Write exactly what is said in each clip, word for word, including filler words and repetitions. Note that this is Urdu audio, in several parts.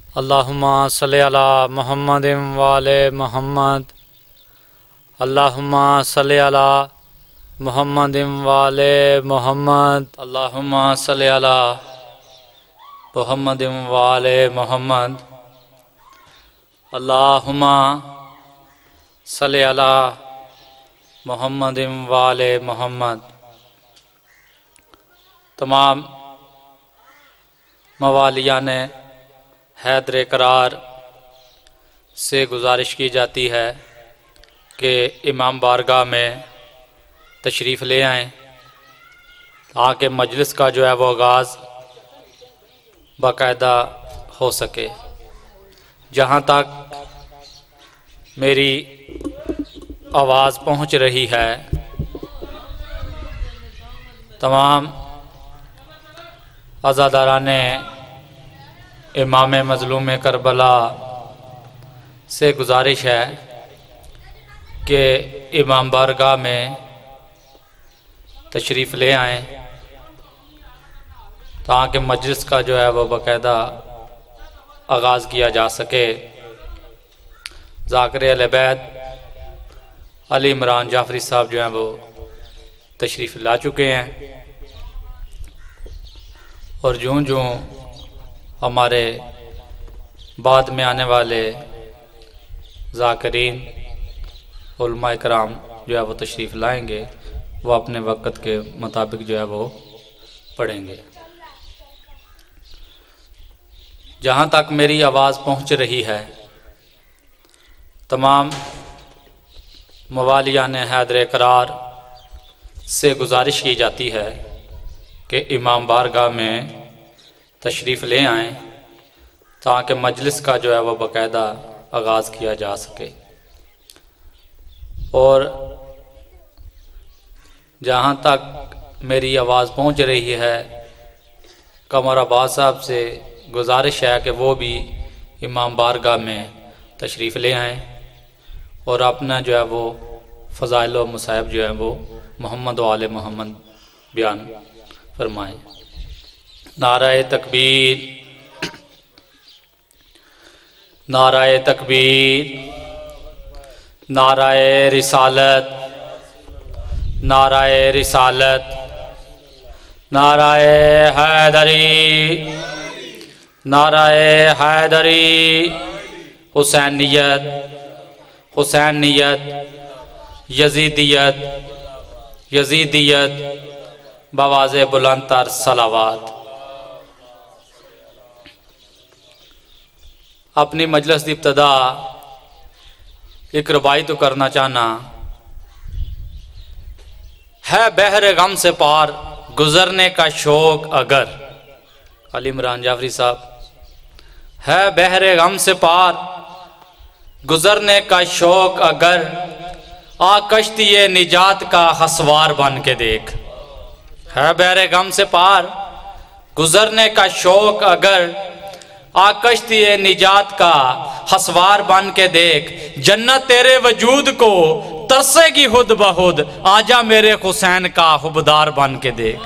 اللہم صلی علی محمد وآل محمد اللہم صلی علی محمد وآل محمد اللہم صلی علی محمد وآل محمد اللہم صلی علی محمد وآل محمد۔ تمام موالیان حیدر قرار سے گزارش کی جاتی ہے کہ امام بارگاہ میں تشریف لے آئیں تاکہ مجلس کا جو ہے وہ آغاز باقاعدہ ہو سکے۔ جہاں تک میری آواز پہنچ رہی ہے، تمام عزاداران امام مظلوم کربلا سے گزارش ہے کہ امام بارگاہ میں تشریف لے آئیں تاکہ مجلس کا جو ہے وہ باقاعدہ آغاز کیا جا سکے۔ ذاکر اہل بیت علی عمران جعفری صاحب جو ہیں وہ تشریف لا چکے ہیں، اور جوں جوں ہمارے بعد میں آنے والے ذاکرین علماء کرام جو ہے وہ تشریف لائیں گے، وہ اپنے وقت کے مطابق جو ہے وہ پڑھیں گے۔ جہاں تک میری آواز پہنچ رہی ہے، تمام موالیان حیدر قرار سے گزارش کی جاتی ہے کہ امام بارگاہ میں تشریف لے آئیں تاکہ مجلس کا جو ہے وہ باقاعدہ آغاز کیا جا سکے۔ اور جہاں تک میری آواز پہنچ رہی ہے، قمر عباس صاحب سے گزارش ہے کہ وہ بھی امام بارگاہ میں تشریف لے آئیں اور اپنا جو ہے وہ فضائل و مصائب جو ہے وہ محمد و آل محمد بیان فرمائیں۔ نعرہ تکبیر، نعرہ تکبیر، نعرہ رسالت، نعرہ رسالت، نعرہ حیدری، نعرہ حیدری، حسینیت، حسینیت، یزیدیت، یزیدیت، بآواز بلند تر صلوات۔ اپنی مجلس کی ابتدا ایک ربائی تو کرنا چاہنا ہے، بحر غم سے پار گزرنے کا شوق اگر، علی عمران جعفری صاحب، ہے بحر غم سے پار گزرنے کا شوق اگر، آ کشتی نجات کا ہسوار بن کے دیکھ۔ ہے بحر غم سے پار گزرنے کا شوق اگر، آ کشتی نجات کا ہسوار بن کے دیکھ، جنت تیرے وجود کو ترسے گی خود بخود، آجا میرے حسین کا حبدار بن کے دیکھ۔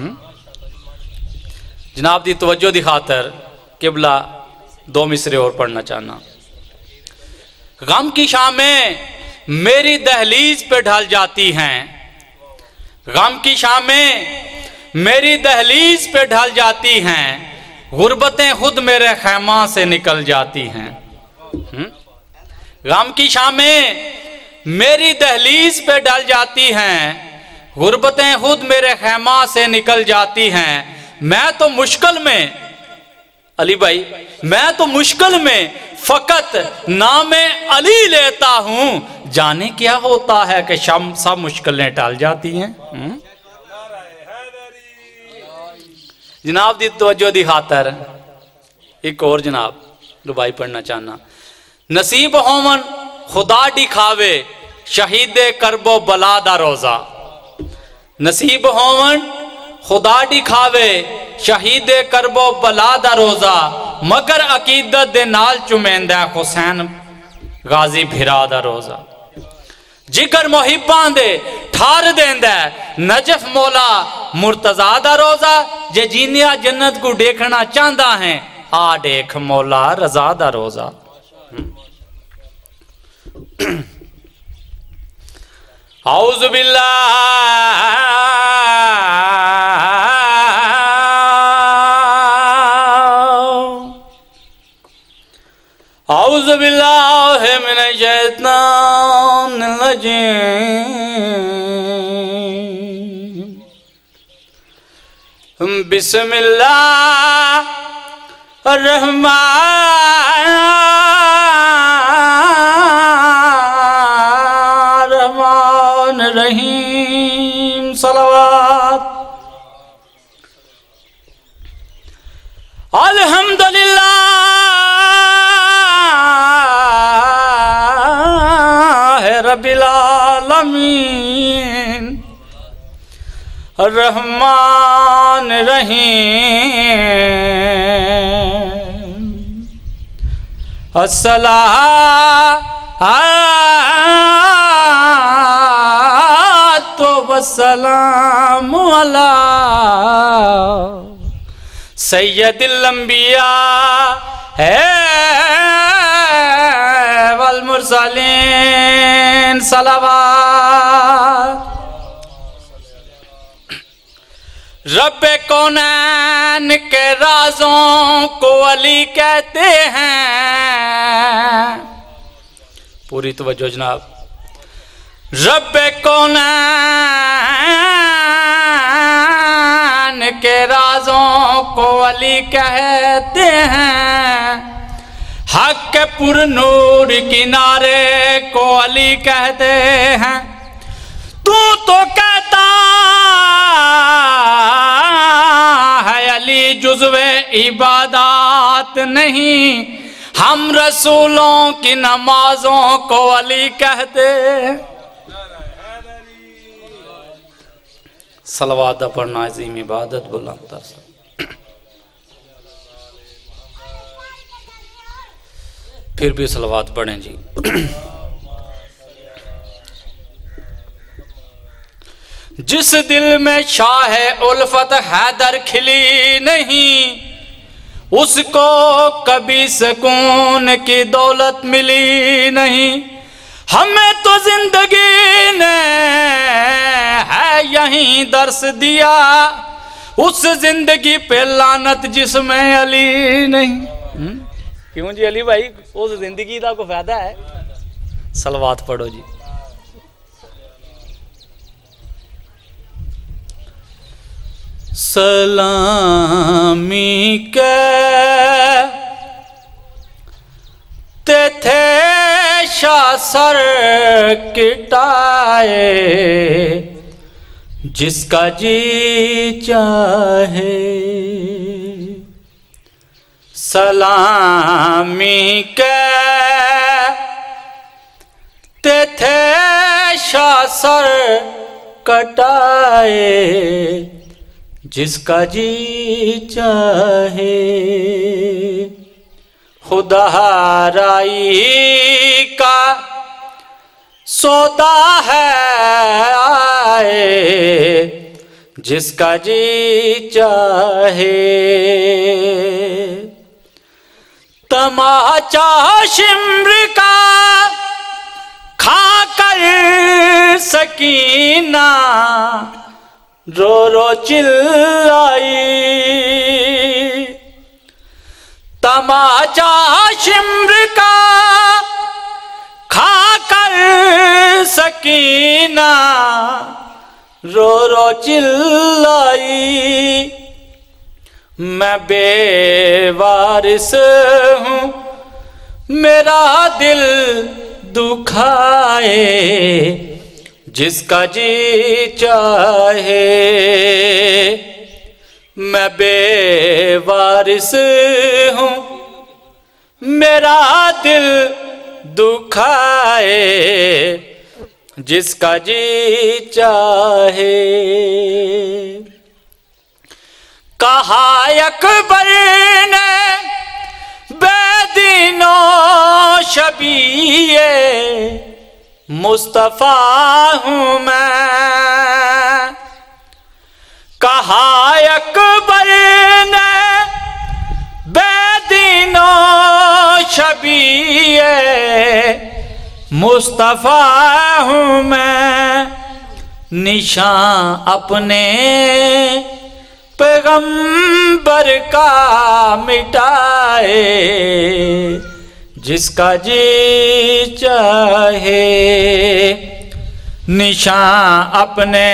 جناب دی توجہ دی خاطر قبلہ دو مصرے اور پڑھنا چاہنا۔ غم کی شامیں میری دہلیز پہ ڈھل جاتی ہیں، غم کی شامیں میری دہلیز پہ ڈھل جاتی ہیں، غربتیں خود میرے خیمہ سے نکل جاتی ہیں۔ غم کی شامیں میری دہلیز پہ ڈھل جاتی ہیں، غربتیں خود میرے خیمہ سے نکل جاتی ہیں، میں تو مشکل میں، علی بھائی، میں تو مشکل میں فقط نام علی لیتا ہوں، جانے کیا ہوتا ہے کہ شم سب مشکلیں ٹال جاتی ہیں۔ جناب دی توجہ دی خاطر ایک اور جناب ربائی پڑھنا چاہنا۔ نصیب ہومن خدا دکھاوے شہید کرب و بلا دا روزہ، نصیب ہومن خدا دکھاوے شہید کرب و بلا دا روزہ، مگر عقیدت دے نال چمیندہ حسین غازی بھرا دا روزہ، جگر محبان دے ٹھار دیندہ نجف مولا مرتضی دا روزہ، جے جینیا جنت کو دیکھنا چاندہ ہیں آ دیکھ مولا رضا دا روزہ. اعوذ باللہ اعوذ باللہ من الشیطان الرجیم. بسم اللہ الرحمن الرحمن الرحیم. صلوات. الحمدللہ رب العالمین الرحمن الرحیم. الصلاۃ والسلام علی سید الانبیاء والمرسلین. صلوات. رب کونین کے رازوں کو علی کہتے ہیں. پوری توجہ جناب. رب کونین کے رازوں کو علی کہتے ہیں. حق کے پر نور کنارے کو علی کہتے ہیں. تو تو کہتا ہے علی جزو عبادات نہیں. ہم رسولوں کی نمازوں کو علی کہتے. صلوات پڑھنا عظیم عبادت بلند تر. پھر بھی صلوات پڑھیں جی. جس دل میں شاہ الفت حیدر کھلی نہیں اس کو کبھی سکون کی دولت ملی نہیں. ہمیں تو زندگی نے ہے یہیں درس دیا اس زندگی پہ لعنت جس میں علی نہیں. کیوں جی علی بھائی اس زندگی دا کو فائدہ ہے. صلوات پڑھو جی. سلامی کہتے تھے شاہ سر کٹائے جس کا جی چاہے. سلامی کہتے تھے شاہ سر کٹائے جس کا جی چاہے. خدا رائی کا سودا ہے آئے جس کا جی چاہے. تماچا شمر کا کھا کر سکینہ رو رو چلائی. تماچا شمر کا کھا کر سکینہ رو رو چلائی. میں بے وارث ہوں میرا دل دکھائے جس کا جی چاہے. میں بے وارث ہوں میرا دل دکھائے جس کا جی چاہے. کہا اکبر نے بے دینو شبیہ مصطفیٰ ہوں میں. کہا اکبر نے بے شبیہ مصطفیٰ ہوں میں، نشان اپنے پیغمبر کا مٹائے، جس کا جی چاہے نشان اپنے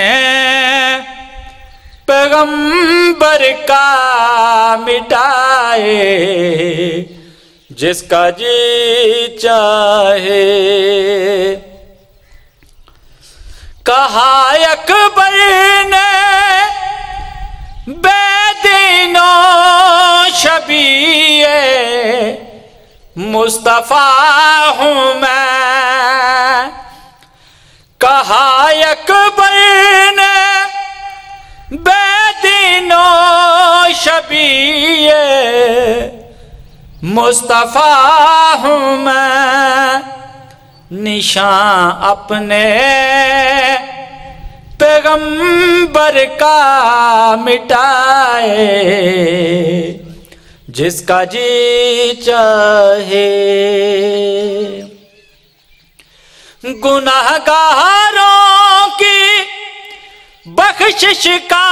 پیغمبر کا مٹائے، جس کا جی چاہے۔ کہا اکبر نے بے دین و شبیہ مصطفیٰ ہوں میں، کہا اکبر نے بے دین و شبیہ مصطفیٰ ہوں میں، نشان اپنے پیغمبر کا مٹائے، جس کا جی چاہے۔ گناہگاروں کی بخشش کا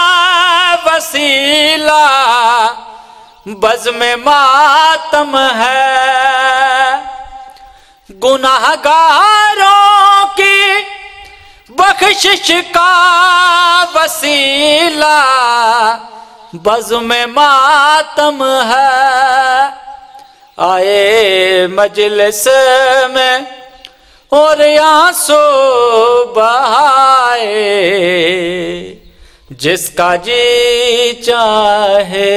وسیلہ بزم ماتم ہے، گناہگاروں کی بخشش کا وسیلہ بزم ماتم ہے۔ آئے مجلس میں اور آنسو بہائے، جس کا جی چاہے۔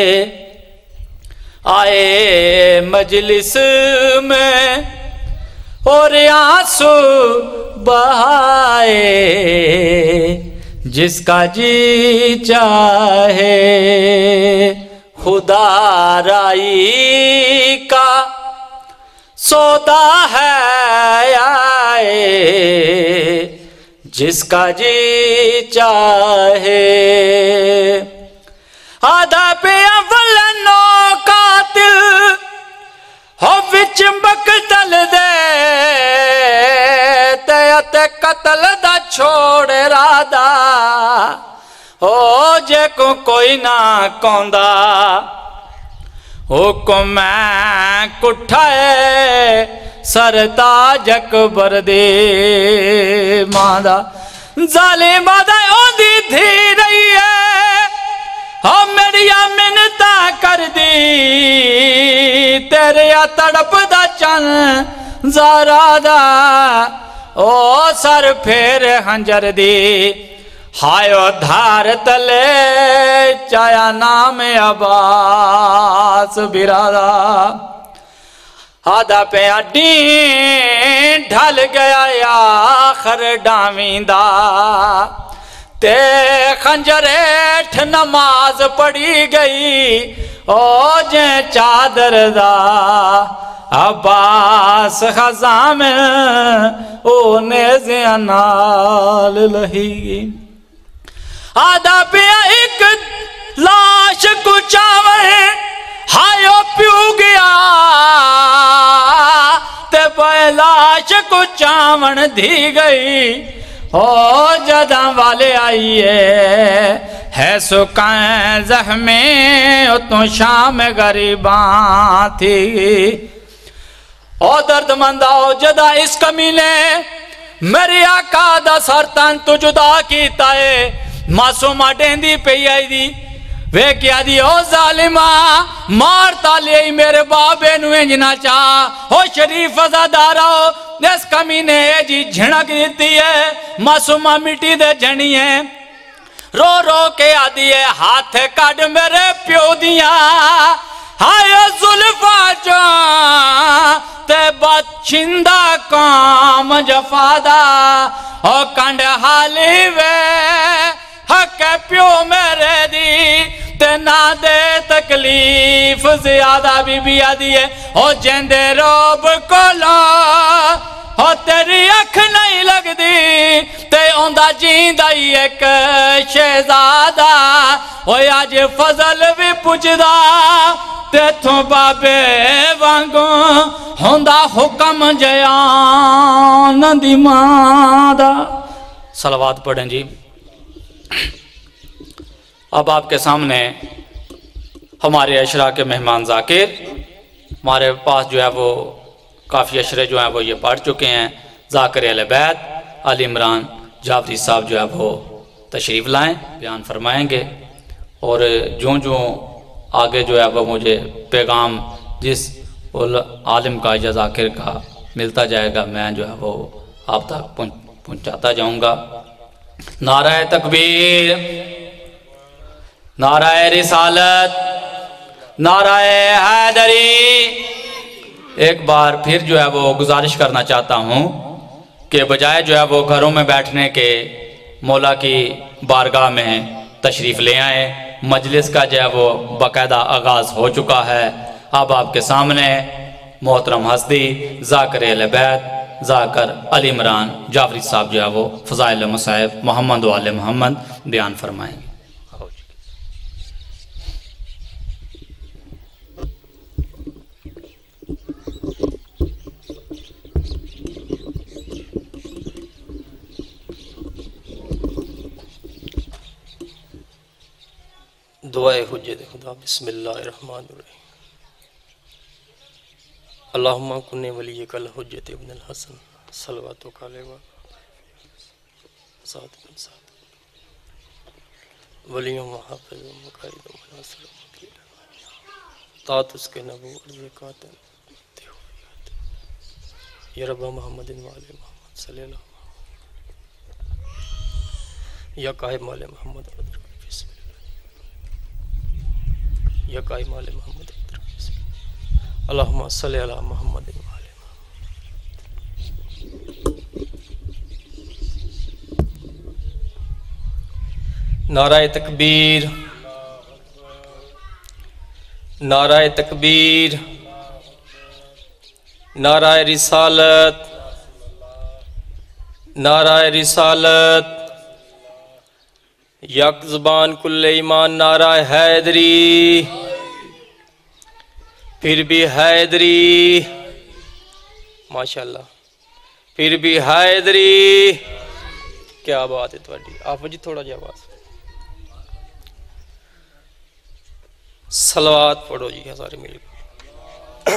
آئے مجلس میں اور آنسو بہائے، جس کا جی چاہے۔ خدا رائی کا سودا ہے آئے، جس کا جی چاہے۔ آدھا پہ اول نو قاتل ہو وچ مقتل دے، تیت قتل دا چھوڑ رادہ ہو، جے کو کوئی نہ کوندا حکم میں کٹھائے سرتاج اکبر دے مادا۔ ظالم آدھا اوندی تھی رہی ہے، ہم میری منتا کر دی، تیرے تڑپ دا چن زارا دا، او سر پھیر ہنجر دی، ہائیو دھار تلے چایا نام عباس برادا۔ آدھا پہ اڈیں ڈھل گیا یا آخر ڈامیندہ، تے خنجر ایٹھ نماز پڑھی گئی، او جیں چادر دا عباس خزام او نیزیاں نال لہی۔ آدھا پیا ایک لاش کو چاوے ہائیو پیو گیا، تے پہ لاش کو چاون دی گئی، او جداں والے آئیے ہے سکائیں زخمیں، اتوں شام غریباں تھی۔ او درد مند آؤ جدا اس کمینے، میری آقا دا سرطان تو جدا کیتا ہے، معصومہ ڈیندی پہ آئی دی، وے کیا دی او ظالمہ مارتا لے میرے بابے نو انجنا چاہ، او شریف ازادارہ اس کمینے جی جھنک دیتی ہے، معصومہ مٹی دے جھنی ہے، رو رو کے آدھی ہے ہاتھ کاڑ میرے پیو دیا، ہائے ظلفہ جان تے بچندہ کام جفادہ، او کنڈ حالی وے حق پیو میرے دی، تے نہ دے تکلیف زیادہ بی بی آدھی ہے، او جندے روب کو لا ہو تیری اکھ نہیں لگ دی تے اوندا جیندا ہی ایک شہزادہ ہوئے آج فضل بھی پچھدا تے تھوں بابے وانگوں ہوندا حکم جیان دی مادا. صلوات پڑھیں جی. اب آپ کے سامنے ہمارے اشرا کے مہمان ذاکر ہمارے پاس جو ہے وہ کافی اشرے جو ہیں وہ یہ پڑھ چکے ہیں. ذاکر اہل بیت علی عمران جعفری صاحب جو ہے وہ تشریف لائیں بیان فرمائیں گے اور جوں جوں آگے جو ہے وہ مجھے پیغام جس عالم کا یا ذاکر کا ملتا جائے گا میں جو ہے وہ آپ تک پہنچاتا جاؤں گا. نعرہ تکبیر، نعرہ رسالت، نعرہ حیدری. ایک بار پھر جو ہے وہ گزارش کرنا چاہتا ہوں کہ بجائے جو ہے وہ گھروں میں بیٹھنے کے مولا کی بارگاہ میں تشریف لے آئیں. مجلس کا جو ہے وہ باقاعدہ آغاز ہو چکا ہے. اب آپ کے سامنے محترم ہستی ذاکر اہل بیت ذاکر علی عمران جعفری صاحب جو ہے وہ فضائل مصائب محمد و آل محمد بیان فرمائیں. دعائے حجت خدا. بسم اللہ الرحمن الرحیم. اللہم کن ولیک الحجت ابن الحسن صلواتک علیہ و سعد بن سعد ولی و حافظ و مقائد و مناصر و مطلع تات اس کے نبو ارزقات یا رب محمد و آل محمد صلی اللہ یا قائم آل محمد یا قائم آل محمد اللہم صلی علی محمد و آل محمد. نعرہ تکبیر، نعرہ تکبیر، نعرہ رسالت، نعرہ رسالت. یک زبان کل ایمان نعرہ حیدری، پھر بھی حیدری. ماشاءاللہ پھر بھی حیدری. کیا بات ہے تھوڑی. آپ جی تھوڑا جا آواز صلوات پڑھو جی سارے مل کے.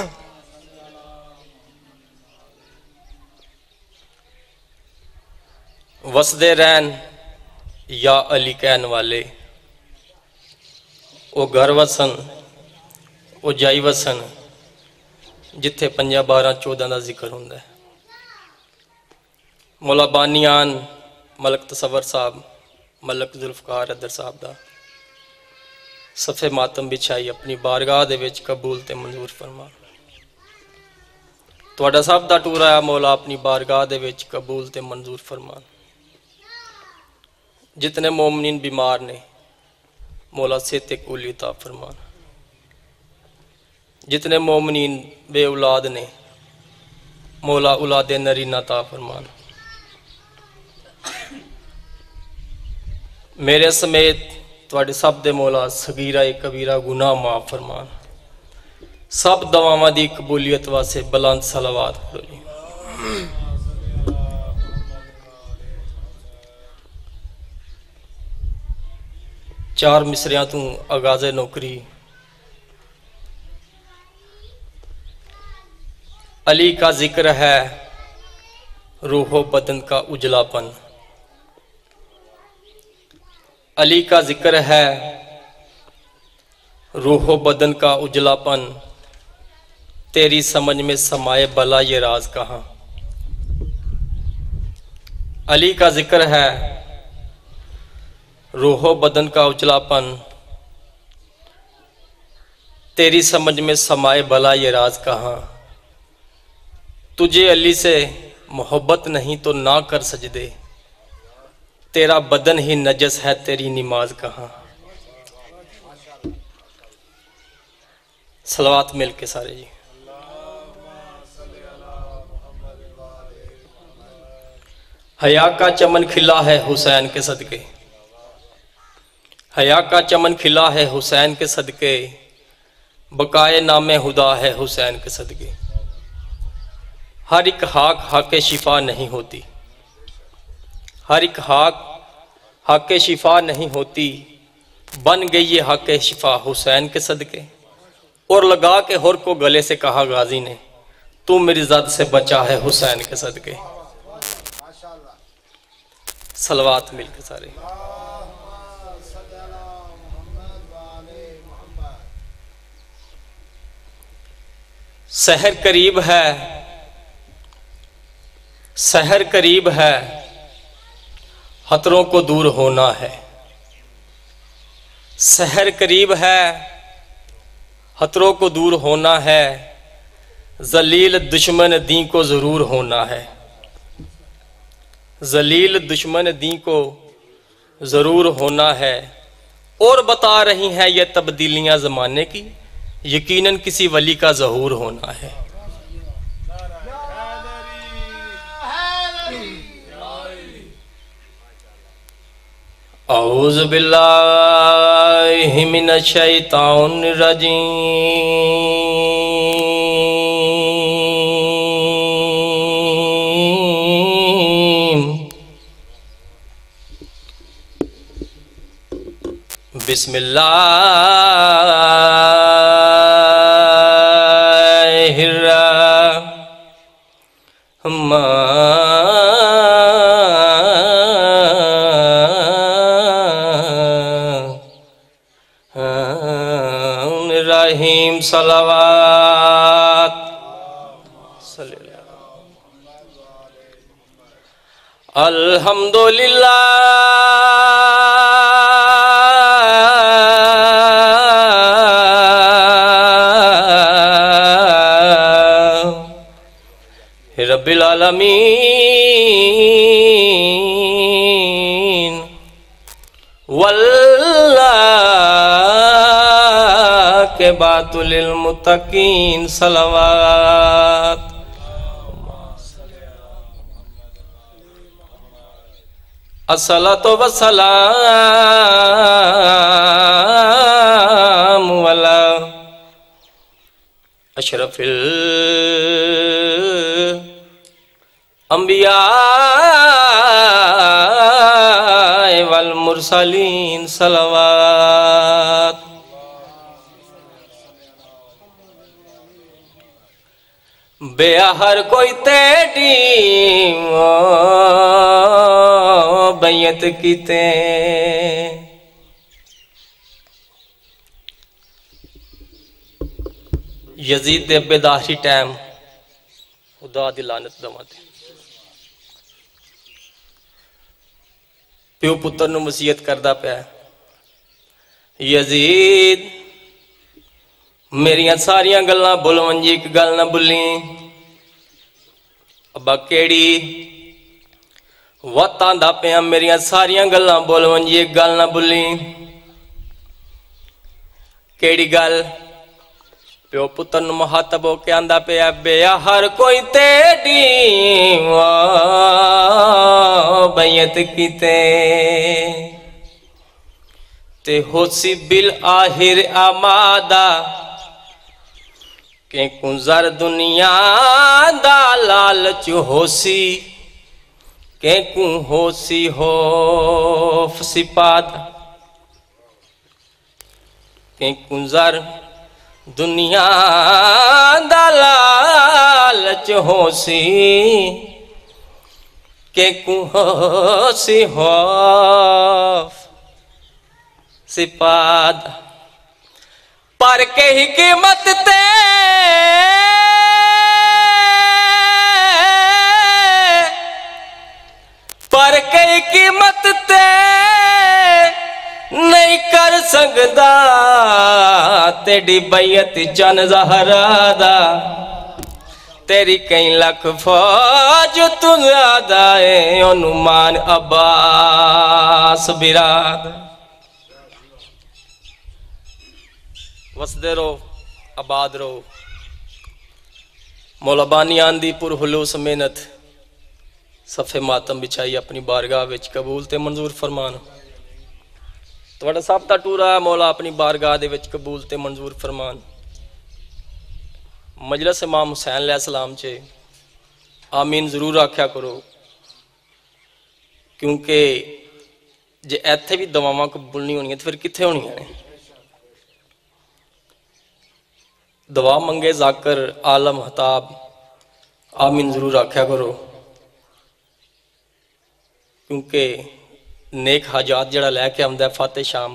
وسدے رہن یا علی کہن والے او گھر وسن او جائی وسن جتھے پنجا بارہ چودہ دا ذکر ہوندہ ہے. مولا بانیان ملک تصور صاحب ملک ذوالفقار ادر صاحب دا صفحے ماتم بچھائی اپنی بارگاہ دے وچ قبول تے منظور فرما. تواڈا صاحب دا ٹور آیا مولا اپنی بارگاہ دے وچ قبول تے منظور فرما. جتنے مومنین بیمار نے مولا صحت قولی عطا فرمان. جتنے مومنین بے اولاد نے مولا اولاد نرینہ عطا فرمان. میرے سمیت تواڈے سب دے مولا صغیرہ کبیرہ گناہ معاف فرمان. سب دعاواں دی قبولیت واسطے بلند صلوات پڑھو جی. چار مصریاں تو آغاز نوکری. علی کا ذکر ہے روح و بدن کا اجلا پن. علی کا ذکر ہے روح و بدن کا اجلا پن. تیری سمجھ میں سمائے بلا یہ راز کہاں. علی کا ذکر ہے روح و بدن کا اجلا پن. تیری سمجھ میں سمائے بلا یہ راز کہاں. تجھے علی سے محبت نہیں تو نہ کر سجدے. تیرا بدن ہی نجس ہے تیری نماز کہاں. صلوات مل کے سارے جی. حیا کا چمن کھلا ہے حسین کے صدقے، حیا کا چمن کھلا ہے حسین کے صدقے، بقائے نام خدا ہے حسین کے صدقے۔ ہر ایک حق حق شفا نہیں ہوتی، ہر ایک حق حق شفا نہیں ہوتی، بن گئی یہ حق شفا حسین کے صدقے۔ اور لگا کے ہر کو گلے سے کہا غازی نے، تو میری زد سے بچا ہے حسین کے صدقے۔ صلوات مل کے سارے۔ سحر قریب ہے، سحر قریب ہے، خطروں کو دور ہونا ہے۔ سحر قریب ہے، خطروں کو دور ہونا ہے، ذلیل دشمن دین کو ضرور ہونا ہے، ذلیل دشمن دین کو ضرور ہونا ہے۔ اور بتا رہی ہیں یہ تبدیلیاں زمانے کی، یقیناً کسی ولی کا ظہور ہونا ہے۔ اعوذ باللہ من الشیطان الرجیم، بسم اللہ رحیم، صلوات صلی اللہ۔ الحمدللہ رب العالمین، والعاقبۃ للمتقین، صلوات۔ الصلاۃ والسلام علی اشرف الانبیاء والمرسلین، صلوات۔ بے ہر کوئی تیری بیعت کیتے، یزید دے بیداری ٹائم خدا دی لعنت دواتے، پیو پتر نو وصیت کردہ پیا، یزید میریاں ساریاں گلاں بولون جی ایک گل نہ بلیں، ابا کیڑی وطاں دا پیا، میریاں ساریاں گلاں بولون جی ایک گل نہ بلیں، کیڑی گل؟ پیو پتر نو مخاطب ہو کے آندا پیا، بے ہر کوئی تیری بیعت کیتے، تے ہو سی بالآخر آمادہ، کہ کنزر دنیا دا لالچ ہو سی، کہ کن ہو سی خوف سپاد، کہ کنزر دنیا دا لالچ ہو سی، کہ کن ہو سی خوف سپاد، پر کے حکمت تے پر کے حکمت تے نہیں کر سکدا، تیری بیعت جان زہرا دا، تیری کئی لکھ فوج تو زیادہ ہے، عنمان عباس براد۔ وسدے رو آباد رو، مولا بانی آندی پر حلوس محنت، صفے ماتم بچھائی اپنی بارگاہ وچ قبول تے منظور فرمان تواڈا سب دا ٹورا مولا اپنی بارگاہ دے وچ قبول تے منظور فرمان مجلس امام حسین علیہ السلام چے آمین ضرور آکھیا کرو کیونکہ جے ایتھے بھی دعاواں قبول نہیں ہونی ہیں تو پھر کتھے ہونی ہیں دعا منگے ذاکر عالم حتاب آمین ضرور آکھیا کرو کیونکہ نیک حاجات جڑا لے کے آمدہ فاتح شام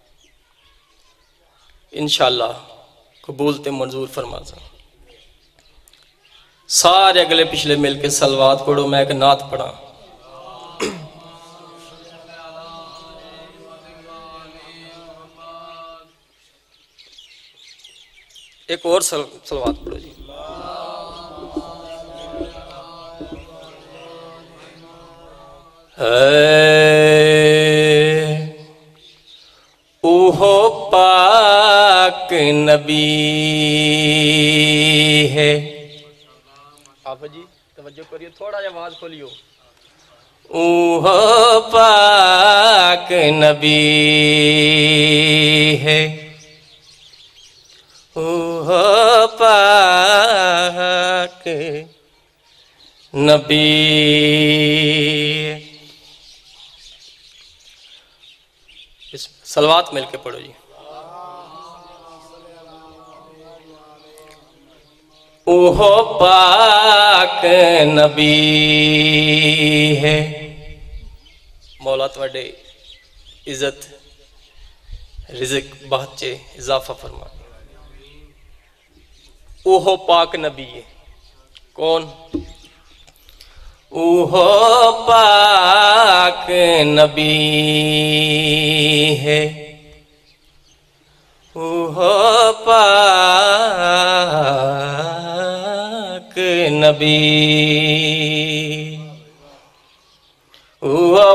انشاءاللہ قبول تے منظور فرما سا سارے اگلے پچھلے مل کے سلوات پڑھو میں ایک نعت پڑھا ایک اور سلوات پڑھو جی اوہو پاک نبی ہے آپ جی توجہ کریے تھوڑا جا آواز کھولیو اوہو پاک نبی ہے اوہو پاک نبی سلوات مل کے پڑھو جی اوہو پاک نبی ہے مولا تواڈے عزت رزق بہت چے اضافہ فرما اوہو پاک نبی ہے کون اوہو پاک نبی ہے اوہو پاک نبی اوہو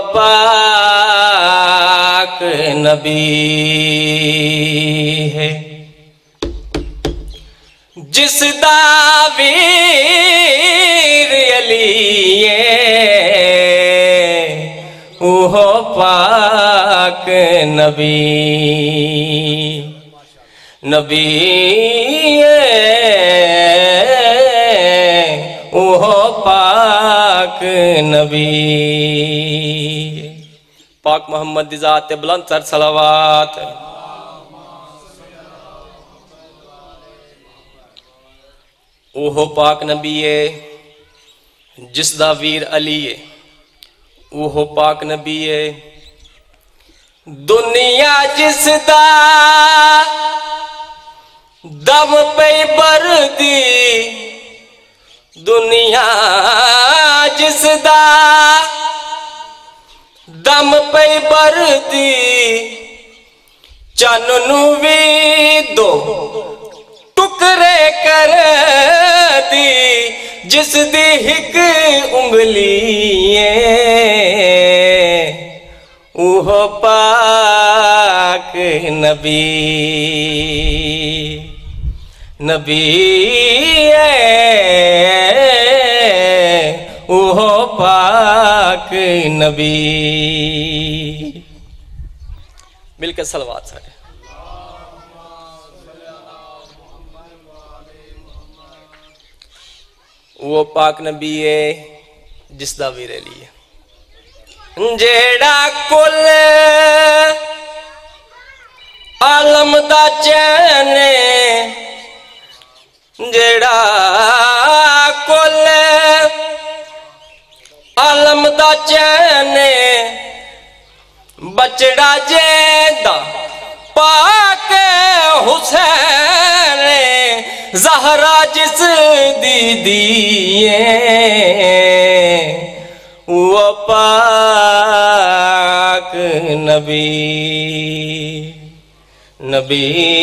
پاک نبی ہے جس دا ویر علی اوہو پاک نبی نبی اوہو پاک نبی پاک محمد دی ذات بلند تر صلوات اوہو پاک نبی ہے جس دا ویر علی ہے اوہو پاک نبی ہے دنیا جس دا دم پہ بردی دنیا جس دا دم پہ بردی چننو بھی دو ٹکرے کر دی جس دی ہک انگلی اوہو پاک نبی نبی اوہو پاک نبی مل کے صلوات سارے وہ پاک نبی ہے جس دا ویر علی ہے جیڑا کل عالم دا چین جیڑا کل عالم دا چین بچڑا جیدہ پاک حسین زہرا جس دی دیئے وہ پاک نبی نبی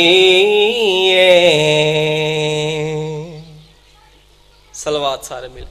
صلوات سارے مل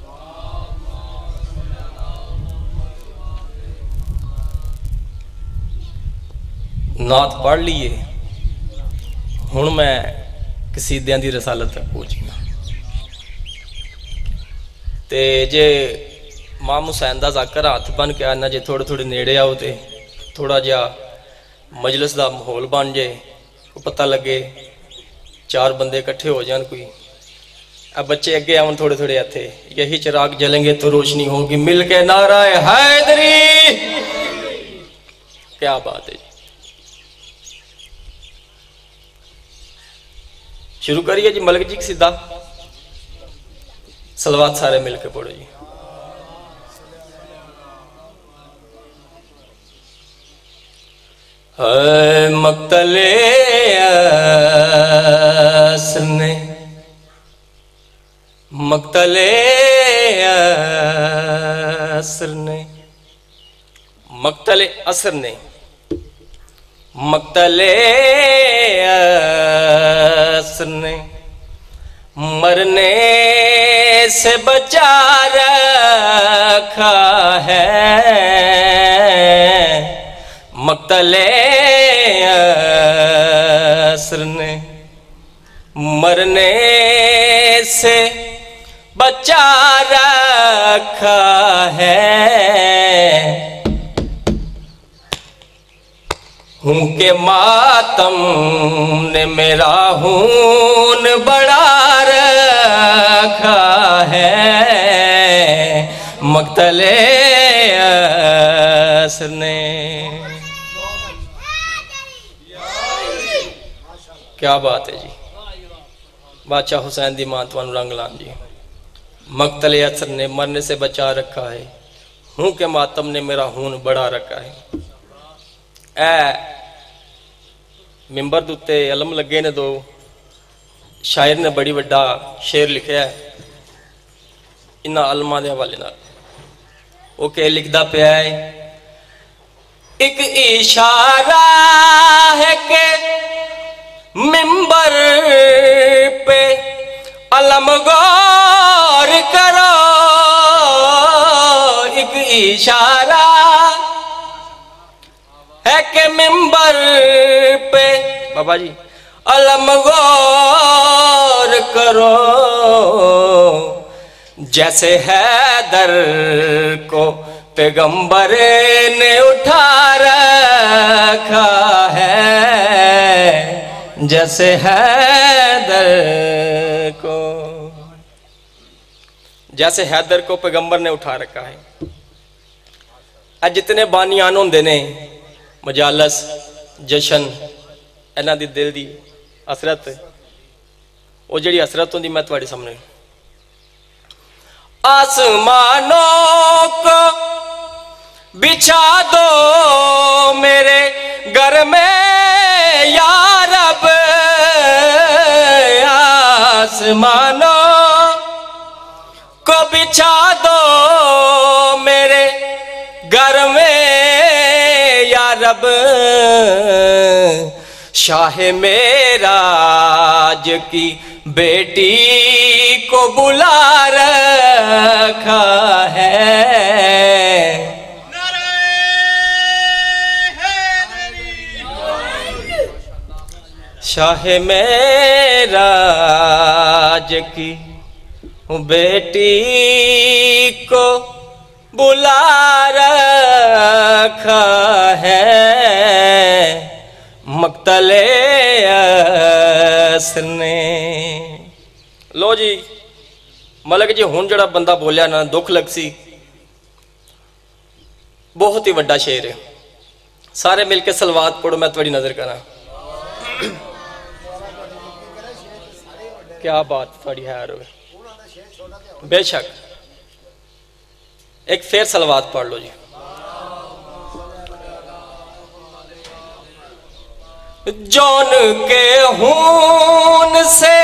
نعت پڑھ لیے ہن میں قصیدیاں دی رسالت تک پہنچنا تے جے امام حسین دا ذاکر ہاتھ بن کے آنا جے تھوڑے تھوڑے نیڑے آؤ تے تھوڑا جا مجلس دا ماحول بن جے کو پتہ لگے چار بندے اکٹھے ہو جان کوئی اب بچے اگے آؤں تھوڑے تھوڑے آتے یہی چراغ جلیں گے تو روشنی ہوگی مل کے نعرہ حیدری کیا بات ہے جی شروع کریے جی ملک جی سیدھا صلوات سارے مل کے پڑھو جی اے مقتل عصر نے مقتل عصر نے مقتل عصر نے مقتل عصر نے مرنے سے بچا رکھا ہے مقتل عصر نے مرنے سے بچا رکھا ہے ہوں کہ ماتم نے میرا خون بڑا رکھا ہے مقتل عصر نے کیا بات ہے جی بادشاہ حسین دی ماں توانو رنگ لان جی مقتل عصر نے مرنے سے بچا رکھا ہے ہوں کہ ماتم نے میرا خون بڑا رکھا ہے اے ممبر دوتے علم لگے نے دو شاعر نے بڑی وڈا شعر لکھیا ہے انہا علمہ دے حوالے نال وہ کہ لکھدا پیا ہے ایک اشارہ ہے کہ ممبر پہ علم غور کرو ایک اشارہ ہے کہ ممبر پہ بابا جی علم غور کرو جیسے حیدر کو پیغمبر نے اٹھا رکھا ہے جیسے حیدر کو جیسے حیدر کو پیغمبر نے اٹھا رکھا ہے اج جتنے بانیان ہوندے نے مجالس جشن اینا دی دل دی حسرت وہ جڑی حسرت ہوندی میں تواڈے سامنے آسمانوں کو بچھا دو میرے گھر میں یا رب آسمانوں کو بچھا دو میرے گھر میں یا رب شاہ معراج کی بیٹی کو بلا رکھا ہے شاہ معراج کی بیٹی کو بلا رکھا ہے مقتل عصر نے لو جی ملک جی ہون جڑا بندہ بولیا نا دکھ لگ سی بہت ہی وڈا شعر ہے سارے مل کے صلوات پڑھو میں تھوڑی نظر کرنا کیا بات تھوڑی ہے روے بے شک ایک پھر صلوات پڑھ لو جی جون کے خون سے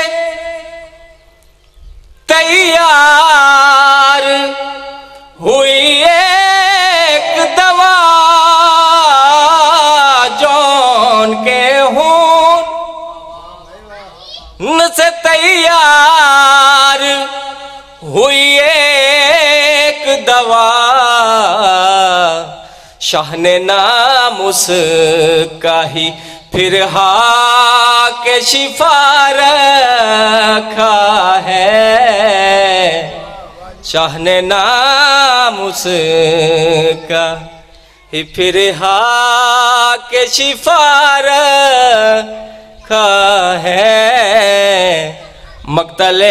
تیار ہوئی ایک دوا جون کے خون سے تیار ہوئی ایک دوا شاہ نے نام اس کا ہی پھر ہاں کے شفا رکھا ہے شاہ نے نام اس کا ہی پھر ہا کے شفار کھا ہے مقتل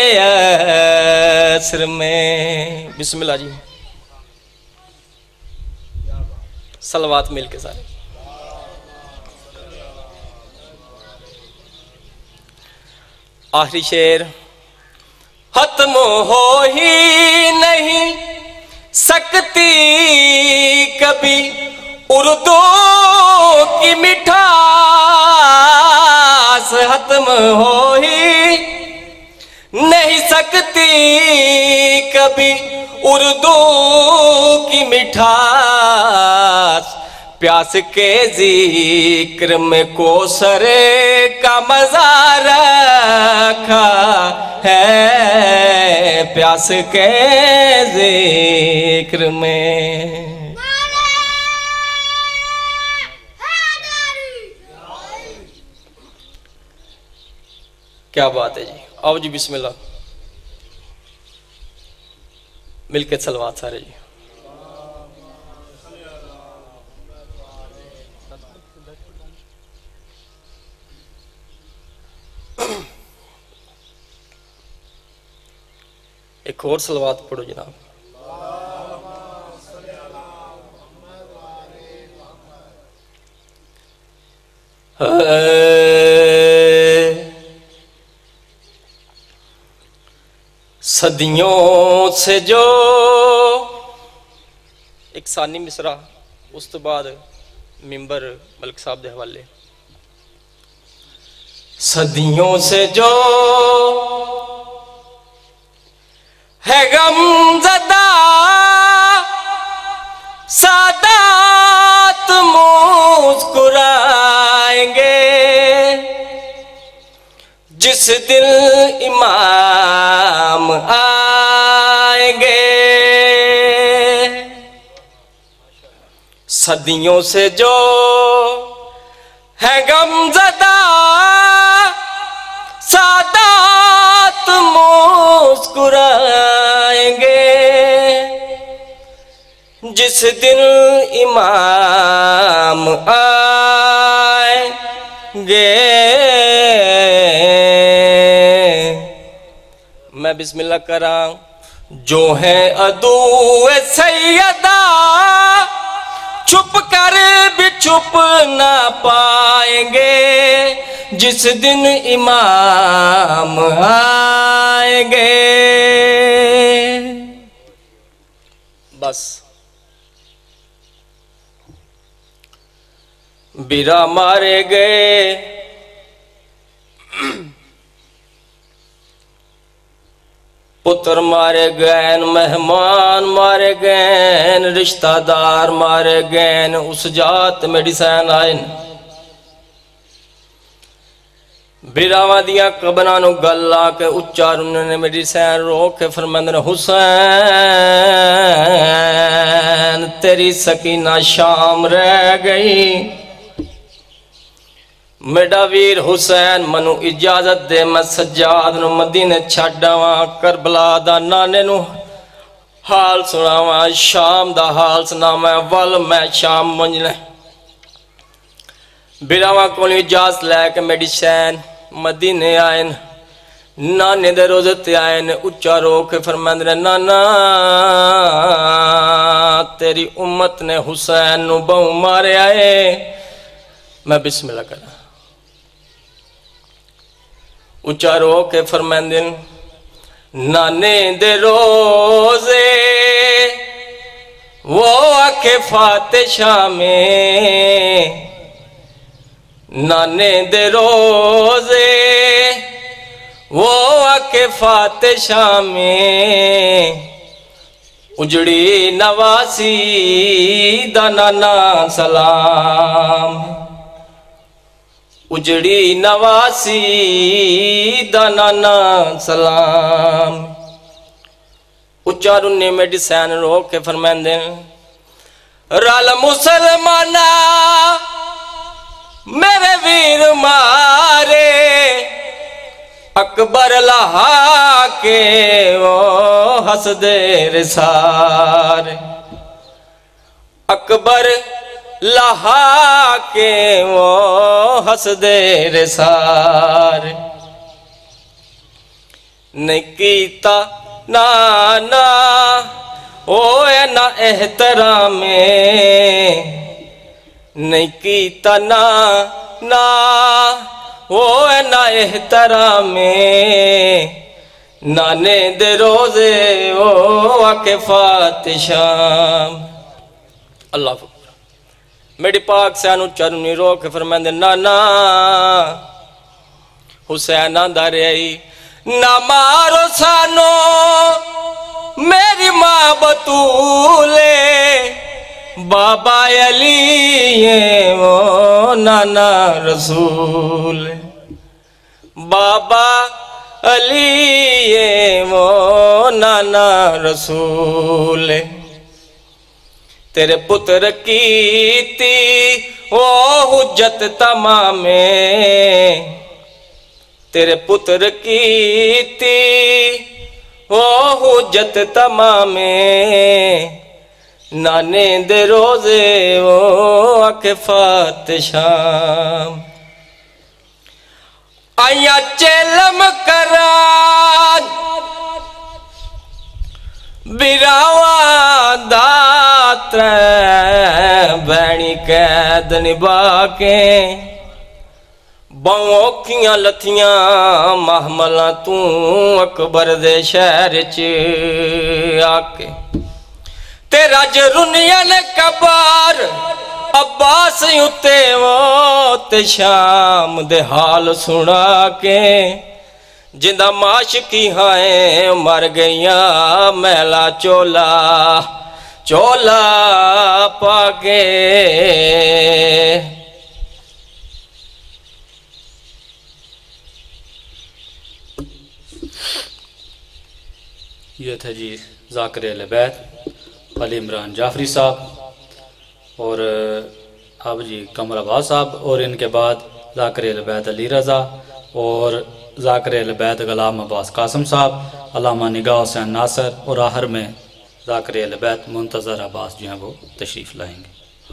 یسر میں. بسم اللہ جی. صلوات مل کے سارے. آخری شعر. ختم ہو ہی نہیں سکتی کبھی اردو کی مٹھاس، ختم ہو ہی نہیں سکتی کبھی اردو کی مٹھاس. پیاس کے ذکر میں کوثر کا مزہ رکھا ہے، پیاس کے ذکر میں. کیا بات ہے جی. آؤ جی بسم اللہ مل کے صلوات سارے جی. ایک اور صلوات پڑھو جناب. صدیوں سے جو ایک ثانی مصرع اس تو بعد ممبر ملک صاحب دے حوالے. صدیوں سے جو ہے غم زدہ سادات مسکرائیں گے، جس دن امام آئیں گے. صدیوں سے جو ہے غم زدہ سادات مسکرائیں گے، جس دن امام آئیں گے. میں بسم اللہ کراں. جو ہیں عدو سیدہ چھپ کر بھی چھپ نہ پائیں گے، جس دن امام آئیں گے. بس بیرا مارے گئے پتر مارے گئے، مہمان مارے گئے، رشتہ دار مارے گئے. اس جات میڈی سین آئے بیراواں دیاں قبرانو گلا کے اچارن نے میری سین رو کے فرمندن حسین تیری سکینہ شام رہ گئی. میڈا ویر حسین منو اجازت دے میں سجاد نو مدینے چھڑاواں، کربلا دا نانے نو حال سناواں، شام دا حال سنا میں ول میں شام منجنے. بیراواں کونی اجازت لے کے میڈی سین مدینے آئین، نانے دے روزتے آئین. اچھا رو کے فرمند رہے نانا تیری امت نے حسین نو بہو مارے آئے. میں بسم اللہ کرا. اچھا رو کے فرمند نانے دے روزے وہ آکے فاتشہ میں، نانے دے روزے وہ آکے فاتشہ میں، اجڑی نواسی دا نانا سلام، اجڑی نواسی دا نانا سلام. اچارن نے میڈی سین رو کے فرمائندے رال مسلمانہ میرے ویر مارے اکبر لہا کے وہ ہس دے رسار اکبر لہا کے وہ ہس دے رسار نکیتا نانا اوے نا احترام نکیتا نانا اوے نا احترام نانے دے روزے او آکفات شام اللہ اکبر میری پاک سینو چرنی رو کے فرمائیں دے نانا حسین آندہ رہی نہ مارو سانو میری ماں بطولے بابا علی وہ نانا رسول بابا علی وہ نانا رسول تیرے پتر کی تی وہ حجت تمام تیرے پتر کی تی وہ حجت تمام نانے دے روزے وہ آکفات شام آیا چلم کران براوان داتر بینی قید نبا کے بہوکیاں لتھیاں محملہ توں اکبر دے شہر چے آکے تیرا جرنیل کبار عباس یوتے وہ تے شام دے حال سنا کے جندہ معاشقی ہائیں مر گئیاں میلا چولا چولا پاکے یہ تھا جی ذاکر اہل بیت علی عمران جعفری صاحب اور اب جی قمر عباس صاحب اور ان کے بعد ذاکر اہل بیت علی رضا اور ذاکر اہل بیت غلام عباس قاسم صاحب علامہ نگاہ حسین ناصر اور آخر میں ذاکر اہل بیت منتظر عباس جو ہیں وہ تشریف لائیں گے.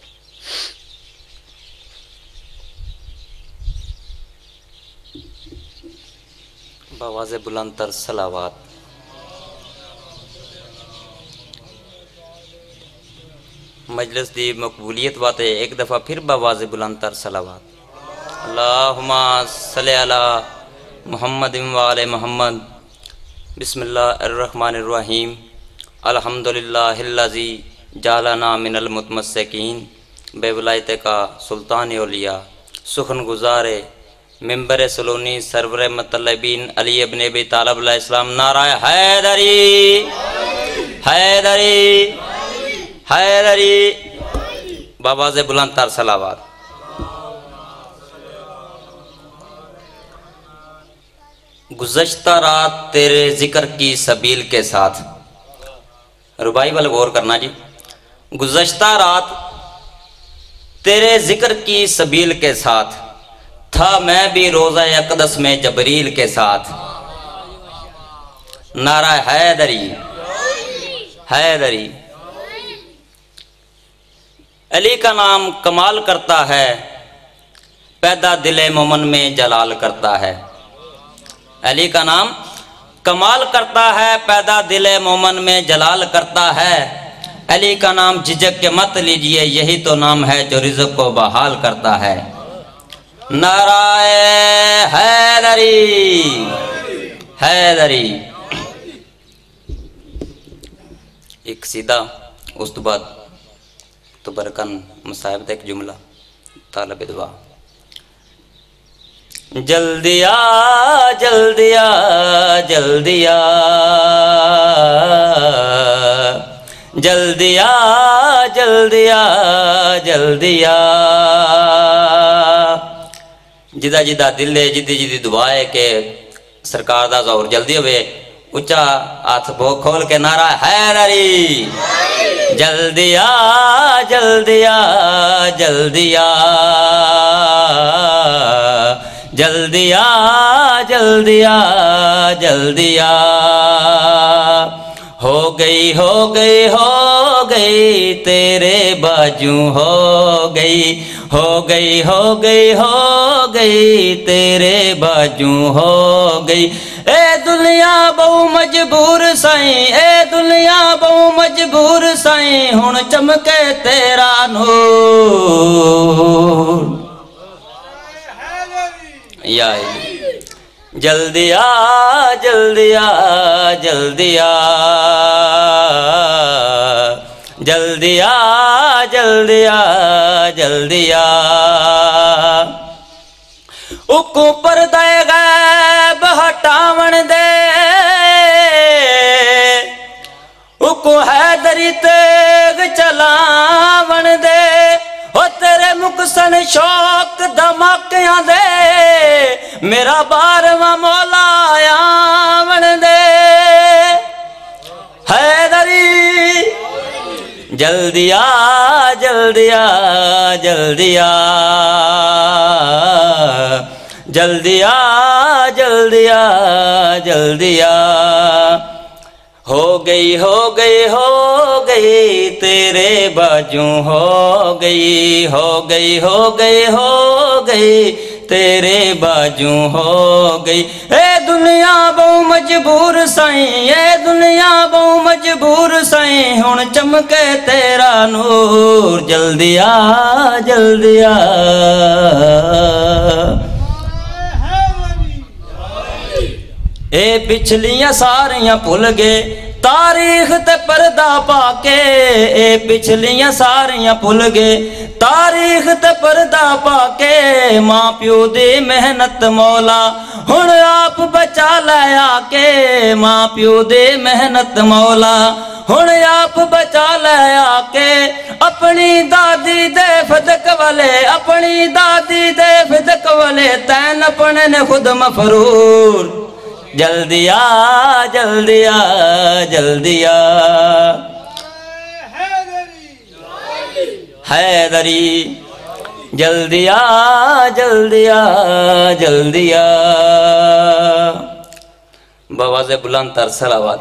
بآواز بلند تر صلوات. مجلس دی مقبولیت واتے ایک دفعہ پھر بآواز بلند تر صلوات. اللہم صلی علی محمد و علی محمد. بسم اللہ الرحمن الرحیم. الحمدللہ الذی جعلنا من المتمسکین بے ولایت کا سلطان اولیاء سخن گزارے ممبر سلونی سرور مطلبین علی ابن ابی طالب علیہ السلام. نعرہ حیدری حیدری حیدری. بآواز بلند تر صلوات. گزشتہ رات تیرے ذکر کی سبیل کے ساتھ. ربائی والے غور کرنا جی. گزشتہ رات تیرے ذکر کی سبیل کے ساتھ تھا میں بھی روزہ اقدس میں جبریل کے ساتھ. نعرہ حیدری حیدری. علی کا نام کمال کرتا ہے پیدا دل مومن میں جلال کرتا ہے. علی کا نام کمال کرتا ہے پیدا دل مومن میں جلال کرتا ہے. علی کا نام جھجک کے مت لیجئے یہی تو نام ہے جو رزق کو بحال کرتا ہے. نعرہ حیدری حیدری. ایک سیدھا اس تو بعد تو برکن مصاحب ایک جملہ طالب دعا. جلدی آ جلدی آ جلدی آ جلدی آ جلدی آ جلدی آ. جدہ جدہ دل ہے جدی جدی دعا ہے کہ سرکار دا ظہور جلدی ہوئے اچھا ہاتھ بھو کھول کے نعرہ حیدری. جلدی آ جلدی آ جلدی آ جلدی آ جلدی آ جلدی آ. ہو گئی ہو گئی ہو گئی تیرے باجو ہو گئی ہو گئی ہو گئی ہو گئی تیرے باجو ہو گئی اے دنیا بہو مجبور سائیں اے دنیا بہو مجبور سائیں ہن چمکے تیرا نور یا جلدی آ جلدی آ جلدی آ جلدی آ جلدی آ جلدی آ اکو پردہ غیب ہٹاون دے اکو حیدری تیغ چلاون دے او تیرے مقصن شوق دھماکیاں دے میرا بارواں مولا آون دے حیدری جلدی آ جلدی آ جلدی آ جلدی آ جلدی آ جلدی آ ہو گئی ہو گئی ہو گئی تیرے باجو ہو گئی ہو گئی ہو گئی ہو گئی تیرے باجو ہو گئی اے دنیا بہو مجبور سائیں اے دنیا بہو مجبور سائیں ہن چمکے تیرا نور جلدی آ جلدی آ اے پچھلیاں ساریاں بھل گئے تاریخ تے پردہ پا کے اے پچھلیاں ساریاں بھل گئے تاریخ تے پردہ پا کے ماں پیو دی محنت مولا ہن آپ بچا لے آ کے ماں پیو دی محنت مولا ہن آپ بچا لے آ کے اپنی دادی دے فدق والے اپنی دادی دے فدق والے تین اپنے نے خود مفرور جلدی آ جلدی آ جلدی آ حیدری جلدی آ جلدی آ جلدی آ بآواز بلند تر صلوات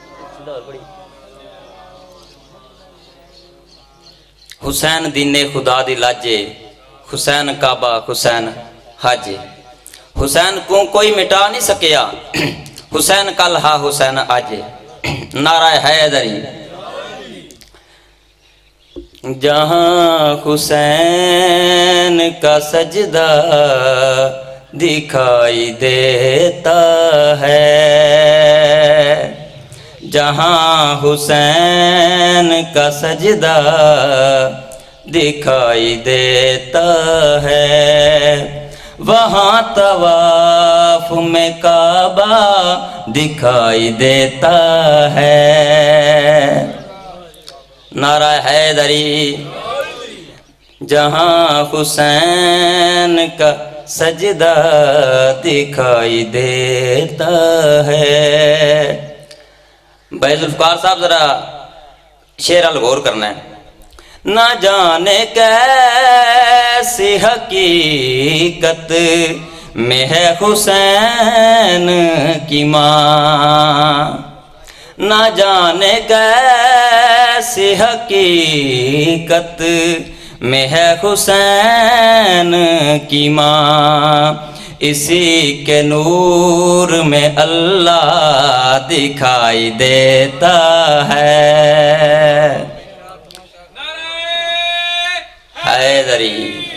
حسین دین خدا دی لاجے حسین کعبہ حسین حج حسین کو کوئی مٹا نہیں سکیا حسین کل ہا حسین آج نعرہ حیدری جہاں حسین کا سجدہ دکھائی دیتا ہے جہاں حسین کا سجدہ دکھائی دیتا ہے وہاں طواف میں کعبہ دکھائی دیتا ہے نعرہ حیدری جہاں حسین کا سجدہ دکھائی دیتا ہے بھائی ذوالفقار صاحب ذرا شعر الغور کرنا ہے نہ جانے کیسی حقیقت میں ہے حسین کی ماں نہ جانے کیسی حقیقت میں ہے حسین کی ماں اسی کے نور میں اللہ دکھائی دیتا ہے حیدری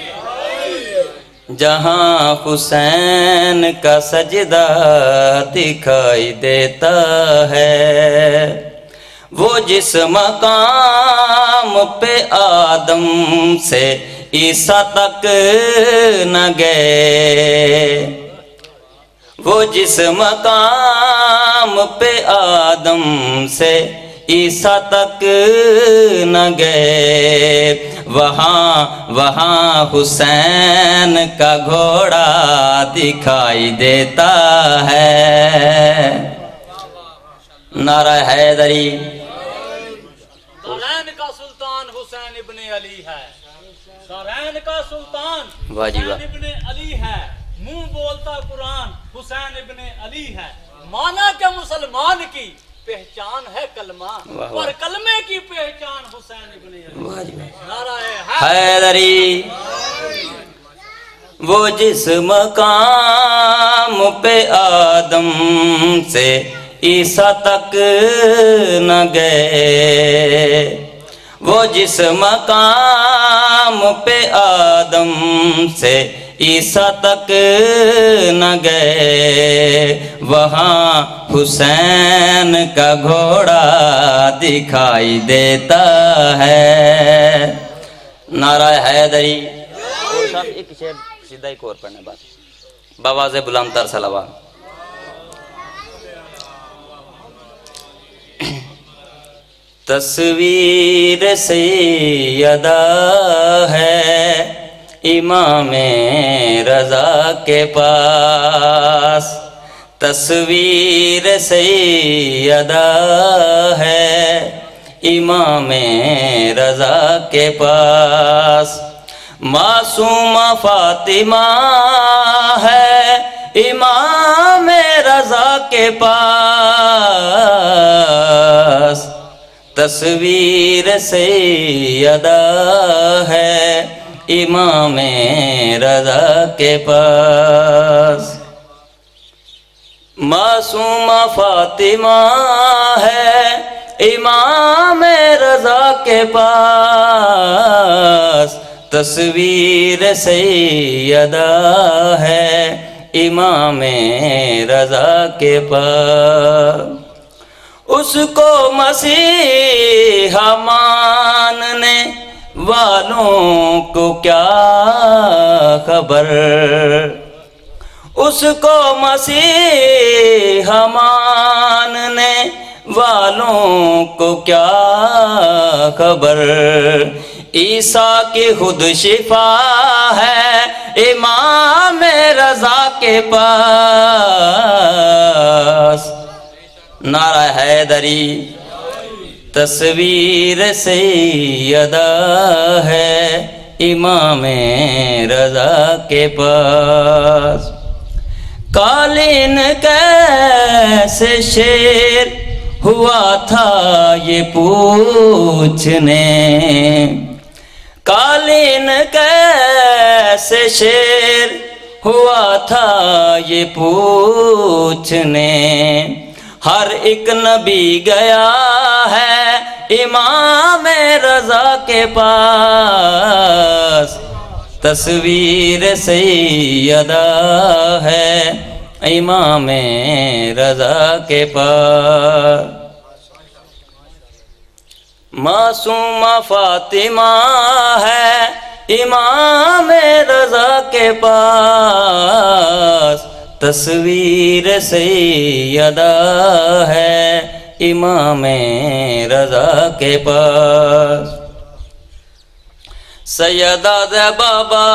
جہاں حسین کا سجدہ دکھائی دیتا ہے وہ جس مقام پہ آدم سے عیسیٰ تک نہ گئے وہ جس مقام پہ آدم سے عیسیٰ تک نہ گئے وہاں وہاں حسین کا گھوڑا دکھائی دیتا ہے نعرہ حیدری دارین کا سلطان حسین ابن علی ہے دارین کا سلطان حسین ابن علی ہے منہ بولتا قرآن حسین ابن علی ہے مانا کہ مسلمان کی پہچان ہے کلمہ واہ اور کلمے کی پہچان حسین ابن علی۔ واہ جی نعرہ حیدری وہ جس مقام پہ آدم سے عیسیٰ تک نہ گئے، وہ جس مقام پہ آدم سے عیسیٰ تک نہ گئے، وہاں حسین کا گھوڑا دکھائی دیتا ہے۔ نعرہ حیدری۔ اور صاحب ایک شعر سیدھا ایک اور پڑھنے بات بآواز بلند تر صلوات۔ تصویر سیدہ ہے امام رضا کے پاس، تصویر سیدہ ہے امام رضا کے پاس، معصومہ فاطمہ ہے امام رضا کے پاس، تصویر سیدہ ہے امام رضا کے پاس، معصومہ فاطمہ ہے امام رضا کے پاس، تصویر سیدہ ہے امام رضا کے پاس، اس کو مسیحا ماننے والوں کو کیا خبر، اس کو مسیحا ماننے والوں کو کیا خبر، عیسیٰ کی خود شفا ہے امام رضا کے پاس۔ نعرہ حیدری۔ تصویر سیدہ ہے امام رضا کے پاس، قالین کیسے شیر ہوا تھا یہ پوچھنے، قالین کیسے شیر ہوا تھا یہ پوچھنے، ہر ایک نبی گیا ہے امام رضا کے پاس، تصویر سیدہ ہے امام رضا کے پاس، معصومہ فاطمہ ہے امام رضا کے پاس، تصویر سیدہ ہے امام رضا کے پاس، سیدہ بابا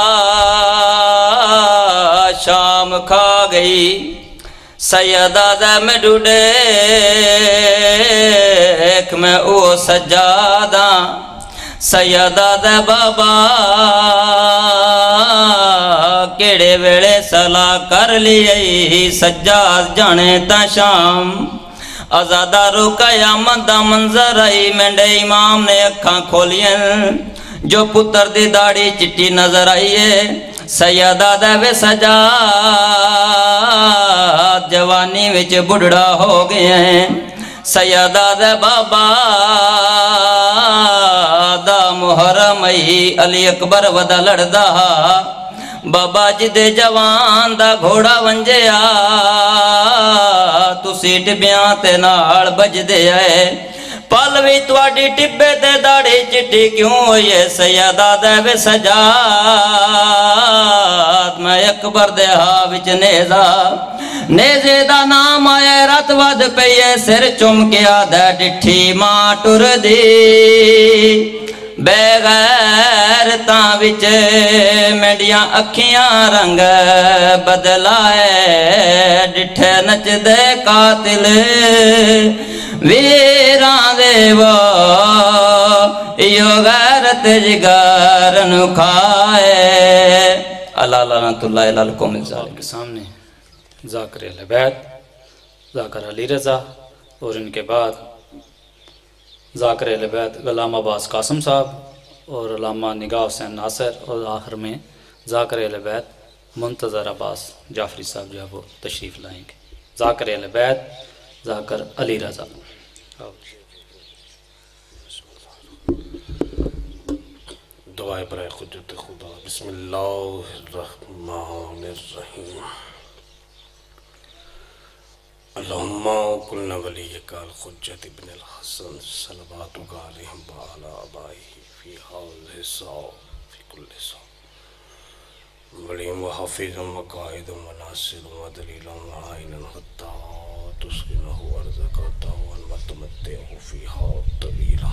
شام کھا گئی، سیدہ میں ڈوڈے ایک میں او سجادہ، سیدہ بابا کیڑے ویڑے سلا کر لیے سجاد جانے تا شام، آزادہ رکیا مندہ منظر آئی مینڈے امام نے اکھاں کھولیں، جو پتر دی داڑھی چٹی نظر آئیے، سیدہ دے سجاد جوانی وچ بڑھڑا ہو گئے ہیں، سیدہ دے بابا دا محرم ای علی اکبر ودا لڑدا، بابا جی دے جوان دا گھوڑا ونجیا، تسی ٹبیاں تے نال بج دے آئے، پالوی تواڈی ٹبے تے داڑھی چٹی کیوں ہوئیے، سیدہ دے سجاد میں اکبر دے ہاں وچ نیزا، نیزے دا نام آئے رات ود پئیے، سر چم کے آدھے ڈٹھی ماں ٹر دی، بے غیر تاں وچ میڈیاں اکھیاں رنگ بدلائے، ڈٹھے نچ دے قاتل ویران دے وہ ایو غیرت جگر نکھائے۔ اللہ لعنت اللہ علی القوم الظالمین۔ کے سامنے ذاکر اہل بیت، ذاکر علی رضا، اور ان کے بعد ذاکر اہل بیت غلام عباس قاسم صاحب اور علامہ نگاہ حسین ناصر، اور آخر میں ذاکر اہل بیت منتظر عباس جعفری صاحب جو ہے وہ تشریف لائیں گے۔ ذاکر اہل بیت ذاکر علی رضا۔ دعائے برائے قدرت خدا۔ بسم اللہ الرحمن الرحیم۔ اللہم کلنا ولیک الحجۃ ابن الحسن صلواتک علیہم وعلی آبائہ فی ہذہ الساعہ فی کل ساعہ ولیم و حافظ و قائد و ناصر و دلیل و عین حتی تسکنہ ارضک طوعا و تمتعہ فیہا طویلا۔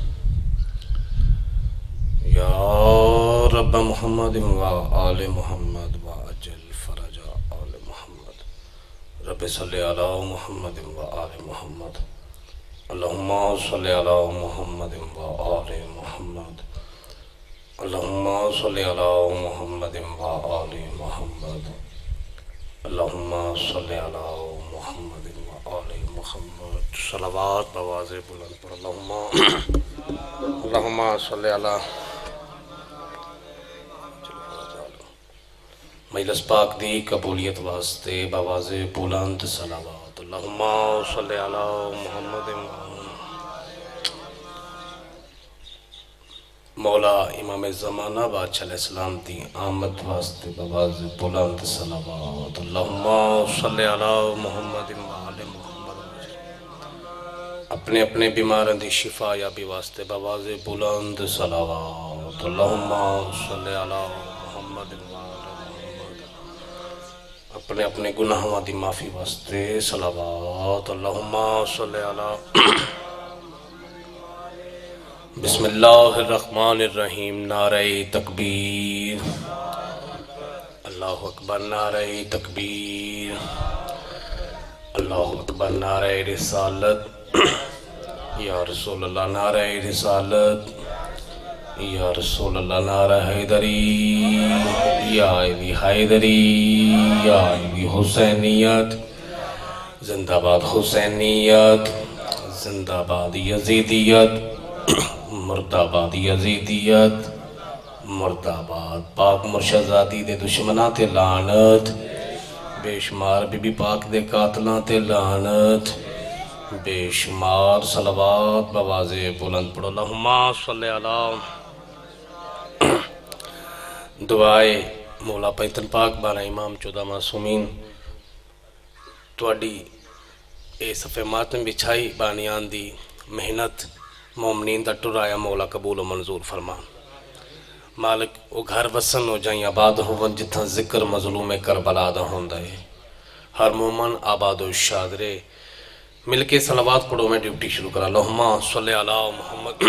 یا رب محمد و آل محمد و اجل فرج آل محمد۔ رب صلی علی محمد و آل محمد۔ اللہم صلی علی محمد و آل محمد۔ اللہم صلی علی محمد و آل محمد۔ اللہم صلی علی محمد و آل محمد۔ صلوات بواز بلند پر اللہم اللہم صلی علی مجلس پاک دی قبولیت واسطے بواز بلند صلوات۔ اللہم صلی علی محمد۔ مولا امام زمانہ بادشاہ علیہ السلام دی آمد واسطے بواز بلند صلوات۔ اللہم صلی علی محمد وآل محمد۔ اپنے اپنے بیماروں دی شفا یابی واسطے بواز بلند صلوات۔ اللہم صلی علی محمد وآل محمد۔ اپنے اپنے گناہوں دی معافی واسطے صلوات۔ اللہم صلی علی بسم اللہ الرحمن الرحیم۔ نعرہ تکبیر، اللہ اکبر، نعرہ تکبیر، اللہ اکبر، نعرہ رسالت، یا رسول اللہ، نعرہ رسالت، یا رسول اللہ، نعرہ حیدری، یا علی حیدری، یا علی حسینیت، زندہ باد حسینیت، زندہ باد یزیدیت، مرد آباد یزیدیت، مرد آباد پاک مرشدزادی دے دشمناں تے لعنت، بے شمار بی بی پاک دے قاتلاں تے لعنت، بے شمار صلوات بواز بلند پڑھو۔ اللہم صلی علی دعائے مولا پیتن پاک بارہ امام چودہ معصومین توڑی اے صفحہ ماتم بچھائی بانیان دی محنت مومنین دا ٹرایا مولا قبول و منظور فرمان۔ مالک او گھر وسن ہو جائیں آباد ہون جتھاں ذکر مظلوم کربلا دا ہوندہ ہے۔ ہر مومن آباد و شاد رے۔ مل کے صلوات پڑھو، میں ڈیوٹی شروع کرا۔ اللہم صلی علی محمد۔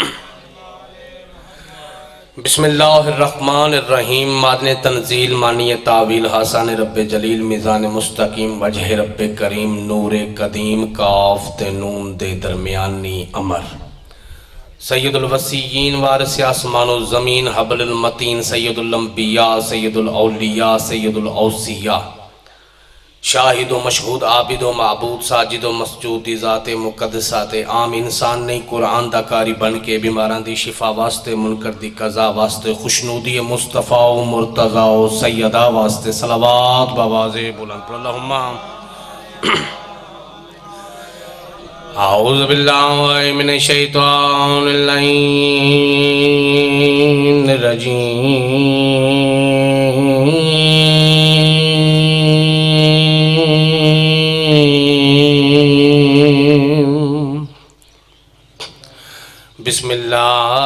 بسم اللہ الرحمن الرحیم۔ مادن تنزیل، معنی تعویل، حسان رب جلیل، میزان مستقیم، وجہ رب کریم، نور قدیم، کاف تے نون دے درمیانی امر، سید الوسیین، وارث آسمان و زمین، حبل المتین، سید الانبیاء، سید الاولیاء، سید الاوصیاء، شاہد و مشہود، عابد و معبود، ساجد و مسجود، دی ذات مقدسات عام انسان نہیں قرآن دا کاری بن کے بیماران دی شفا واسطے، منکر دی قضا واسطے، خوشنودی مصطفیٰ و مرتضیٰ و سیدہ واسطے صلوات بواز بلند پر اللہم اعوذ باللہ من الشیطان اللعین الرجیم۔ بسم اللہ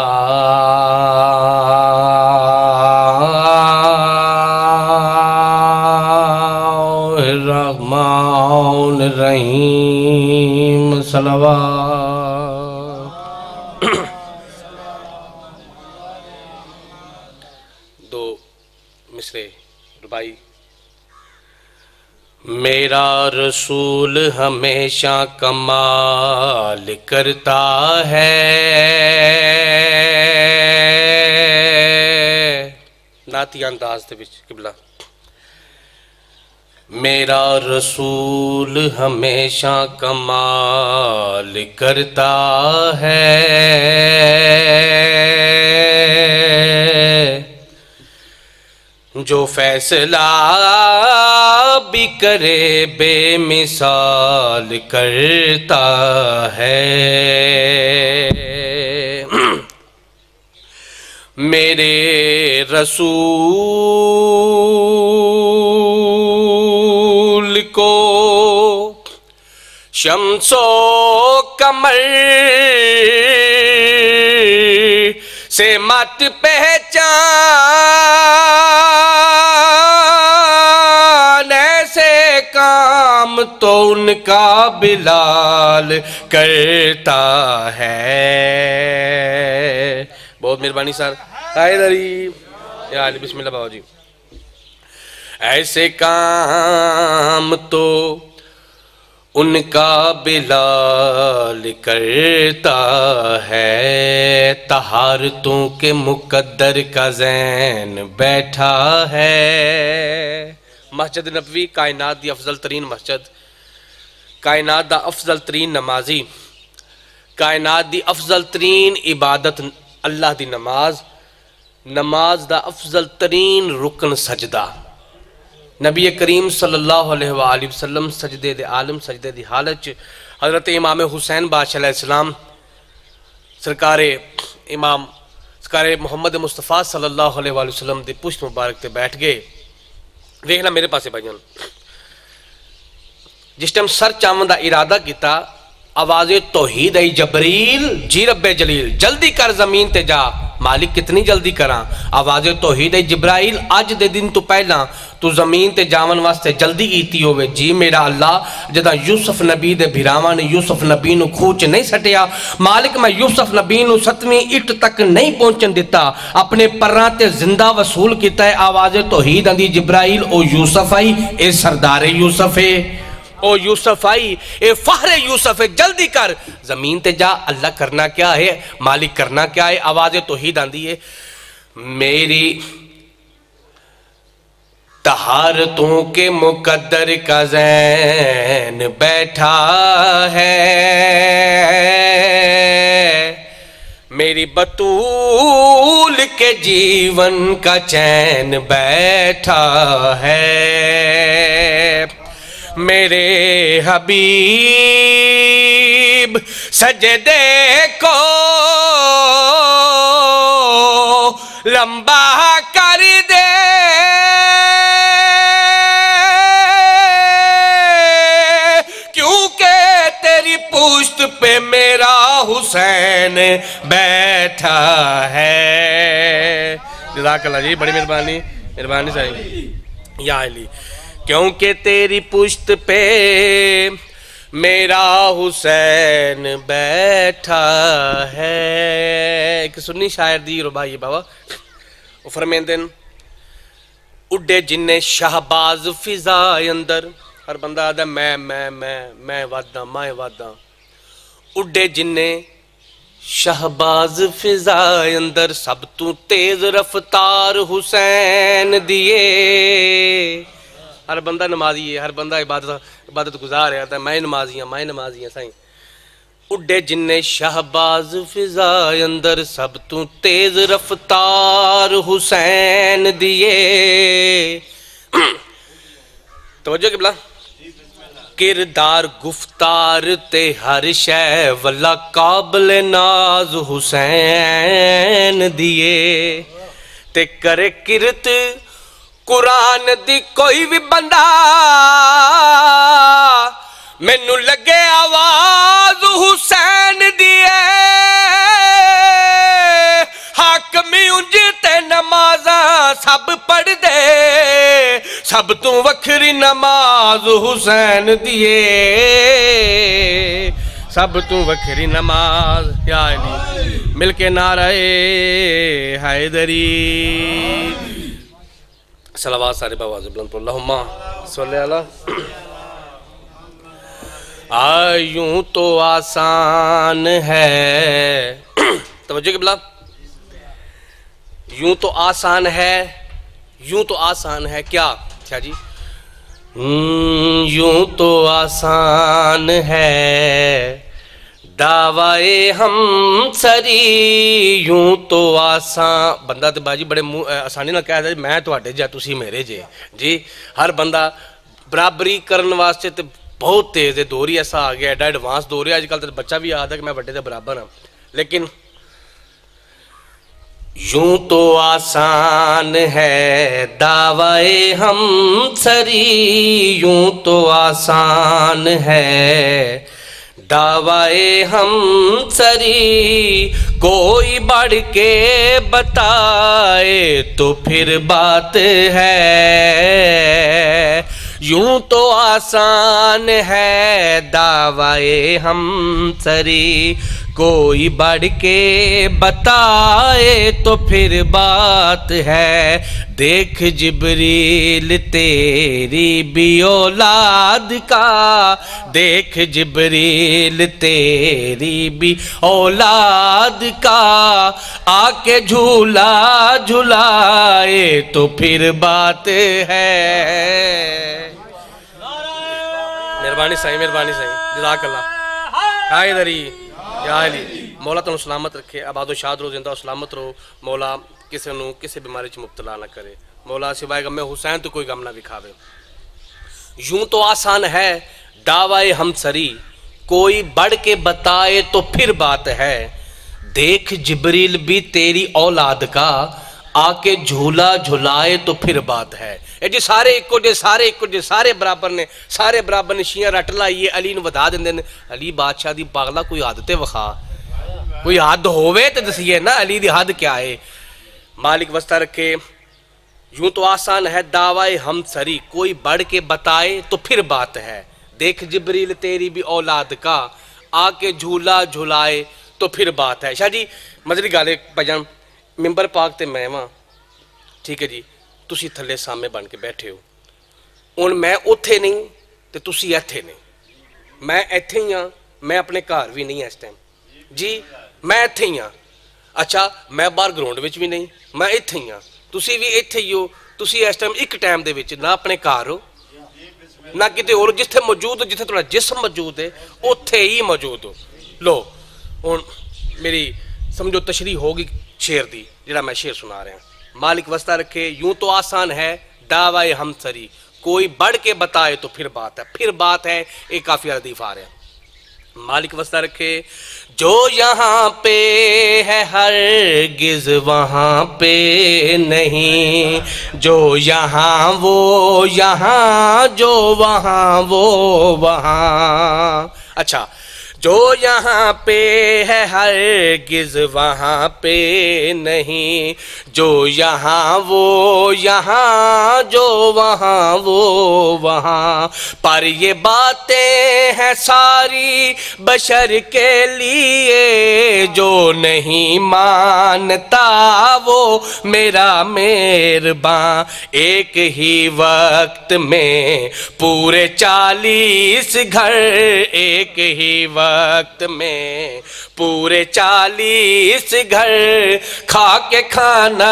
الرحمن الرحیم۔ صلوات۔ دو مصرے ربائی۔ میرا رسول ہمیشہ کمال کرتا ہے، نعتی انداز دے وچ قبلہ۔ میرا رسول ہمیشہ کمال کرتا ہے، جو فیصلہ بھی کرے بے مثال کرتا ہے۔ میرے رسول کو شمس و قمر سے مت پہچان، ایسے کام تو ان کا بلال کرتا ہے۔ بہت مہربانی سر، حیدری یا علی، بسم اللہ بابا جی۔ ایسے کام تو ان کا بلال کرتا ہے، طہارتوں کے مقدر کا زین بیٹھا ہے۔ مسجد نبوی کائنات دی افضل ترین مسجد، کائنات دا افضل ترین نمازی، کائنات دی افضل ترین عبادت اللہ دی نماز، نماز دا افضل ترین رکن سجدہ۔ نبی کریم صلی اللہ علیہ وآلہ وسلم سجدے دے عالم، سجدے دی حالت، حضرت امام حسین بادشاہ علیہ السلام سرکار امام سرکار محمد مصطفیٰ صلی اللہ علیہ وآلہ وسلم دے پشت مبارک تے بیٹھ گئے۔ دیکھنا میرے پاسے بھائی جان، جس ٹائم سر چاون دا ارادہ کیتا، آواز توحید ای جبریل، جی رب جلیل جلدی کر زمین تے جا، مالک کتنی جلدی کراں، آواز توحید ای جبرائیل اج دے دن تو پہلا تو زمین تے جاون واسطے جلدی کیتی ہوئے، جی میرا اللہ جدہ یوسف نبی دے بھراواں نے یوسف نبی نو کھوچ نہیں سٹیا، مالک میں یوسف نبی نو ستویں اٹ تک نہیں پہنچن دیتا، اپنے پراں تے زندہ وصول کیتا ہے، آواز توحید اندی جبرائیل او یوسف آئی، اے سردار یوسف ہے، او یوسف آئی، اے فہر یوسف ہے، جلدی کر زمین تے جا، اللہ کرنا کیا ہے، مالک کرنا کیا ہے، آواز توحید آندی ہے۔ میری طہارتوں کے مقدر کا زین بیٹھا ہے، میری بطول کے جیون کا چین بیٹھا ہے، میرے حبیب سجدے کو لمبا کر دے، کیونکہ تیری پشت پہ میرا حسین بیٹھا ہے۔ جزاک اللہ جی، بڑی مہربانی، مہربانی صاحب یا علی، کیونکہ تیری پشت پہ میرا حسین بیٹھا ہے۔ ایک سنی شاعر دی ربائی بابا، وہ فرمیندے اڈے جنہیں شہباز فضائے اندر، ہر بندہ آدھا میں میں میں میں وعدہ میں وعدہ، اڈے جنہیں شہباز فضائے اندر، سب تو تیز رفتار حسین دیے۔ ہر بندہ نمازی ہے، ہر بندہ عبادت عبادت گزار ہے، میں نمازی ہوں میں نمازی ہوں سائیں۔ اڈے جنہیں شہباز فضائے اندر، سب تو تیز رفتار حسین دیے۔ توجہ قبلہ، کردار گفتار تے ہر شے والا قابل ناز حسین دیے، تے کرے کرت قرآن دی کوئی بھی بندہ، مینو لگے آواز حسین دیے، حاکمی انجتے نمازاں سب پڑھ دے، سب تو وکھری نماز حسین دیے، سب تو وکھری نماز۔ یا علی مل کے نعرہ حیدری، صلوات سارے بآواز بلند پر اللہم صلی اللہ۔ آیوں تو آسان ہے، توجہ قبلہ، یوں تو آسان ہے، یوں تو آسان ہے کیا کیا جی، یوں تو آسان ہے دعوائے ہم سری، یوں تو آسان بندہ تو باجی بڑے آسانی نہ کہہ دے میں تواڈے جے تسی میرے جے جی، ہر بندہ برابری کرن واسطے تے بہت تیز ہے، دور ہی ایسا آ گیا ایڈا ایڈوانس دور ہے اج کل، تو بچہ بھی یاد ہے کہ میں بڑے دے برابر ہوں، لیکن یوں تو آسان ہے دعوائے ہم سری، یوں تو آسان ہے دعوائے ہم سری، کوئی بڑھ کے بتائے تو پھر بات ہے، یوں تو آسان ہے دعوائے ہم سری، کوئی بڑھ کے بتائے تو پھر بات ہے، دیکھ جبریل تیری بھی اولاد کا، دیکھ جبریل تیری بھی اولاد کا، آ کے جھولا جھلائے تو پھر بات ہے۔ مہربانی سائیں، مہربانی سائیں، جزاک اللہ۔ ہائے دری یا علی، مولا تنو سلامت رکھے، آباد و شاد رو، زندہ و سلامت رو، مولا کسی نو کسی بیماری چ مبتلا نہ کرے، مولا سوائے غم حسین تو کوئی غم نہ دکھاوے۔ یوں تو آسان ہے دعوائے ہم سری، کوئی بڑھ کے بتائے تو پھر بات ہے، دیکھ جبریل بھی تیری اولاد کا، آ کے جھولا جھلائے تو پھر بات ہے۔ اے جی سارے ایکو جے، سارے ایکو جے، سارے برابر نے، سارے برابر نے، شیعہ رٹ لائیے علی نو ودا دیں دیں، علی بادشاہ دی پاگلا کوئی عادت وخا، کوئی حد ہووے تے دسیے نا علی دی حد کیا ہے۔ مالک وسطہ رکھے، یوں تو آسان ہے دعوائے ہم سری، کوئی بڑھ کے بتائے تو پھر بات ہے، دیکھ جبریل تیری بھی اولاد کا، آ کے جھولا جھلائے تو پھر بات ہے۔ شاہ جی مزری گالے پجن ممبر پاک تے میں وہاں، ٹھیک ہے جی، تسی تھلے سامنے بن کے بیٹھے ہو، ان میں اتھے نہیں تے تسی ایتھے نہیں، میں ایتھے ہی ہاں، میں اپنے گھر بھی نہیں اس ٹائم جی، میں ایتھے ہی ہاں، اچھا میں باہر گراؤنڈ وچ بھی نہیں، میں ایتھے ہی ہاں، تسی بھی ایتھے ہی ہو، تسی اس ٹائم ایک ٹائم دے وچ نہ اپنے گھر ہو نہ کتے اور، جتھے موجود ہو، جتھے تھوڑا جسم موجود ہے اتھے ہی موجود ہو۔ لو ہن میری سمجھو تشریح ہوگی شعر دی جڑا میں شعر سنا رہا ہوں۔ مالک وسطہ رکھے، یوں تو آسان ہے دعوائے ہم سری، کوئی بڑھ کے بتائے تو پھر بات ہے، پھر بات ہے، ایک کافی ردیف آ رہا ہے۔ مالک وسطہ رکھے، جو یہاں پہ ہے ہرگز وہاں پہ نہیں، جو یہاں وہ یہاں، جو وہاں وہ وہاں، اچھا جو یہاں پہ ہے ہرگز وہاں پہ نہیں، جو یہاں وہ یہاں، جو وہاں وہ وہاں، پر یہ باتیں ہیں ساری بشر کے لیے، جو نہیں مانتا وہ میرا مہرباں، ایک ہی وقت میں پورے چالیس گھر، ایک ہی وقت وقت میں پورے چالیس گھر، کھا کے کھانا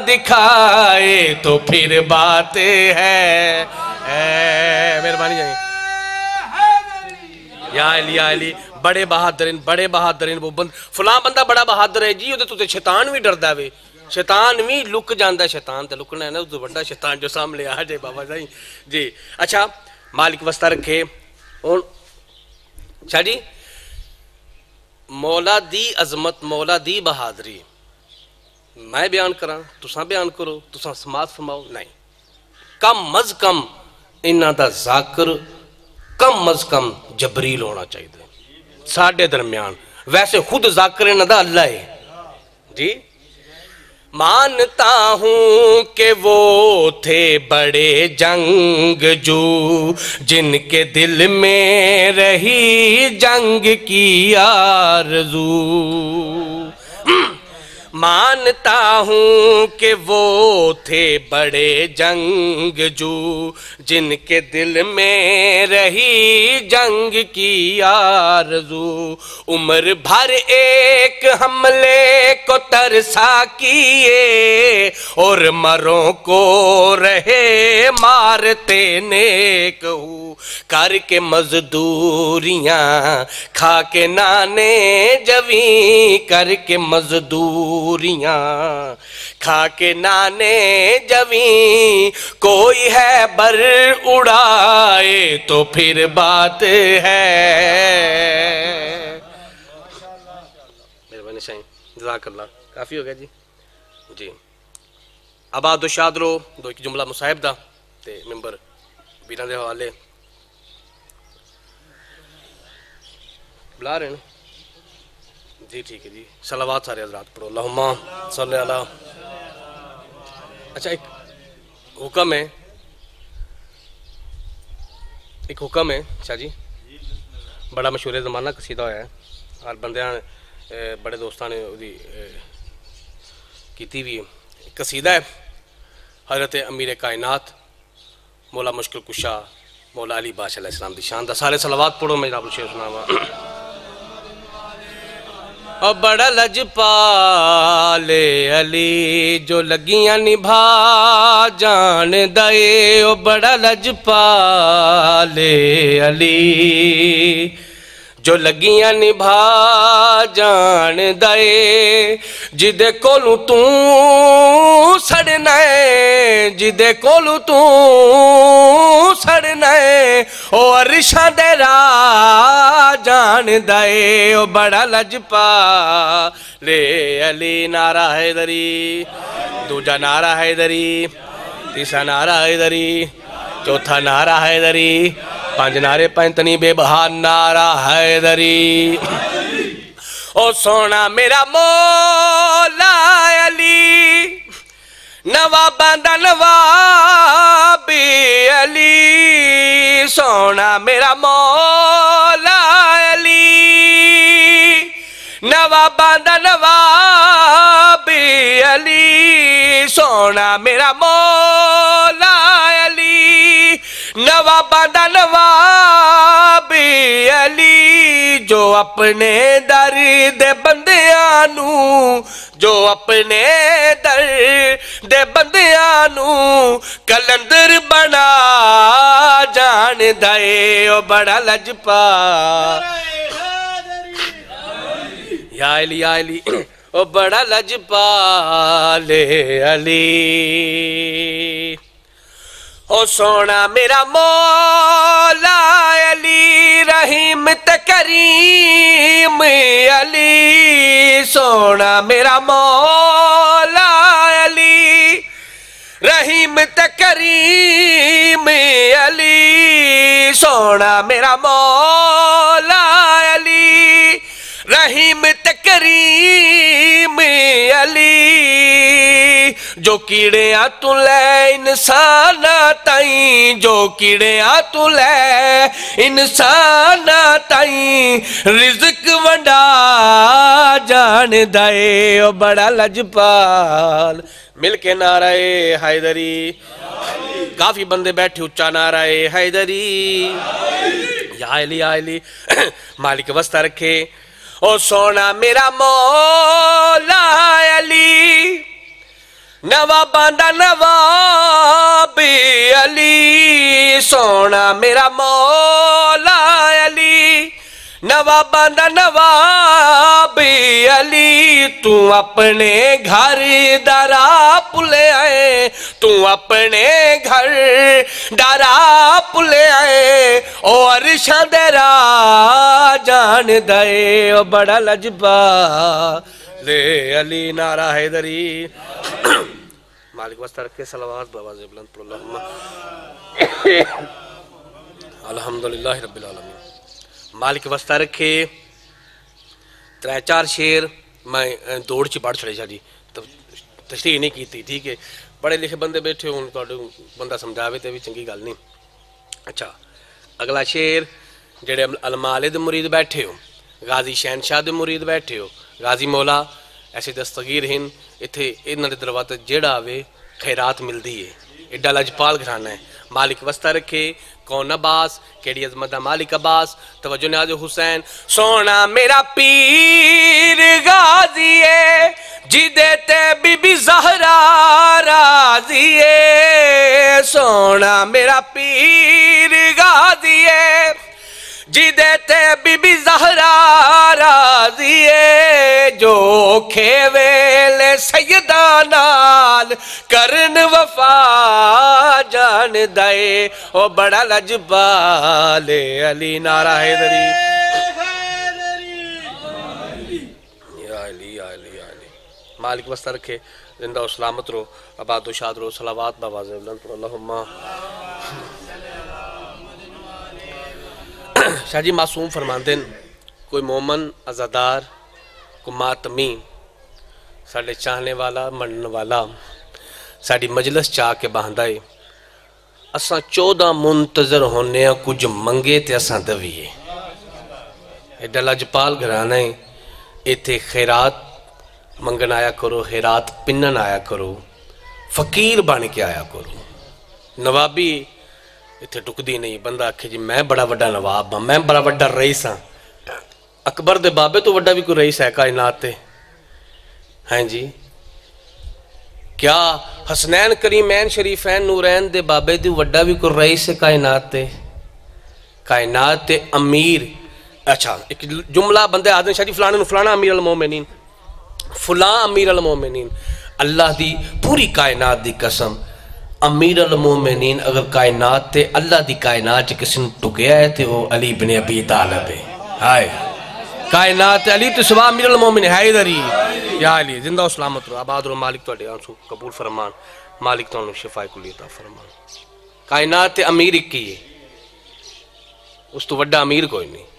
دکھائے تو پھر بات ہے۔ مہربانی جائیں یا علی یا علی، بڑے بہادرین، بڑے بہادرین، وہ بند فلاں بندہ بڑا بہادر ہے جی، وہ تو شیطان بھی ڈردا وے، شیطان بھی لک جاندہ ہے، شیطان تے لکنا ہے نا، اس بڑا شیطان جو سامنے آ جائے بابا جائیں جی۔ اچھا مالک وسطہ رکھے، اور شاہ جی مولا دی عظمت، مولا دی بہادری میں بیان کراں، تساں بیان کرو، تساں سماعت فرماؤ، نہیں، کم از کم انہاں دا ذاکر کم از کم جبریل ہونا چاہیے ساڈے درمیان، ویسے خود ذاکر انہاں دا اللہ ہے جی۔ مانتا ہوں کہ وہ تھے بڑے جنگجو، جن کے دل میں رہی جنگ کی آرزو، مانتا ہوں کہ وہ تھے بڑے جنگجو جن کے دل میں رہی جنگ کی آرزو، عمر بھر ایک حملے کو ترسا کیے اور مروں کو رہے مارتے نیک ہو، کر کے مزدوریاں کھا کے نانے جویں، کر کے مزدوریاں کھا کے نانے جویں، کوئی ہے بر اڑائے تو پھر بات ہے۔ مہربانی سائیں، جزاک اللہ، کافی ہو گیا جی جی آباد و شاد رو دو ایک جملہ مصاحب دا تے ممبر بینا دے حوالے بلا رہے ہیں جی ٹھیک ہے جی صلوات سارے حضرات پڑھو اللہم صلی اللہ۔ اچھا ایک حکم ہے ایک حکم ہے شاہ جی، بڑا مشہور زمانہ قصیدہ ہویا ہے اور بندیاں بڑے دوستان نے کیتی بھی قصیدہ ہے حضرت امیر کائنات مولا مشکل کشا مولا علی بادشاہ علیہ السلام دی شان دا، سارے صلوات پڑھو میں جناب الشیخ سناوا۔ او بڑا لجپالے علی جو لگیاں نبھا جان دے، او بڑا لجپالے علی جو لگیاں نبھا جان دے، جدے کولوں توں سڑنا ہے جدے کولوں توں سڑنا ہے، او عرشاں دے راہ جان دے، او بڑا لجپالے علی۔ نعرہ حیدری، دوجا نعرہ حیدری، تیسرا نعرہ حیدری، چوتھا نعرہ حیدری، پانچ نعرے پینتنی بے بہار نعرہ حیدری۔ او سونا میرا مولا علی، نواباں دا نواب علی، سونا میرا مولا علی، نواباں دا نواب علی، سونا میرا مولا علی، نواباں دا نواب علی، جو اپنے در دے بندیاں نوں جو اپنے در دے بندیاں نوں کلندر بنا جان دے، او بڑا لجپال یا علی یا علی، او بڑا لجپال علی۔ او سونا میرا مولا علی، رحیم تے کریم علی، سونا میرا مولا علی، رحیم تے کریم علی، سونا میرا مولا علی، رحیم تے کریم علی، جو کیڑیاں تو لے انسان تائیں، جو کیڑیاں تو لے انسان تائیں، رزق ونڈا جان دے، او بڑا لجپال۔ مل کے نعرہ حیدری، کافی بندے بیٹھے اچھا نعرہ حیدری، یا علی یا علی، مالک وسطہ رکھے۔ او سونا میرا مولا علی، نواباں دا نواب علی، سونا میرا مولا علی، نواباں دا نواب علی، تو اپنے گھر دارا پلے آئے، تو اپنے گھر دارا پلے آئے، او عرشاں دے راہ جان دے، او بڑا لجپال علی۔ نعرہ حیدری، مالک واسطہ رکھے صلوات بآواز بلند پڑھو اللہم الحمدللہ رب العالمین۔ مالک واسطہ رکھے ترے چار شیر میں دوڑ چی پڑھ چھڑے شاہ جی، تشریح نہیں کی تھی، ٹھیک ہے، پڑھے لکھے بندے بیٹھے ہوں تو بندہ سمجھاوے تے بھی چنگی گل نہیں۔ اچھا اگلا شیر جڑے علماء دے مرید بیٹھے ہو، غازی شہنشاہ دے مرید بیٹھے ہو، غازی مولا ایسے دستگیر ہیں اتنے انہوں نے دروازے جیڑا آوے خیرات ملتی ہے. ایڈا لجپال گھرانا ہے. مالک وسطہ رکھے کون عباس کیڑی عظمت دا مالک عباس. توجہ نیاز حسین سونا میرا پیر غازی ہے جدے تے بی بی زہرا راضی ہے. سونا میرا پیر غازی ہے جدے تے بی بی زہرا راضی ہے. جو کھیویلے سیدہ نال کرن وفا جان دائے او بڑا لجبال علی نعرہ حیدری یا علی یا علی یا علی. مالک وسطہ رکھے زندہ و سلامت رو آباد و شاد رو صلوات بواز اللہم. شاہ جی معصوم فرماندے کوئی مومن عزادار کو ماتمی ساڑھے چاہنے والا منن والا ساڑھی مجلس چاہ کے باندھائے اساں چودہ منتظر ہونے ہیں کچھ منگے تے اساں دویے. ایڈا لجپال گھرانا ہے ایتھے خیرات منگن آیا کرو خیرات پنن آیا کرو فقیر بان کے آیا کرو. نوابی اتھے ٹک دی نہیں بندہ آکھے جی میں بڑا وڈا نواب ہاں میں بڑا وڈا رئیس ہاں. اکبر دے بابے تو وڈا بھی کوئی رئیس ہے کائنات تے ہیں جی. کیا حسنین کریمین شریفین نورین دے بابے دی وڈا بھی کوئی رئیس ہے کائنات تے کائنات تے امیر. اچھا ایک جملہ بندے آدھیں شاہ جی فلانے فلانا امیر المومنین فلاں امیر المومنین. اللہ دی پوری کائنات دی قسم امیر المومنین اگر کائنات تے اللہ دی کائنات چ کسی نے ٹکیا ہے تے وہ علی بن ابی طالب ہے. ہائے کائنات علی تو سوا امیر المومنین حیدری یا علی زندہ و سلامت رو آباد رو. مالک تو اڈے آنسو قبول فرمان مالک تو انہوں شفاء کلی عطا فرمان. کائنات تے امیر ایک کی ہے اس تو وڈا امیر کوئی نہیں.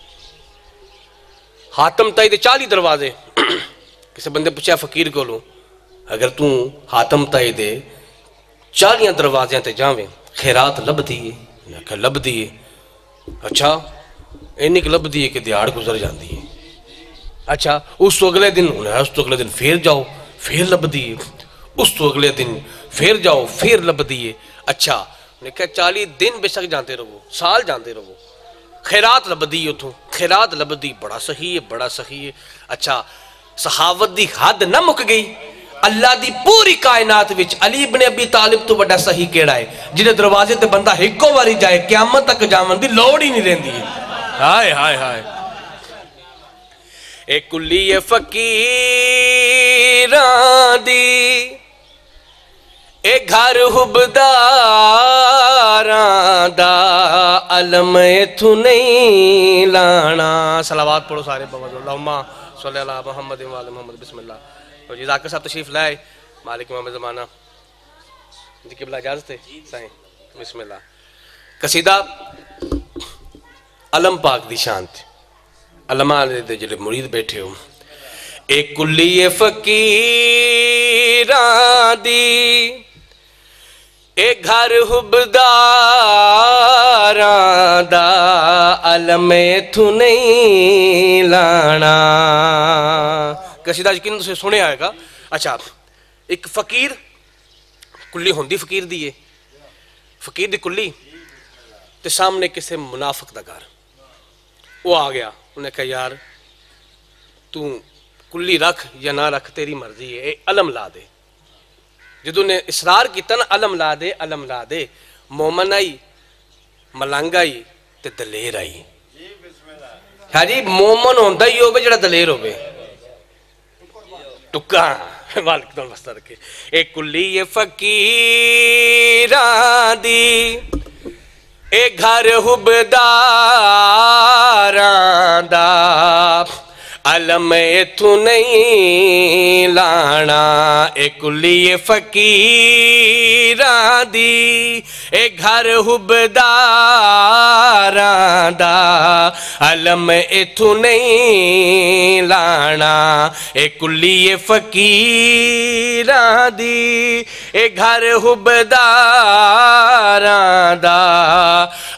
حاتم تائی دے چالی دروازے کسی بندے پوچھا فقیر کو لوں اگر توں حاتم تائی دے چالیاں دروازیاں تے جاویں خیرات لب دیئے میں کہا لب دیئے. اچھا اینک لب دیئے کہ دیاڑ گزر جان دیئے. اچھا اس تو اگلے دن انہیں اس تو اگلے دن پھر جاؤ پھر لب دیئے اس تو اگلے دن پھر جاؤ پھر لب دیئے. اچھا انہیں کہا چالی دن بے شک جانتے رہو سال جانتے رہو خیرات لب دیئے اتھوں خیرات لب دی بڑا صحیح ہے بڑا صحیح ہے. اچھا صحاوت دی حد نہ مک گئی اللہ دی پوری کائنات وچ علی بن ابی طالب تو بڑا صحیح کیڑا ہے جنہیں دروازے تے بندہ ہکو واری جائے قیامت تک جاون دی لوڑ ہی نہیں رہندی ہے. ہائے ہائے ہائے اے کلی فقیران دی اے گھر حبداراں دا علم ایتھوں نہیں لانا. صلوات پڑھو سارے بابا اللہم صلی اللہ محمد و آل محمد بسم اللہ. اور جی ذاکر صاحب تشریف لائے مالک محمد زمانہ جی قبلہ اجازت ہے سائیں بسم اللہ. قصیدہ علم پاک دی شانت علماء دے جلے مرید بیٹھے ہو. اے کلی فقیران دی اے گھر حبداراں دا علم ایتھوں نہیں لانا. قصیدہ یقین سے سنے آئے گا. اچھا ایک فقیر کلی ہوندی فقیر دیئے فقیر دی کلی تے سامنے کسے منافق دا گھر وہ آ گیا انہیں کہا یار تو کلی رکھ یا نہ رکھ تیری مرضی ہے اے علم لا دے. جدو نے اصرار کی تن علم لا دے علم لا دے مومن آئی ملنگ آئی تے دلیر آئی. ہاں جی مومن ہوندہ ہی ہوگے جڑا دلیر ہوگے ٹکا والک دون بستہ رکھے. اے کلی فقیران دی اے گھر حبداراں دا علم ایتھوں نہیں لانا. اے کلی فقیران دی اے گھر حبداراں دا علم ایتھوں نہیں لانا. اے کلی فقیران دی اے گھر حبداراں دا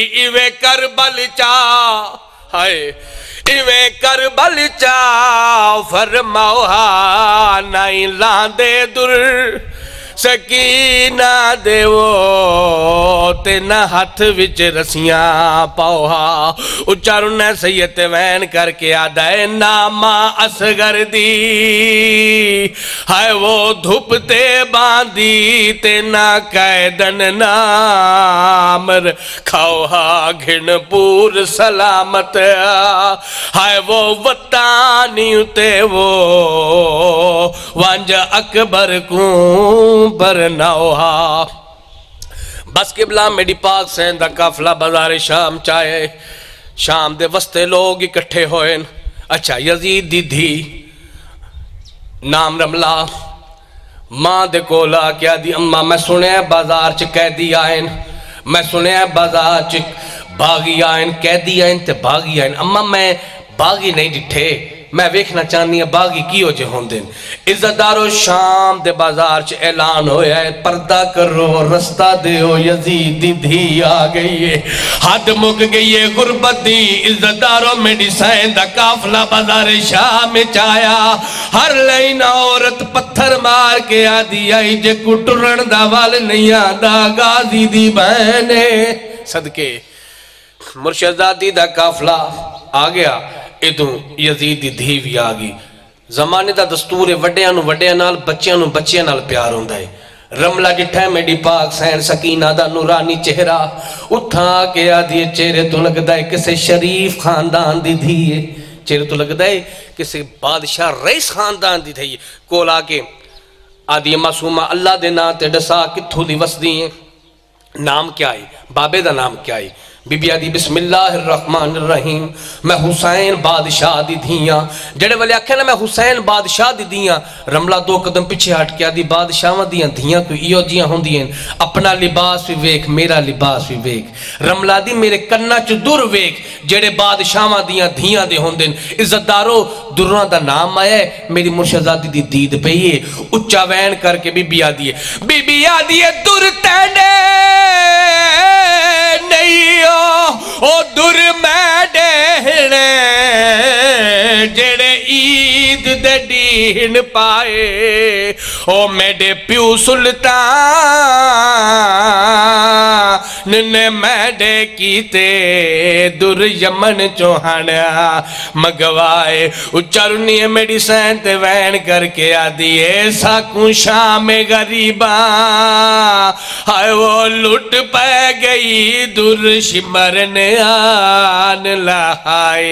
ایویں کربل چا ہائے ایویں کربل چا فرماؤ ہا نہیں لاندے در سکینہ دیو تے نہ ہاتھ وچ رسیاں پاؤہا اچارو نے سید وین کر کے آدھائے ناما اصغر دی ہائے وہ دھوپ تے باندھی تے نہ قیدن نامر کھاؤہا گھن پور سلامت ہائے وہ وطانی تے وہ وانج اکبر کون برناؤہا بس قبلہ میڈی پاک سین دا قافلہ بازار شام چاہے شام دے وستے لوگ اکٹھے ہوئے اچھا یزید دی دھی نام رملہ ماں دے کولا کیا دی اممہ میں سنے بازار چ قیدی آئین میں سنے بازار چ بھاگی آئین قیدی آئین تے بھاگی آئین اممہ میں باغی نہیں ڈٹھے میں ویکھنا چاہنی ہے باغی کی ہو جے ہوں دن عزتدارو شام دے بازار چ اعلان ہویا ہے پردہ کرو رستہ دیو یزید دی دھی آ گئی ہے حد مک گئی ہے غربت دی عزتدارو میڈی سائن دا قافلہ بازار شام چایا ہر لین عورت پتھر مار کے آدھی آئی جے کٹرن دا وال نہیں آدھا غازی دی بہنے صدقے مرشدزادی دا قافلہ آ گیا ادھوں یزید دی دھی بھی آگی زمانے دا دستور وڈیاں نو وڈیاں نال بچیاں نو بچیاں نال پیار ہوندہ ہے رملہ جٹھے میڈی پاک سین سکینہ دا نورانی چہرہ اتھا کے آدھی چہرے تو لگتا ہے کسے شریف خاندان دی دھی ہے چہرے تو لگتا ہے کسے بادشاہ رئیس خاندان دی دھی ہے کولا کے آدھی معصومہ اللہ دے نا تے ڈسا کتھو دی وس دی ہیں نام کیا ہے بابے دا نام کیا ہے بی بی آدھی بسم اللہ الرحمن الرحیم میں حسین بادشاہ دی دھیاں جڑے والے آکھے نا میں حسین بادشاہ دی دھیاں رملہ دو قدم پیچھے ہٹ کے آدھی بادشاہ دیاں دھیاں کوئی ایو جیاں ہوں دیاں اپنا لباس بھی ویک میرا لباس بھی ویک رملہ دی میرے کنہ چو در ویک جڑے بادشاہ دیاں دھیاں دے ہوں دین عزتدارو درنا دا نام آیا ہے میری مرشدزادی دی دید پہیے اچھا وین کر کے بی بی آدھی ہے بی بی آدھی ہے در تینے نہیں او در میں ڈہنے جڑے عید دے دین پائے او میڈے پیو سلطان نے میڈے کیتے در یمن چوہانا مگوائے اچارنی میڈی سینت وین کر کے آدھی ایسا کون شام غریباں ہائے وہ لٹ پہ گئی در شمرنے آن لہائے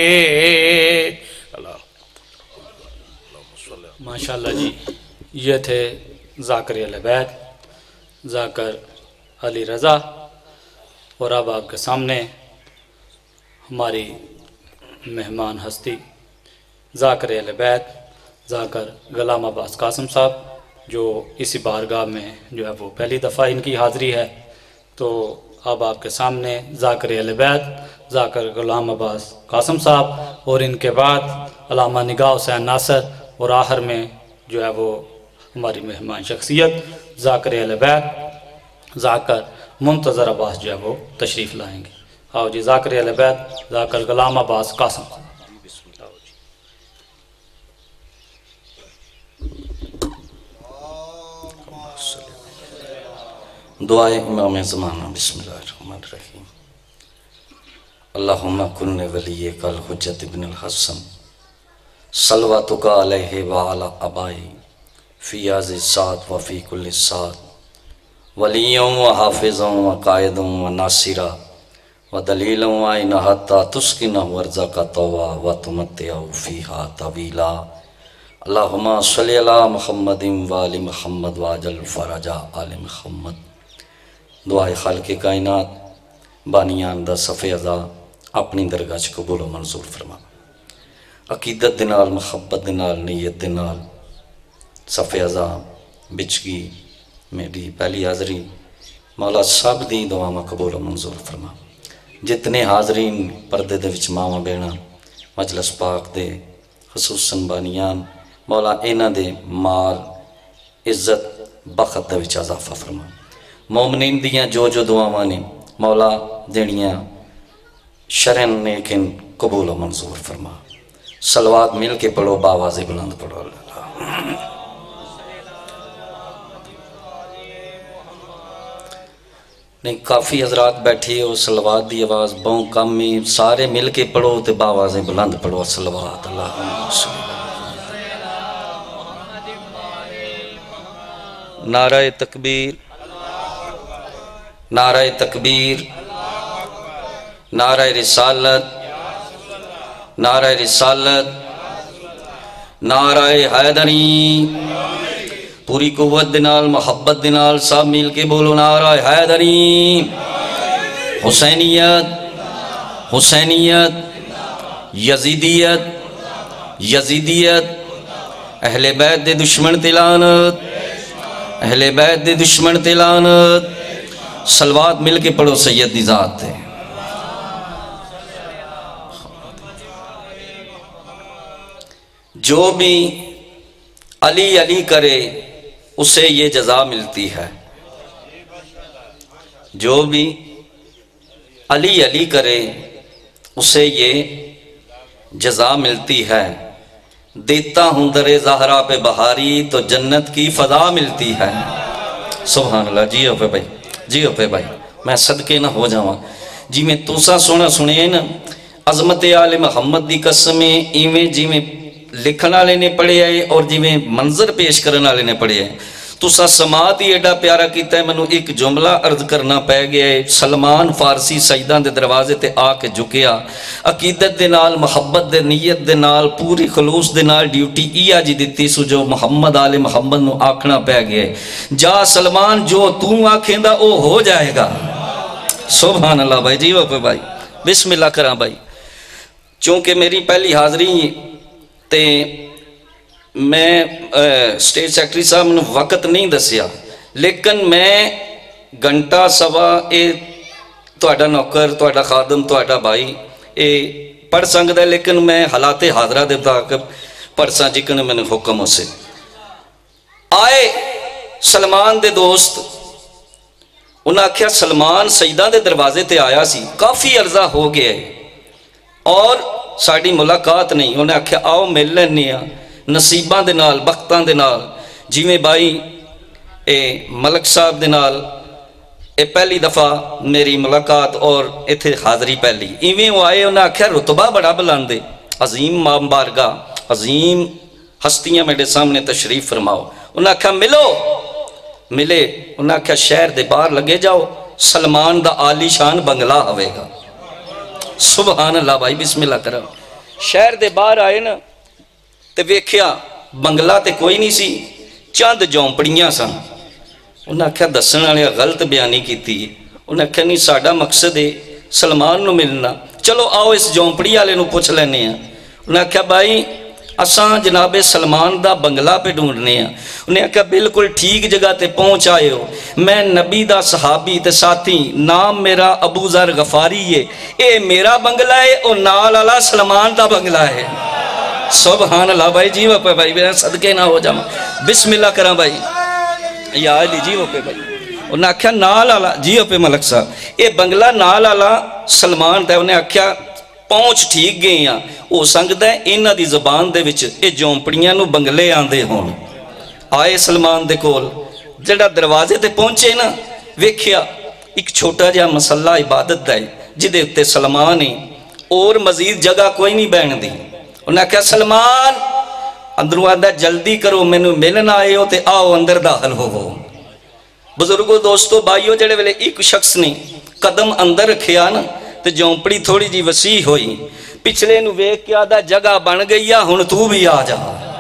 ماشاءاللہ جی یہ تھے ذاکر اہل بیت ذاکر علی رضا اور اب آپ کے سامنے ہماری مہمان ہستی ذاکر اہل بیت ذاکر غلام عباس قاسم صاحب جو اسی بارگاہ میں جو ہے وہ پہلی دفعہ ان کی حاضری ہے تو اب آپ کے سامنے ذاکر اہل بیت ذاکر غلام عباس قاسم صاحب اور ان کے بعد علامہ نگاہ حسین ناصر اور آخر میں جو ہے وہ ہماری مہمان شخصیت ذاکر اہل بیت ذاکر منتظر عباس جو ہے وہ تشریف لائیں گے آؤ جی ذاکر اہل بیت ذاکر غلام عباس قاسم صاحب دعائے امام زمانہ بسم اللہ الرحمن الرحیم اللہم کن ولی کل حجت ابن الحسن صلواتک علیہ وعلا ابائی فی آز سات وفی کل سات ولیوں و حافظوں و قائدوں و ناصرہ و دلیلوں و اینہتا تسکنہ ورزق طوع و تمتعو فیہا طویلا اللہم صلی اللہ محمد و آل محمد واجل فرجا آل محمد دعائے خالق کائنات بانیان دا صفحہ ازا اپنی درگاہ چ قبول و منظور فرما عقیدت دنال محبت دنال نیت دنال صفحہ ازا بچگی میری پہلی حاضری مولا سب دی دعا قبول و منظور فرما جتنے حاضرین پردے دے وچ ماواں بینا مجلس پاک دے خصوصاً بانیان مولا اینا دے مال عزت بخت دے وچ اضافہ فرما مومنین دیاں جو جو دعاواں نے مولا دینیاں شرن لیکن قبول و منظور فرما. صلوات مل کے پڑھو، باواز بلند پڑھو. نہیں کافی حضرات بیٹھی ہو، صلوات دی آواز بہوں کم ہی، سارے مل کے پڑھو تے باواز بلند پڑھو صلوات. اللہم صلی. نعرہ تکبیر، نعرہ تکبیر، نعرہ رسالت، نعرہ رسالت، نعرہ حیدری. پوری قوت دنال، محبت دنال سب مل کے بولو نعرہ حیدری. حسینیت، حسینیت، یزیدیت، یزیدیت، اہل بیت دے دشمن تلانت، اہل بیت دے دشمن تلانت. صلوات مل کے پڑھو سید دی ذات ہے. جو بھی علی علی کرے اسے یہ جزا ملتی ہے. جو بھی علی علی کرے اسے یہ جزا ملتی ہے. دیتا ہوں در زہرا پہ بہاری تو جنت کی فضا ملتی ہے. سبحان اللہ. جی ہو پہ بھائی، جی ہو پہ بھائی، میں صدقے نہ ہو جاواں. جی میں توسا سونا سنے نا عظمت آل محمد دی قسمیں ایویں جی میں لکھن والے نے پڑھے آئے اور جی میں منظر پیش کرنے والے نے پڑھے آئے. تسا سماعت ہی ایڈا پیارا کیتا ہے. مینوں ایک جملہ عرض کرنا پہ گیا ہے. سلمان فارسی سجداں دے دروازے تے آ کے جھکیا، عقیدت دے نال، محبت دے، نیت دے نال، پوری خلوص دے نال ڈیوٹی ایا جی دتی سو جو محمد آل محمد نو آکھنا پہ گیا ہے. جا سلمان جو تو آکھیندا او ہو جائے گا. سبحان اللہ بھائی. جی پہ بھائی بسم اللہ کراں بھائی. چونکہ میری پہلی حاضری تے میں سٹیج سیکٹری صاحب نے وقت نہیں دسیا، لیکن میں گھنٹہ سوا اے تہاڈا نوکر، تہاڈا خادم، تہاڈا بھائی اے پڑھ سکدا ہے، لیکن میں حالات حاضرہ دے مطابق پڑھ سا جکن میں نے حکم اسے. آئے سلمان دے دوست، انہاں آکھیا سلمان سجدہ دے دروازے تے آیا سی، کافی عرضہ ہو گیا ہے اور ساڑی ملاقات نہیں. انہیں آکھیا آؤ مل لینے آ نصیباں دے نال، بختاں دے نال. جی میں بھائی اے ملک صاحب دے نال اے پہلی دفعہ میری ملاقات اور ایتھے حاضری پہلی. ایویں وہ آئے، انہیں آکھیا رتبہ بڑا بلندے، عظیم ماں بارگاہ، عظیم ہستیاں میرے سامنے تشریف فرماؤ. انہیں آکھیا ملو. ملے. انہیں آکھیا شہر دے باہر لگے جاؤ، سلمان دا عالی شان بنگلہ ہوئے گا. سبحان اللہ بھائی بسم اللہ کرو. شہر دے باہر آئے نا تے ویکھیا بنگلہ تے کوئی نہیں سی، چند جھونپڑیاں سن. انہاں آکھیا دسن والے غلط بیانی کیتی. انہاں آکھیا نہیں ساڈا مقصد ہے سلمان نو ملنا، چلو آؤ اس جھونپڑی والے نو پوچھ لینے ہیں. انہاں آکھیا بھائی اساں جناب سلمان دا بنگلہ پہ ڈھونڈنے ہیں. انہیں کہا بالکل ٹھیک جگہ تے پہنچ آئے ہو. میں نبی دا صحابی تے ساتھی، نام میرا ابو ذر غفاری ہے. اے میرا بنگلہ ہے اور نال والا سلمان دا بنگلہ ہے. سبحان اللہ بھائی. جی وہ پہ بھائی میرا صدقے نہ ہو جاؤں. بسم اللہ کراں بھائی. یا علی جی وہ پہ بھائی. انہیں آکھیا نال والا. جی وہ پہ ملک صاحب اے بنگلہ نال والا سلمان دا. انہیں آکھیا پہنچ ٹھیک گئے ہیں. ہو سکتا ہے انہاں دی زبان دے وچ اے جھونپڑیاں نو بنگلے آندے ہون. آئے سلمان دے کول، جڑا دروازے تے پہنچے نا ویکھیا ایک چھوٹا جہا مسلح عبادت دا ہے جدے تے سلمان ہے اور مزید جگہ کوئی نہیں بہن دی. انہاں کہا سلمان اندروں آدھا جلدی کرو مینوں ملن آئے ہو تے آؤ اندر داخل ہو. بزرگو دوستو بھائیو جڑے ویلے ایک شخص نے قدم اندر رکھیا نا تے جھونپڑی تھوڑی جی وسیع ہوئی. پچھلے نو ویکھ کے آدھا جگہ بن گئی ہے ہن تو بھی آ جا.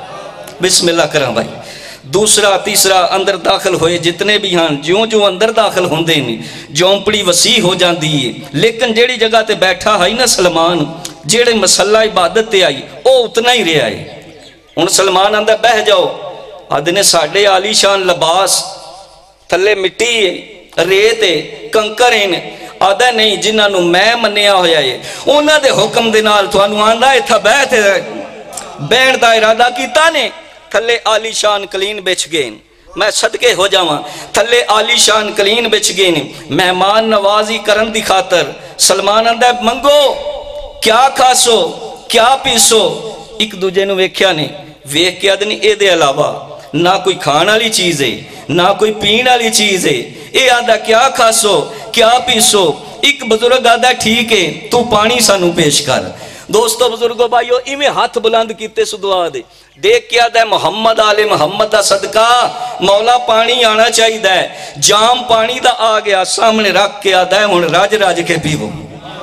بسم اللہ کراں بھائی. دوسرا تیسرا اندر داخل ہوئے جتنے بھی ہاں جوں جو اندر داخل ہوندے نے جھونپڑی وسیع ہو جاندی ہے. لیکن جیڑی جگہ تے بیٹھا ہے نا سلمان، جیڑے مسلح عبادت تے آئی او اتنا ہی رہا ہے. ہن سلمان آندا بہ جاؤ. آدھے نے ساڈے عالی شان لباس تھلے مٹی ہے، ریت ہے، کنکر ہیں. آدھا نہیں جنہاں نو میں منیا ہویا ہے انہاں دے حکم دے نال تھانوں آندا ایتھا بیٹھ بہن دا ارادہ کیتا نے. تھلے عالی شان کلین بچ گئے. میں صدقے ہو جاواں تھلے عالی شان کلین بچ گئے نے مہمان نوازی کرن دی خاطر سلمان آندا منگو کیا کھاسو کیا پیسو ایک دوجے نو ویکھیا نے ویکھ کے آدھنی اے دے علاوہ نہ کوئی کھانا لی چیز ہے نہ کوئی پینا لی چیز ہے اے آدھا کیا کھاسو کیا پیسو ایک بزرگ آدھا ٹھیک ہے تو پانی سانو پیش کر دوستو بزرگو بھائیو ایمیں ہاتھ بلند کیتے سو دعا دے دیکھ کیا دے محمد آل محمد دا صدقہ مولا پانی آنا چاہی دے جام پانی دا آ گیا سامنے رکھ کے آدھا ہے ہون راج راج کے پیو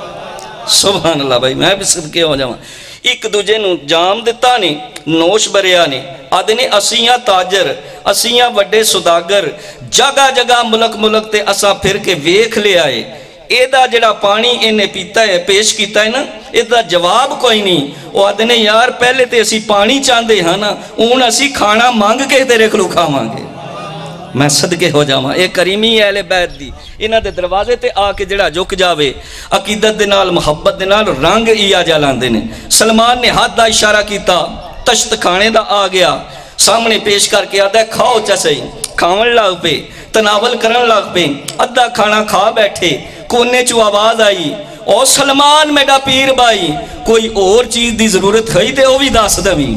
سبحان اللہ بھائی میں بھی صدقے ہو جاؤں ایک دوجے نو جام دیتا نے نوش بریا نے آدھنے اسیاں تاجر اسیاں وڈے صداگر جگہ جگہ ملک ملک تے اسا پھر کے ویکھ لے آئے ایدہ جڑا پانی انہیں پیتا ہے پیش کیتا ہے نا ایدہ جواب کوئی نہیں وہ آدھنے یار پہلے تے اسی پانی چاندے ہاں نا اون اسی کھانا مانگ کے تیرے کلو کھا مانگے میں صدقے ہو جاواں اے کریمی اہل بیت دی انہاں دے دروازے تے آ کے جڑا جھک جاوے عقیدت دے نال محبت دے نال رنگ ایا جلاندے نے سلمان نے ہاتھ دا اشارہ کیتا تشت کھانے دا آ گیا سامنے پیش کر کے آدھا ہے کھاؤ چسئی کھاون لگ پہ تناول کرن لگ پہ ادھا کھانا کھا بیٹھے کونے چو آواز آئی او سلمان میڈا پیر بھائی کوئی اور چیز دی ضرورت ہے تے او بھی داس دوی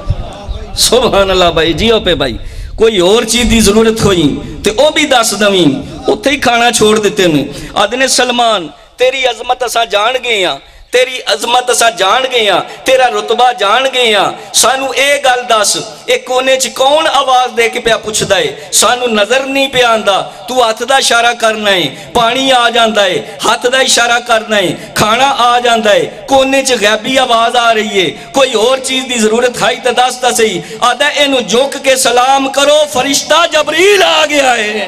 سبحان اللہ بھائی جیو پہ بھائی کوئی اور چیز دی ضرورت ہوئی تے او بھی داس دوی اتھے ہی کھانا چھوڑ دیتے ہیں آدھنے سلمان تیری عظمت اسا جان گئے ہیں تیری عظمت اسا جان گئے ہیں تیرا رتبہ جان گئے ہیں سانو اے گل دس اے کونے چ کون آواز دے کے پیا پوچھ دائے سانو نظر نہیں پیا آندا تو ہاتھ دا اشارہ کرنا ہے پانی آ جاندا ہے ہاتھ دا اشارہ کرنا ہے کھانا آ جاندا ہے کونے چ غیبی آواز آ رہی ہے کوئی اور چیز دی ضرورت کھائی تے دس تا صحیح آدھا اینو جھک کے سلام کرو فرشتہ جبریل آ گیا ہے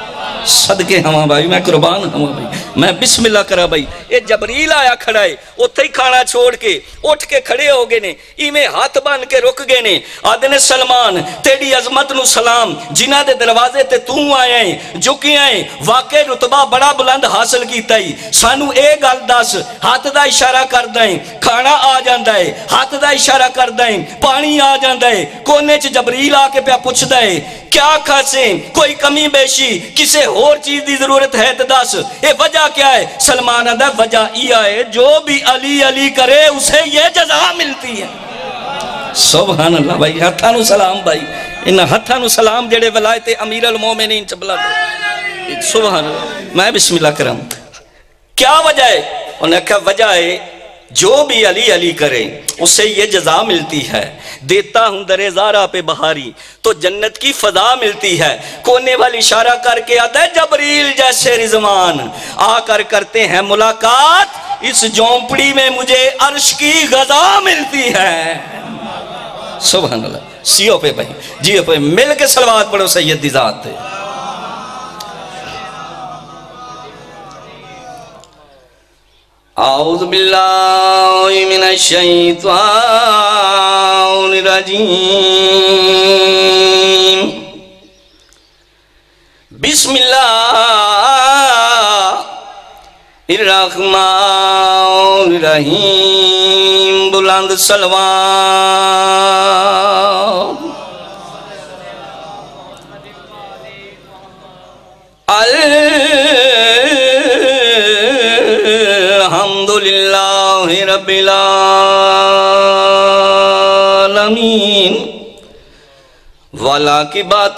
صدقے ہواں بھائی میں قربان ہواں بھائی میں بسم اللہ کرا بھائی یہ جبریل آیا کھڑا ہے اتھے ہی کھانا چھوڑ کے اٹھ کے کھڑے ہو گئے نے ایمیں ہاتھ بان کے رک گئے نے آدھنے سلمان تیری عظمت نو سلام جنہ دے دروازے تے تو آئے ہیں جھکے آئے واقع رتبہ بڑا بلند حاصل کیتا ہی سانو اے گل دس ہاتھ دا اشارہ کر دائیں کھانا آ جاندا ہے ہاتھ دا اشارہ کر دائیں پانی آ جاندا ہے کونے چ جبریل آ کے پیا پوچھ دائے کیا کھاسیں کوئی کمی بیشی کسے اور چیز دی ضرورت ہے تے دس اے وجہ کیا ہے سلمان آدھا وجہ یہ ہے جو بھی علی علی کرے اسے یہ جزا ملتی ہے سبحان اللہ بھائی ہتھانو سلام بھائی انہا ہتھانو سلام جڑے ولایت امیر المومنین چبلا دو سبحان اللہ میں بسم اللہ کرم کیا وجہ ہے انہوں نے کہا وجہ ہے جو بھی علی علی کرے اسے یہ جزا ملتی ہے دیتا ہوں در زارہ پہ بہاری تو جنت کی فضا ملتی ہے کونے والی اشارہ کر کے آتا ہے جبریل جیسے رضوان آ کر کرتے ہیں ملاقات اس جونپڑی میں مجھے عرش کی غذا ملتی ہے سبحان اللہ سیو پہ بھائی جیو پہ مل کے صلوات پڑھو سید دی ذات ہے اعوذ باللہ من الشیطان الرجیم بسم اللہ الرحمن الرحیم بلند صلوات الحمدللہ رب العالمین والعاقبۃ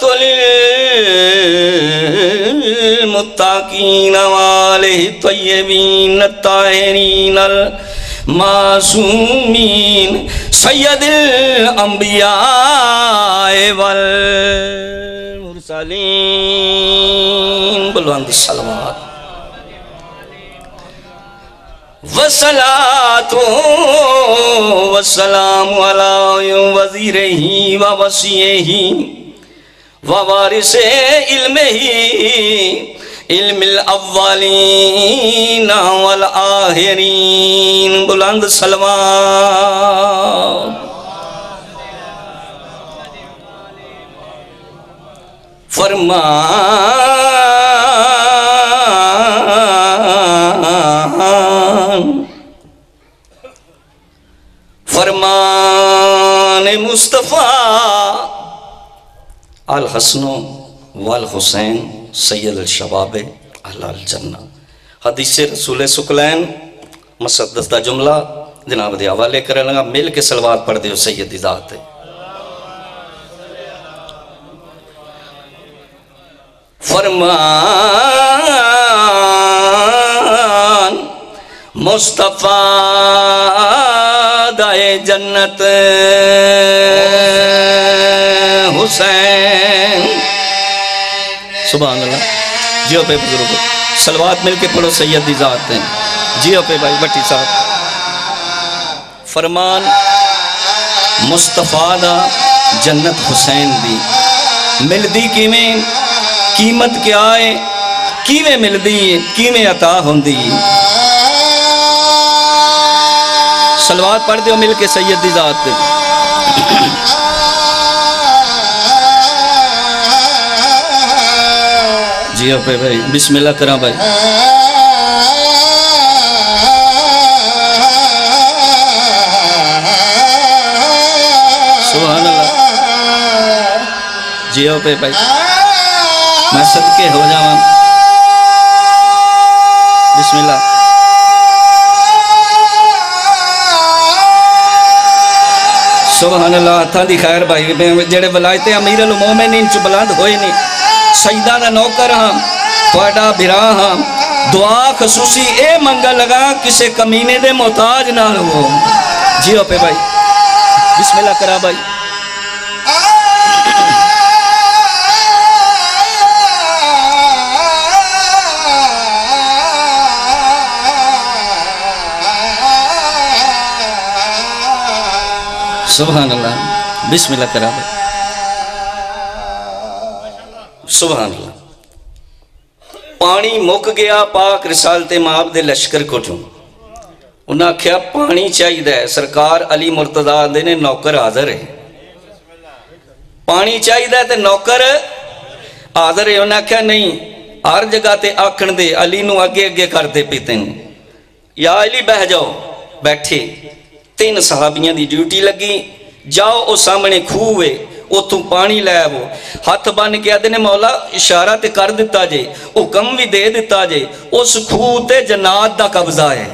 للمتقین وآلہ الطیبین الطاہرین المعصومین سید الانبیاء والمرسلین بلند صلوات وَالصَّلَاةُ وَالسَّلَامُ عَلَىٰ وَزِيرِهِ وَوَصِيِّهِ وَوَارِثِ عِلْمِهِ علم الاولین والآخرین بلند صلوات فرمان فرمان مصطفیٰ الحسن والحسین سید الشباب اہل الجنہ. حدیث رسول سکلین مسدس دا جملہ جناب دے حوالے کرنے لگا. مل کے صلوات پڑھ دیو سید ذات ہے. فرمان مصطفیٰ دائے جنت حسین. سبحان اللہ. جیو پہ بزرگ صلوات مل کے پڑھو سید دی ذات ہیں. جیو پہ بھائی بٹی صاحب. فرمان مصطفیٰ دا جنت حسین دی مل دی کیویں قیمت کیا ہے کیویں مل دی کیویں عطا ہوندی. صلوات پڑھ دیو مل کے سید دی ذات تے. جی پہ بھائی بسم اللہ کرا بھائی. سبحان اللہ. جی پہ بھائی میں صدقے ہو جاؤں. بسم اللہ. سبحان اللہ. تھا دی خیر بھائی جڑے ولایت امیر المومنین چ بلند ہوئے نہیں. سجدہ دا نوکر ہاں تھوڑا بھرا ہاں. دعا خصوصی اے منگا لگا کسے کمینے دے محتاج نہ ہو. جیو پہ بھائی بسم اللہ کرا بھائی. سبحان اللہ. بسم اللہ کرا بھائی. سبحان اللہ. پانی مک گیا پاک رسالت مآب دے لشکر کو جو انہاں کیا پانی چاہی دے. سرکار علی مرتضیٰ دے نے نوکر حاضر ہے. پانی چاہی دے تے نوکر حاضر ہے. انہاں کیا نہیں ہر جگہ تے آکھن دے علی نو اگے اگے کرتے پیتے ہیں. یا علی بہ جاؤ. بیٹھے تین صحابیاں دی ڈیوٹی لگی. جاؤ او سامنے کھوئے او تو پانی لے وہ ہاتھ بان کے آدھے نے مولا اشارہ تے کر دیتا جے حکم بھی دے دیتا جے اس کھو تے جنات دا قبضہ ہے.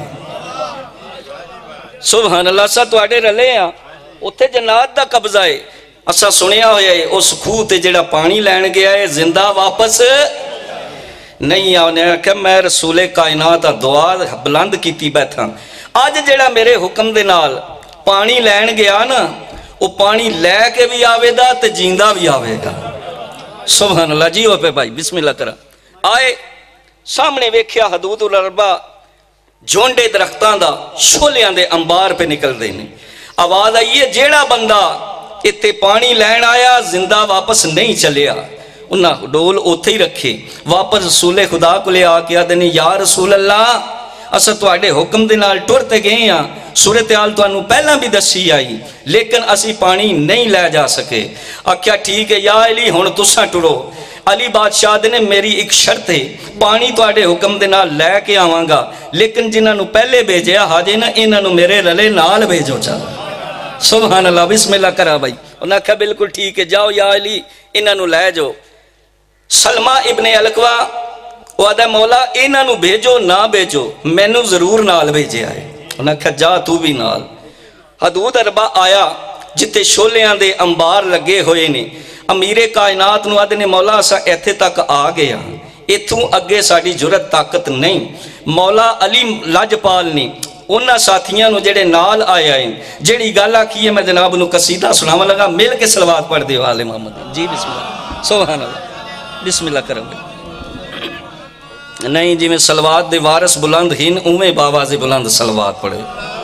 سبحان اللہ. سا تو آڑے رلے ہیں اتھے جنات دا قبضہ ہے. اسا سنیا ہویا ہے اس کھو تے جڑا پانی لین گیا ہے زندہ واپس نہیں آنے. کہ میں رسول کائنات دعا بلند کیتی بیٹھا. آج جڑا میرے حکم دے نال پانی لین گیا نا وہ پانی لے کے بھی آوے دا تے جیندہ بھی آوے گا. سبحان اللہ. جی وہ پہ بھائی بسم اللہ کرا. آئے سامنے ویکھیا حدود الاربع جھونڈے درختان دا شولیاں دے انبار پہ نکل دینے. آواز آئیے جیڑا بندہ اتے پانی لین آیا زندہ واپس نہیں چلیا. انہاں ڈول اوتھے ہی رکھے. واپس رسول خدا کو لے آکیا دینے یا رسول اللہ اسا تو آڑے حکم دے نال ٹورتے گئے ہیں. صورتحال تو انہوں پہلا بھی دسی آئی لیکن اسی پانی نہیں لے جا سکے. آکھیا ٹھیک ہے یا علی ہن تساں ٹرو. علی بادشاہ نے میری ایک شرط ہے پانی تو آڑے حکم دے نال لے کے آواں گا لیکن جنہاں نو پہلے بھیجیا حاجے نا انہاں نو میرے رلے نال بھیجو چا. سبحان اللہ. بسم اللہ کرا بھائی. انہاں کہا بالکل ٹھیک ہے جاؤ یا علی انہاں نو لے جو. سلمہ ابن علقوہ وہ آدھا مولا انہاں نو بھیجو نہ بھیجو میں نو ضرور نال بھیجے آئے. انہاں کہا جا تو بھی نال. حدود اربع آیا جتے شولیاں دے انبار لگے ہوئے نے. امیر کائنات نو آدھے نے مولا اسا ایتھے تک آ گیا ایتھوں اگے ساڑی جرت طاقت نہیں. مولا علی لاجپال نے انہاں ساتھیاں نو جڑے نال آیا ہیں جڑی گالا کیے میں جناب نو قصیدہ سناوا لگا. مل کے صلوات پڑھ دیو آل محمد. جی بسم اللہ. سبحان اللہ. بسم اللہ کرو. نہیں جی میں صلوات دے وارث بلند ہن اویں باواز بلند صلوات پڑھے.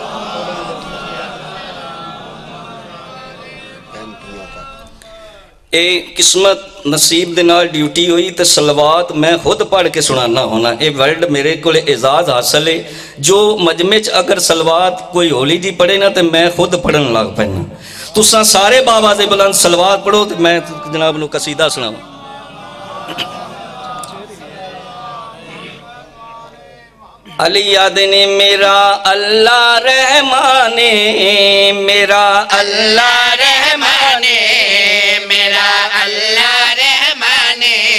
اے قسمت نصیب دے نال ڈیوٹی ہوئی تے صلوات میں خود پڑھ کے سنانا ہونا. اے ورلڈ میرے کو اعزاز حاصل ہے. جو مجمع چ اگر صلوات کوئی ہولی جی پڑھے نا تے میں خود پڑھن لگ پینا. تساں سارے باواز بلند صلوات پڑھو تے میں جناب نو قصیدہ سناواں. علی یاد نے میرا اللہ رحمانے میرا اللہ رحمانے میرا اللہ رحمانے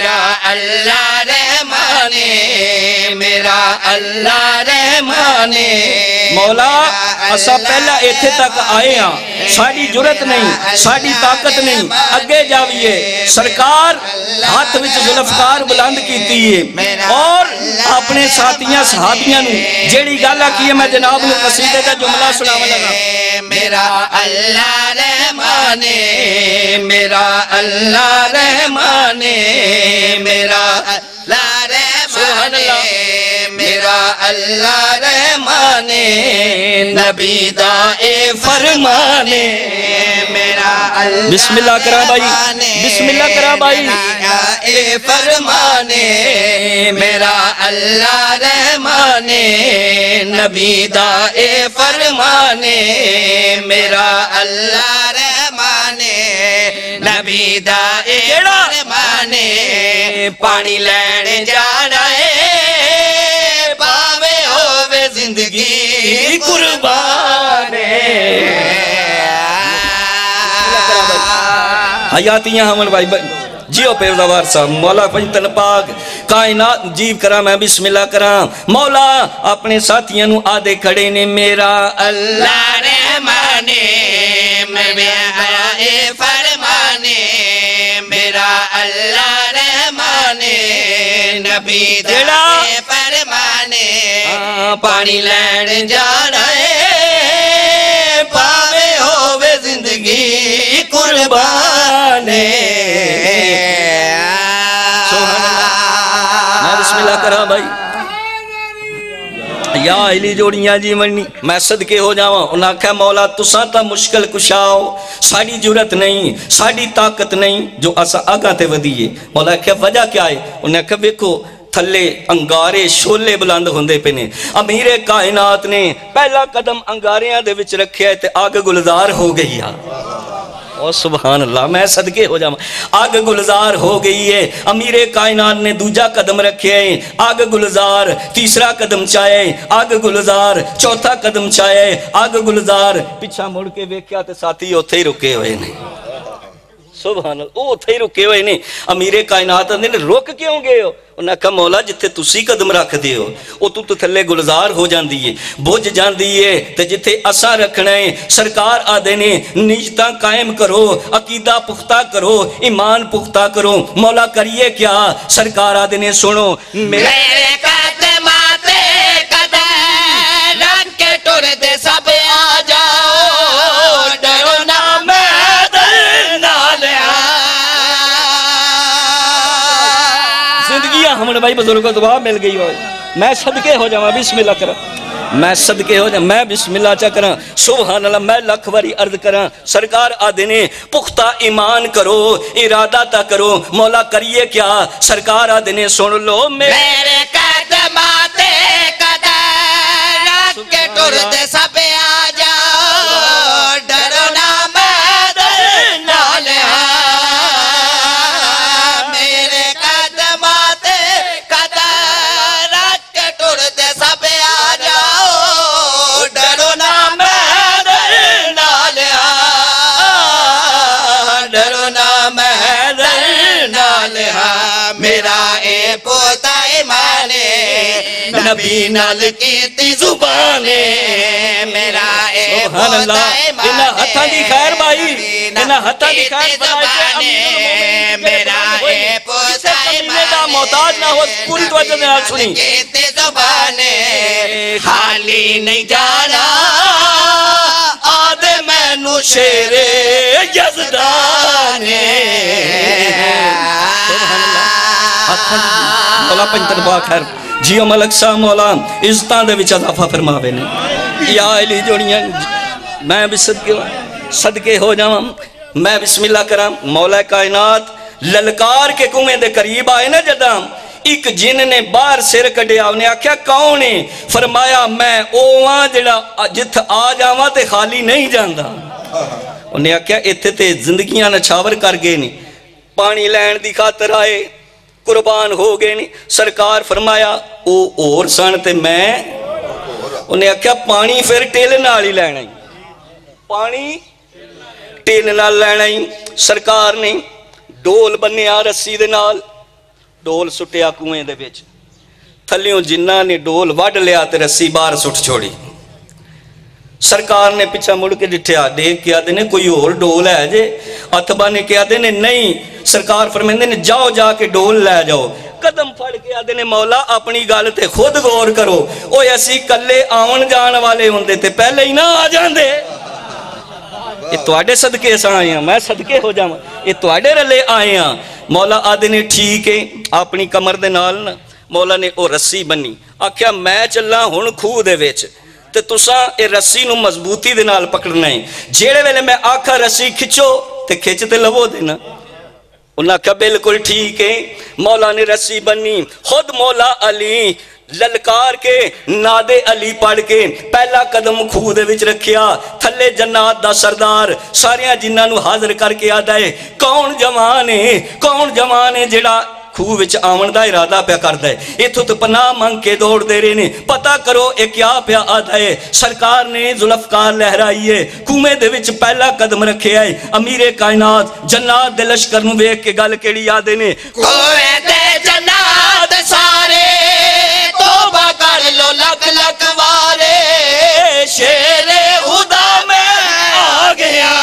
میرا اللہ رحمان میرا اللہ رحمان مولا اسا پہلا ایتھے تک آئے ہاں ساڑی جرت نہیں ساڑی طاقت نہیں اگے جاویے سرکار ہاتھ وچ ذوالفقار بلند کیتی ہے اور اپنے ساتھیاں صحابیاں نو جیڑی گالا کیے میں جناب نو قصیدے کا جملہ سناوا لگا میرا اللہ رحمان میرا اللہ رحمان میرا اللہ رحمان میرا اللہ رحمان نبی دا اے فرمان میرا اللہ بسم اللہ کرا بھائی بسم اللہ کرا بھائی اے فرمان میرا اللہ رحمان نبی دا اے فرمان میرا اللہ رحمان نبی دا اے فرمان پانی لین جانا ہے پاوے ہووے زندگی قربان حیاتیاں ہمن بھائی جیو پیردوار صاحب مولا پنجتن پاک کائنات جیب کرا میں بسم اللہ کرا مولا اپنے ساتھیاں نو آدھے کھڑے نے میرا اللہ رحمان میرا اے فرمان میرا اللہ رحمان نبی دا اے فرمان پانی لین جانا ہے پاوے ہووے زندگی قربان بسم اللہ کرا بھائی یا علی جوڑیاں جی منی میں صدقے ہو جاواں انہاں کہا مولا تساں تا مشکل کشاؤ ساڑی جرت نہیں ساڑی طاقت نہیں جو اسا آگاں تے ودیئے مولا کہا وجہ کیا ہے انہاں کہا بیکو تھلے انگارے شولے بلند ہوندے پنے امیر کائنات نے پہلا قدم انگاریاں دے وچ رکھیا ہے تے آگ گلزار ہو گئی ہے اور سبحان اللہ میں صدقے ہو جاؤں آگ گلزار ہو گئی ہے امیر کائنات نے دوجا قدم رکھے ہیں آگ گلزار تیسرا قدم چاہے آگ گلزار چوتھا قدم چاہے آگ گلزار پچھا مڑ کے ویکھیا تے ساتھی اوتھے ہی رکے ہوئے نہیں سبحان اللہ او اوتھے ہی رکے ہوئے نہیں امیر کائنات نے روک کیوں گئے ہو انہاں کہا مولا جتھے تسی قدم رکھ دے ہو او تو تو تھلے گلزار ہو جاندی ہے بوجھ جاندی ہے تے جتھے اسا رکھنا ہے سرکار آدھے نے نیجتاں قائم کرو عقیدہ پختہ کرو ایمان پختہ کرو مولا کریے کیا سرکار آدھے نے سنو میرے قدمات قدر رکھ کے ٹر دے سب آ جاؤ ڈرو نہ میں در نال زندگیاں ہمیں بھائی بزرگوں دعا مل گئی ہوئے میں صدقے ہو جاؤں بسم اللہ کرا میں صدقے ہو جاؤں میں بسم اللہ چاہ کرا سبحان اللہ میں لکھ واری عرض کرا سرکار آدھنے پختہ ایمان کرو ارادہ تا کرو مولا کریے کیا سرکار آدھنے سن لو میرے قدمات قدر رکھ کے ٹر دے سب آ جاؤ ڈرو نہ میں در نال میرے قدمات قدر رکھ کے ٹر دے سب آ جاؤ ڈرو نہ میں در نال ڈرو نہ میں در نال میرا اے پوتا ایمان نبی نال کیتی زبان میرا اے پوتا ایمان انہا ہتھا دی خیر بھائی انہا ہتھا دی خیر بھائی میرا اے پوتا ایمان محتاج نہ ہو پوری توجہ میں آج سنی کیتی زبان خالی نہیں جانا آدھے میں نو شیر یزدان مولا پنجتن با خیر جیو ملک صاحب مولا عزتاں دے وچ اضافہ فرماوے نے یا علی جوڑیاں میں بھی صدقے صدقے ہو جاواں میں بسم اللہ کرام مولا کائنات للکار کے کنویں دے قریب آئے نا جداں ایک جن نے باہر سر کڈیا انہیں آکھیا کون ہے فرمایا میں اوہاں جڑا جتھ آ جاواں تے خالی نہیں جاندا انہیں آکھیا ایتھے تے زندگیاں نچھاور کر گئے نہیں پانی لین دی خاطر آئے قربان ہو گئے نہیں سرکار فرمایا او اور سن تے میں انہیں آکھیا پانی پھر ٹیل نال ہی لینا ہی پانی ٹیل نال لینا ہی سرکار نے ڈول بنیا رسی دے نال ڈول سٹیا کنویں دے وچ تھلیوں جنہ نے ڈول وڈ لیا تے رسی باہر سٹ چھوڑی سرکار نے پیچھا مڑ کے ڈٹھیا دیکھ کے آدھے نے کوئی اور ڈول ہے جے اتبا نے کیا آدھے نے نہیں سرکار فرمیندے نے جاؤ جا کے ڈول لے جاؤ قدم پھڑ کے آدھے نے مولا اپنی گل تے خود غور کرو اوے اسی کلے آون جان والے ہوندے تے پہلے ہی نہ آ جاندے یہ تواڈے صدقے سے آئے ہیں میں صدقے ہو جاواں یہ تواڈے رلے آئے ہیں مولا آدھے نے ٹھیک ہے اپنی کمر دے نال نا مولا نے او رسی بنی آکھیا میں چلا ہن کھوہ دے وچ تے تساں اے رسی نو مضبوطی دے نال پکڑنا ہے جیڑے ویلے میں آکھا رسی کھچو تے کھچ تے لوو دینا انہاں کہا بالکل ٹھیک ہے مولا نے رسی بنی خود مولا علی للکار کے ناد علی پڑھ کے پہلا قدم کھوہ دے وچ رکھیا تھلے جنات دا سردار ساریاں جنہاں نو حاضر کر کے آدھا ہے کون جوان ہے کون جوان ہے جڑا کھوہ وچ آون دا ارادہ پیا کردا ہے ایتھوں تے پناہ منگ کے دوڑ دے رہے نے پتہ کرو اے کیا پیا آدھا ہے سرکار نے ذوالفقار لہرائی ہے کنویں دے وچ پہلا قدم رکھیا ہے امیر کائنات جنات دے لشکر نو ویکھ کے گل کیڑی یادے نے کنویں دے جنات سارے توبہ کر لو لکھ لکھ وارے شیر خدا میں آ گیا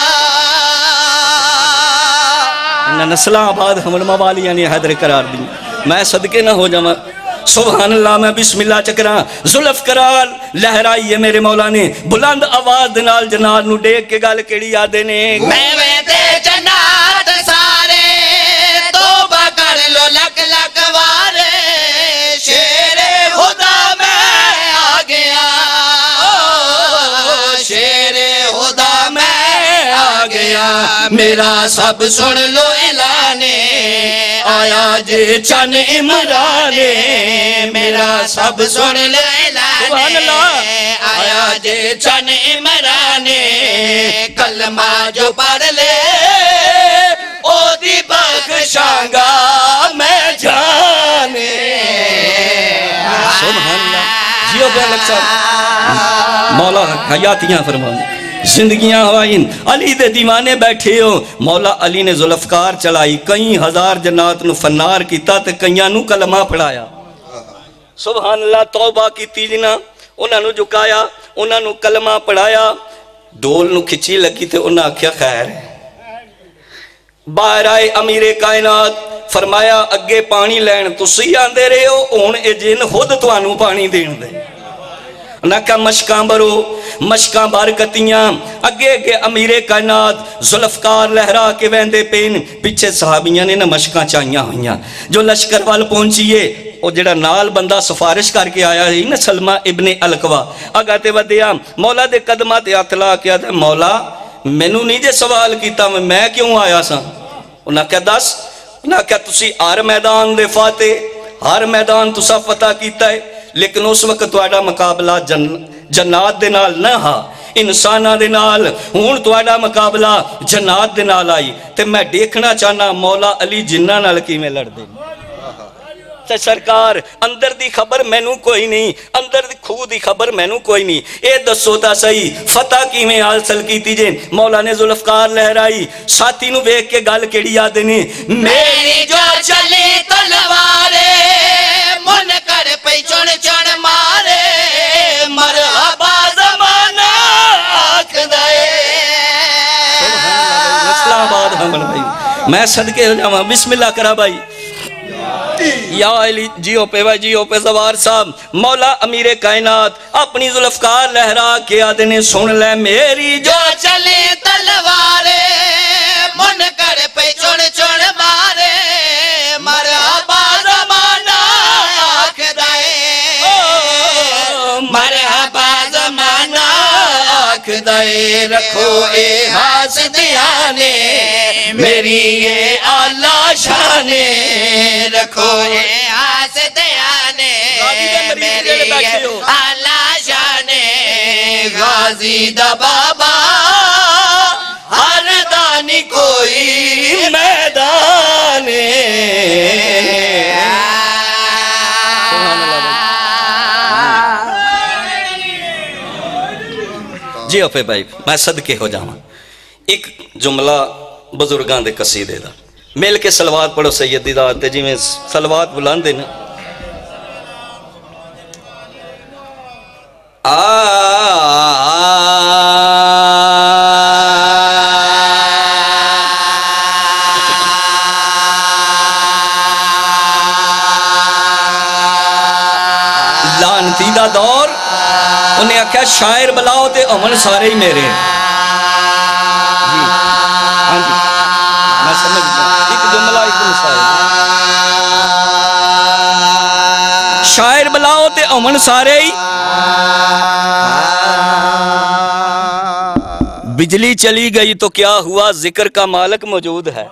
نسلہ آباد حمل موالیاں نے حیدر قرار دی میں صدقے نہ ہو جاؤں سبحان اللہ میں بسم اللہ چکرا ذوالفقار لہرائی ہے میرے مولا نے بلند آواز دنال جنات نو ڈیک کے گل کیڑی یادے نے میں دے جنات سارے توبہ کر لو لکھ لکھ وارے شیر خدا میں آ گیا شیر خدا میں آ گیا میرا سب سن لو اعلانے آیا جے چن عمرانے میرا سب سن لو اعلانے آیا جے چن عمرانے کلمہ جو پڑھ لے او دی بخشانگا میں جانے سبحان اللہ جیو بے لگ صاحب مولا حیاتیاں فرمانے زندگیاں ہوائیں علی دے دیوانے بیٹھے ہو مولا علی نے ذوالفقار چلائی کئی ہزار جنات نو فنار کیتا تے کئیاں نو کلمہ پڑھایا سبحان اللہ توبہ کی تیجنا انہاں نو جھکایا انہاں نو کلمہ پڑھایا ڈول نو کھچی لگی تے انہاں کیا خیر ہے باہر آئے امیر کائنات فرمایا اگے پانی لین تسی آندے رہے ہو ہن اے جن خود توانو پانی دین دے نہ کہ مشکاں برو مشکاں بارکتیاں اگے اگے امیر کائنات ذوالفقار لہرا کے ویندے پین پیچھے صحابیاں نے نہ مشکاں چاہیاں ہوئیاں جو لشکر وال پہنچیے او جڑا نال بندہ سفارش کر کے آیا ہے نا سلمہ ابن القوا اگاتے ودیا مولا دے قدمات اطلاع کیا تھا مولا مینوں نہیں جے سوال کیتا میں کیوں آیا سا انہاں کہا دس انہاں کہا تسی ہر میدان دے فاتح ہر میدان تسا فتح کیتا ہے لیکن اس وقت تواڈا مقابلہ جن جنات دے نال نہ ہا انساناں دے نال ہن تواڈا مقابلہ جنات دے نال آئی تے میں دیکھنا چاہنا مولا علی جنہاں نال کیویں لڑدے تے سرکار اندر دی خبر مینوں کوئی نہیں اندر دی کھوہ دی خبر مینوں کوئی نہیں اے دسو تا صحیح فتح کیویں حاصل کیتی جے مولا نے ذوالفقار لہرائی ساتھی نو ویکھ کے گل کیڑی یاد نے میری جو چلی تلوارے من کر پئی چن چن مارے مرحبا زمانہ آکھ دے اسلام آباد ہمن بھائی میں صدقے ہو جاواں بسم اللہ کرا بھائی یا علی جیو پہ بھائی جیو پہ زوار صاحب مولا امیر کائنات اپنی ذوالفقار لہرا کے آدھے نے سن لے میری جو چلے تلوارے من کر پہ چن چن مارے مرحبا زمانہ آکھ دے مرحبا زمانہ آکھ دے رکھو اے ہاس دیانے میری یہ آلہ شانے رکھو اے ہاس دیانے میری یہ آلہ شانے غازی دا بابا ہر دانی کوئی میدان جیو پہ بھائی میں صدقے ہو جاواں ایک جملہ بزرگاں دے قصیدے دا مل کے سلوات پڑھو سیدی ذات تے جی میں سلوات بلاندے نا لعنتی دا دور انہیں آکھا شاعر بلاؤ تے امن سارے ہی میرے ہیں جی ہاں جی میں سمجھ گیا ایک جملہ ایک مسائل شاعر بلاؤ تے امن سارے ہی بجلی چلی گئی تو کیا ہوا ذکر کا مالک موجود ہے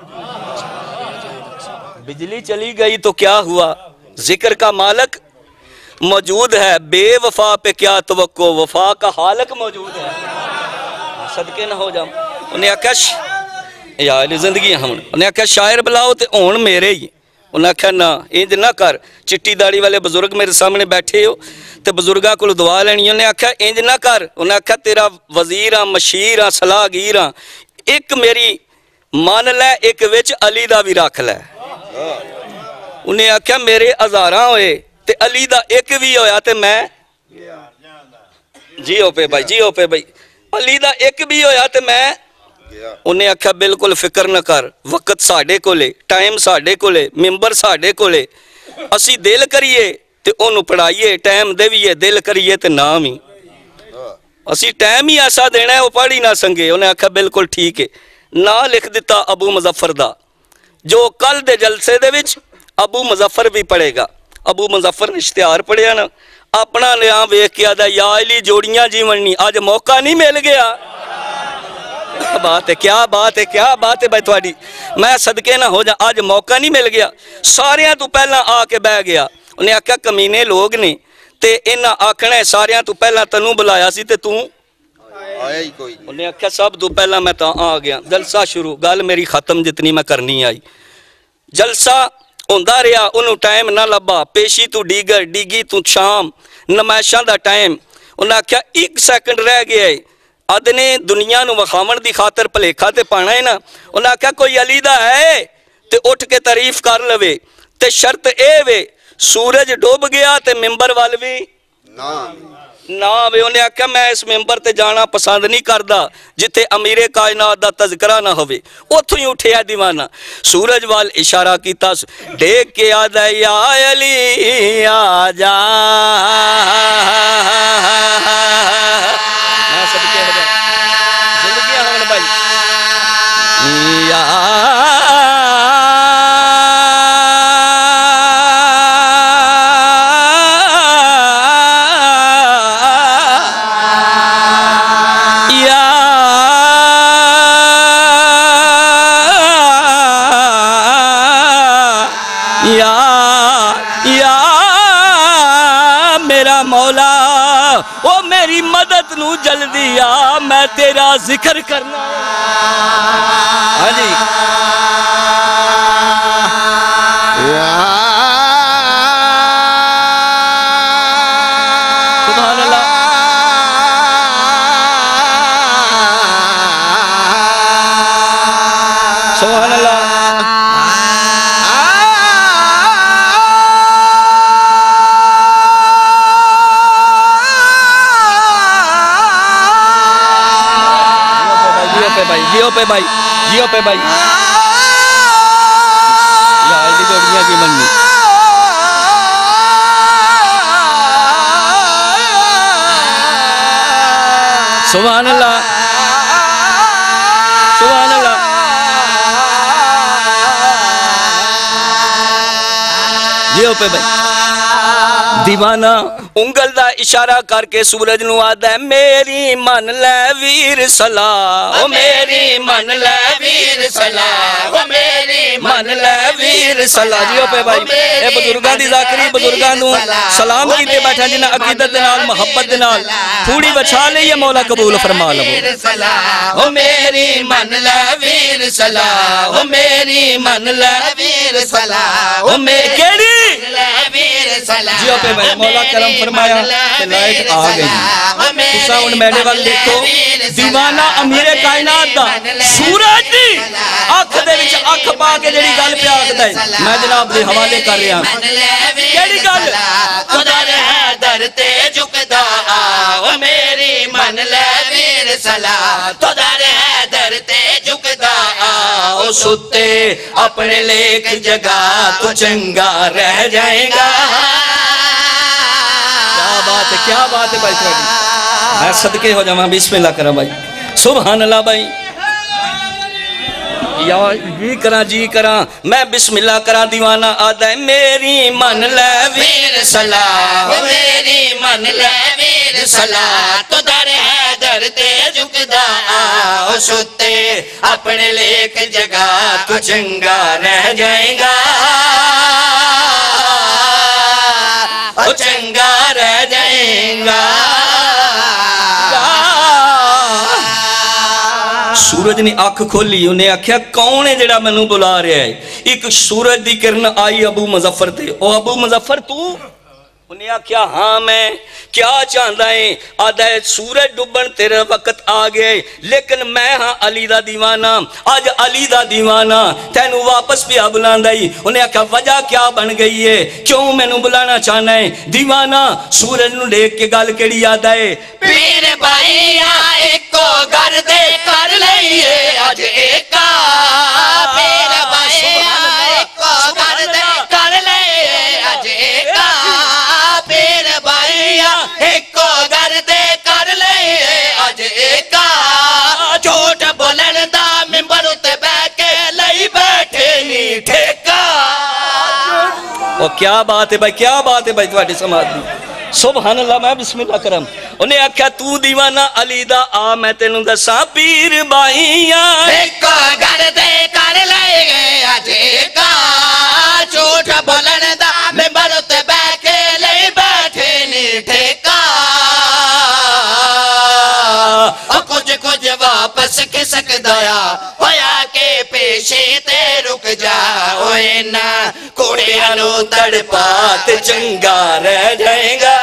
بجلی چلی گئی تو کیا ہوا ذکر کا مالک موجود ہے بے وفا پہ کیا توقع وفا کا حالک موجود ہے صدقے نہ ہو جاؤں انہیں آکش یا علی زندگی ہم انہیں آکش شاعر بلاؤ تے اون میرے ہی انہیں آکھا نا انج نہ کر چٹی داڑی والے بزرگ میرے سامنے بیٹھے ہو تے بزرگاں کو دعا لینی انہیں آکھا انج نہ کر انہیں آکھا تیرا وزیراں مشیراں صلاح گیراں ایک میری مان لے ایک وچ علی دا بھی رکھ لے انہیں آکھا میرے ہزاراں ہوئے تے علی دا ایک بھی ہویا تے میں جی ہو پہ بھائی جی ہو پہ بھائی علی دا ایک بھی ہویا تے میں انہیں آکھا بالکل فکر نہ کر وقت ساڑھے کو لے ٹائم ساڑھے کو لے ممبر ساڑھے کو لے اسی دل کریے تے انہوں پڑھائیے ٹائم دیویے دل کریے تے نام ہی اسی ٹائم ہی ایسا دینا ہے وہ پڑھی نہ سنگے انہیں آکھا بالکل ٹھیک ہے نہ لکھ دیتا ابو مظفر دا جو کل دے جلسے دے وچ ابو مظفر بھی پڑھے گا ابو مظفر نے اشتہار پڑھیا نا اپنا لیاں ویکھ کے آدھا یا علی جوڑیاں جی مننی آج موقع نہیں مل گیا کیا بات ہے کیا بات ہے کیا بات ہے بھائی تواڈی میں صدقے نہ ہو جا آج موقع نہیں مل گیا ساریاں تو پہلا آ کے بہ گیا انہیں آکھا کمینے لوگ نے تے انہاں آکھنا ہے ساریاں تو پہلا تنوں بلایا سی تے توں آیا ہی کوئی انہیں آکھا سب تو پہلا میں تا آ گیا جلسہ شروع گل میری ختم جتنی میں کرنی آئی جلسہ ہوندہ رہا انہوں ٹائم نہ لبا پیشی تو ڈیگر ڈیگی تو شام نمائشاں دا ٹائم انہاں کیا ایک سیکنڈ رہ گیا ہے ادنے دنیا نو وخامن دی خاطر پلیکھا تے پانا ہے نا انہاں کیا کوئی علی دا ہے تے اٹھ کے تعریف کر لوے تے شرط اے وے سورج ڈوب گیا تے ممبر والوی نا وے انہیں آکھا میں اس ممبر تے جانا پسند نہیں کردہ جتے امیر کائنات دا تذکرہ نہ ہوئے اتھو ہی اٹھے ہے دیوانا سورج وال اشارہ کیتا دیکھ کے آدھا یا علی آجا میں سب کے ہو جائے زندگی ہمیں بھائی یا جلدی آ میں تیرا ذکر کرنا ہاں جی سبحان اللہ سبحان اللہ جیو پہ بھائی جیو پہ بھائی یا علی جوڑیاں کی مننی سبحان اللہ سبحان اللہ جیو پہ بھائی دیوانہ انگل دا اشارہ کر کے سورج نو آدھا ہے میری من لے ویر صلاح او میری من لے ویر صلاح او میری من لے ویر صلاح جیو پہ بھائی اے بزرگاں دی ذاکری بزرگاں نو سلام کیتے بیٹھا جنہ عقیدت نال محبت نال پھوڑی بچھا لئیے مولا قبول فرما لو او میری من لے ویر صلاح او میری من لے ویر صلاح او میری کیڑی جیو پہ بھائی مولا کرم فرمایا کہ لائٹ آ گئی تسا ان میڈے وقت دیکھو دیوانہ امیر کائنات دا سورج دی آنکھ دے وچ آنکھ پا کے جڑی وقت ہے میں جناب دے حوالے کر رہا ہوں کیڑی گل ادھر ہے در تے جھکدا او میری من لے ویر سلا ادھر ہے در تے جھکدا او ستے اپنے لیک جگہ تو چنگا رہ جائے گا کیا بات ہے کیا بات ہے بھائی تھوڑی میں صدقے ہو جاؤں بسم اللہ کرا بھائی سبحان اللہ بھائی یا جی کراں جی کراں میں بسم اللہ کراں دیوانہ آدھا ہے میری من لے ویر سلا میری من لے ویر سلا تو در ہے در تے جھکدا او ستے اپنے لیک جگہ تو چنگا رہ جائے گا او چنگا رہ جائے گا سورج نے آنکھ کھولی انہیں آکھیا کون ہے جڑا منو بلا رہا ہے ایک سورج دی کرن آئی ابو مظفر تے او ابو مظفر تو انہیں آکھیا ہاں میں کیا چاہتا ہے آدھا ہے سورج ڈبن تیرے وقت آگئے لیکن میں ہاں علی دا دیوانہ آج علی دا دیوانہ تینو واپس پیا بلان دائی انہیں آکھا وجہ کیا بن گئی ہے کیوں میں نو بلانا چاہنا ہے دیوانہ سورج نو دیکھ کے گال کیڑی یاد آئے پیر بھائی ایک کو گر دے کر لئیے آج ایکا پیر بھائی ایک کو گر دے کر لئیے آج ایکا پیر بھائی ایک کو گر دے کر لئیے آج ایکا جھوٹ بولن دا ممبر اتے بے کے لئی بیٹھے نی ٹھیکا وہ کیا بات ہے بھائی کیا بات ہے بھائی تواڈی سماعت دی سبحان اللہ میں بسم اللہ کرم انہیں آکھیا تو دیوانہ علی دا آ میں تینوں دساں پیر بھائیاں ایک کو گر دے کر لئے گئے آج ایکا جھوٹ بولن دا ممبر اتے بے کے لئی بیٹھے نی ٹھیکا اور کچھ کچھ واپس کھسک دیا ہویا کے پیشے تے رک جا ہوئے نا کوڑیاں نو تڑپات چنگا رہ جائے گا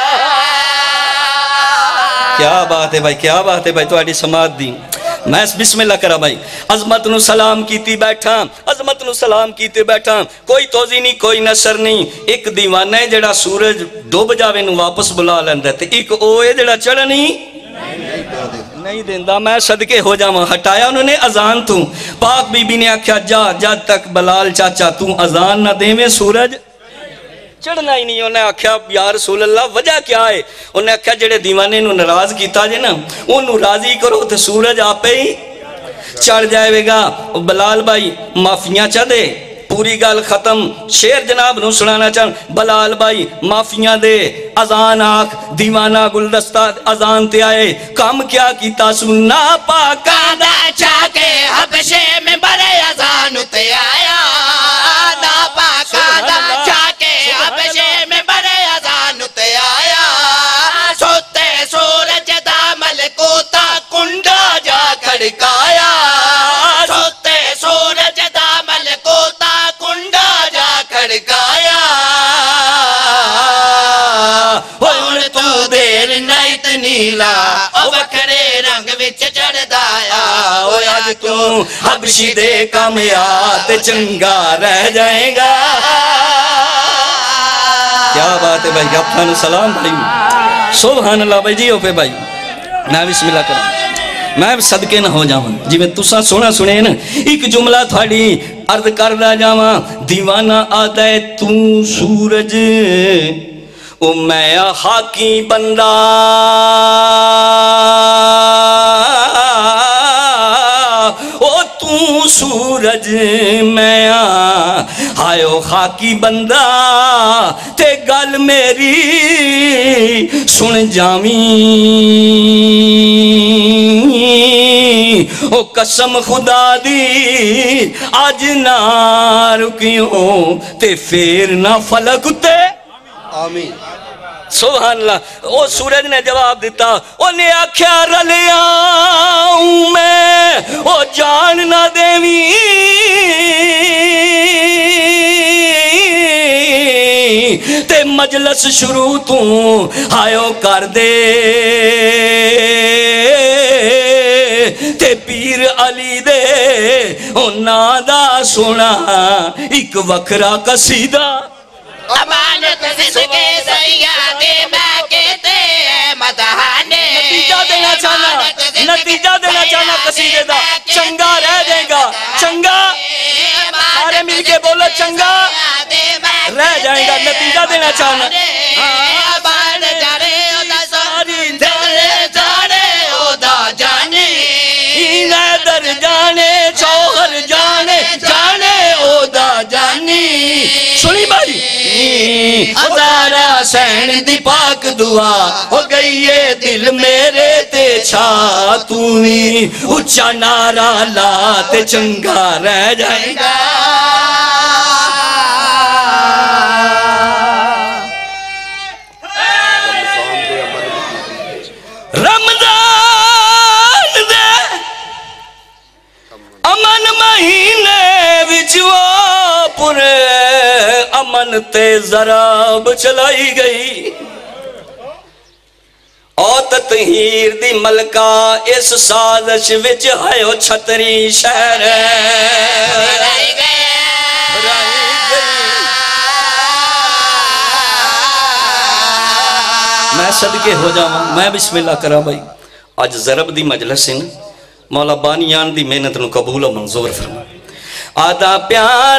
کیا بات ہے بھائی کیا بات ہے بھائی تواڈی سماعت دی میں بسم اللہ کرا بھائی عظمت نو سلام کیتی بیٹھا عظمت نو سلام کیتے بیٹھا کوئی توزی نہیں کوئی نصر نہیں ایک دیوانہ ہے جڑا سورج ڈوب جاوے نو واپس بلا لیندے تے ایک او ہے جڑا چڑھنی نہیں دیندہ میں صدقے ہو جاواں ہٹایا انہوں نے اذان تو پاک بی بی نے آکھیا جا جد تک بلال چاچا تو اذان نہ دیویں سورج چڑھنا ہی نہیں انہیں آکھیا یا رسول اللہ وجہ کیا ہے انہیں آکھیا جڑے دیوانے نو ناراض کیتا جے نا انہوں راضی کرو تو سورج آپے ہی چڑھ جائے گا بلال بھائی معافیاں چاہ دے پوری گال ختم شیر جناب نو سنانا چاہن بلال بھائی معافیاں دے اذان آکھ دیوانہ گلدستہ اذان تے آئے کام کیا کیتا سننا پاکا دا چاہ کے حبشے میں بڑے اذان تے آیا نا پاکا دا چاہ کے حبشے میں بڑے اذان تے آیا سوتے سورج دا ملکوتا کنڈا جا کھڑکایا سوتے سورج دا ملکوتا کنڈا جا کھڑکایا اور تو دیر نائت نیلا او بکھرے رنگ وچ چڑھ دایا او آج تو حبشی دے کامیات چنگا رہ جائے گا کیا بات ہے بھائی اپنا سلام بھائی سبحان اللہ بھائی جی ہو پہ بھائی میں بسم اللہ کروں میں صدقے نہ ہو جاؤں جی میں تسا سونا سنے نا ایک جملہ تھاڑی عرض کردہ جاواں دیوانہ آتا ہے تو سورج او میں حاکی بندہ او تو سورج میں آئیو خاکی بندہ تے گل میری سن جاویں او قسم خدا دی آج نہ رکیوں تے پھر نہ فلک تے آمین سبحان اللہ او سورج نے جواب دیتا انہیں آکھیا رلیاں میں او جان نہ دیویں تے مجلس شروع تو آئیو کر دے تے پیر علی دے انہاں دا سونا ایک وکھرا قصیدہ امانت صدقے سیاد مکے تے مدحانے نتیجہ دینا چاہنا نتیجہ دینا چاہنا قصیدے دا چنگا رہ جائے گا چنگا سارے مل کے بولو چنگا رہ جائے گا نتیجہ دینا چاہنا بان جانے اودا ساری جانے جانے اودا جانے در جانے چوہر جانے جانے اودا جانی سنی بھائی ہزارہ سین دی پاک دعا ہو گئی ہے دل میرے تے چھا تو ہی اچھا نعرہ لا تے چنگا رہ جائے گا رمضان دے امن مہینے وچو پورے امن تے ضرب چلائی گئی او تطہیر دی ملکہ اس سازش وچ ہے او چھتری شہر رائی گئے میں صدقے ہو جاؤں میں بسم اللہ کرا بھائی آج ضرب دی مجلس ہیں مولا بانیان دی محنت نو قبول و منظور فرما آدھا پیار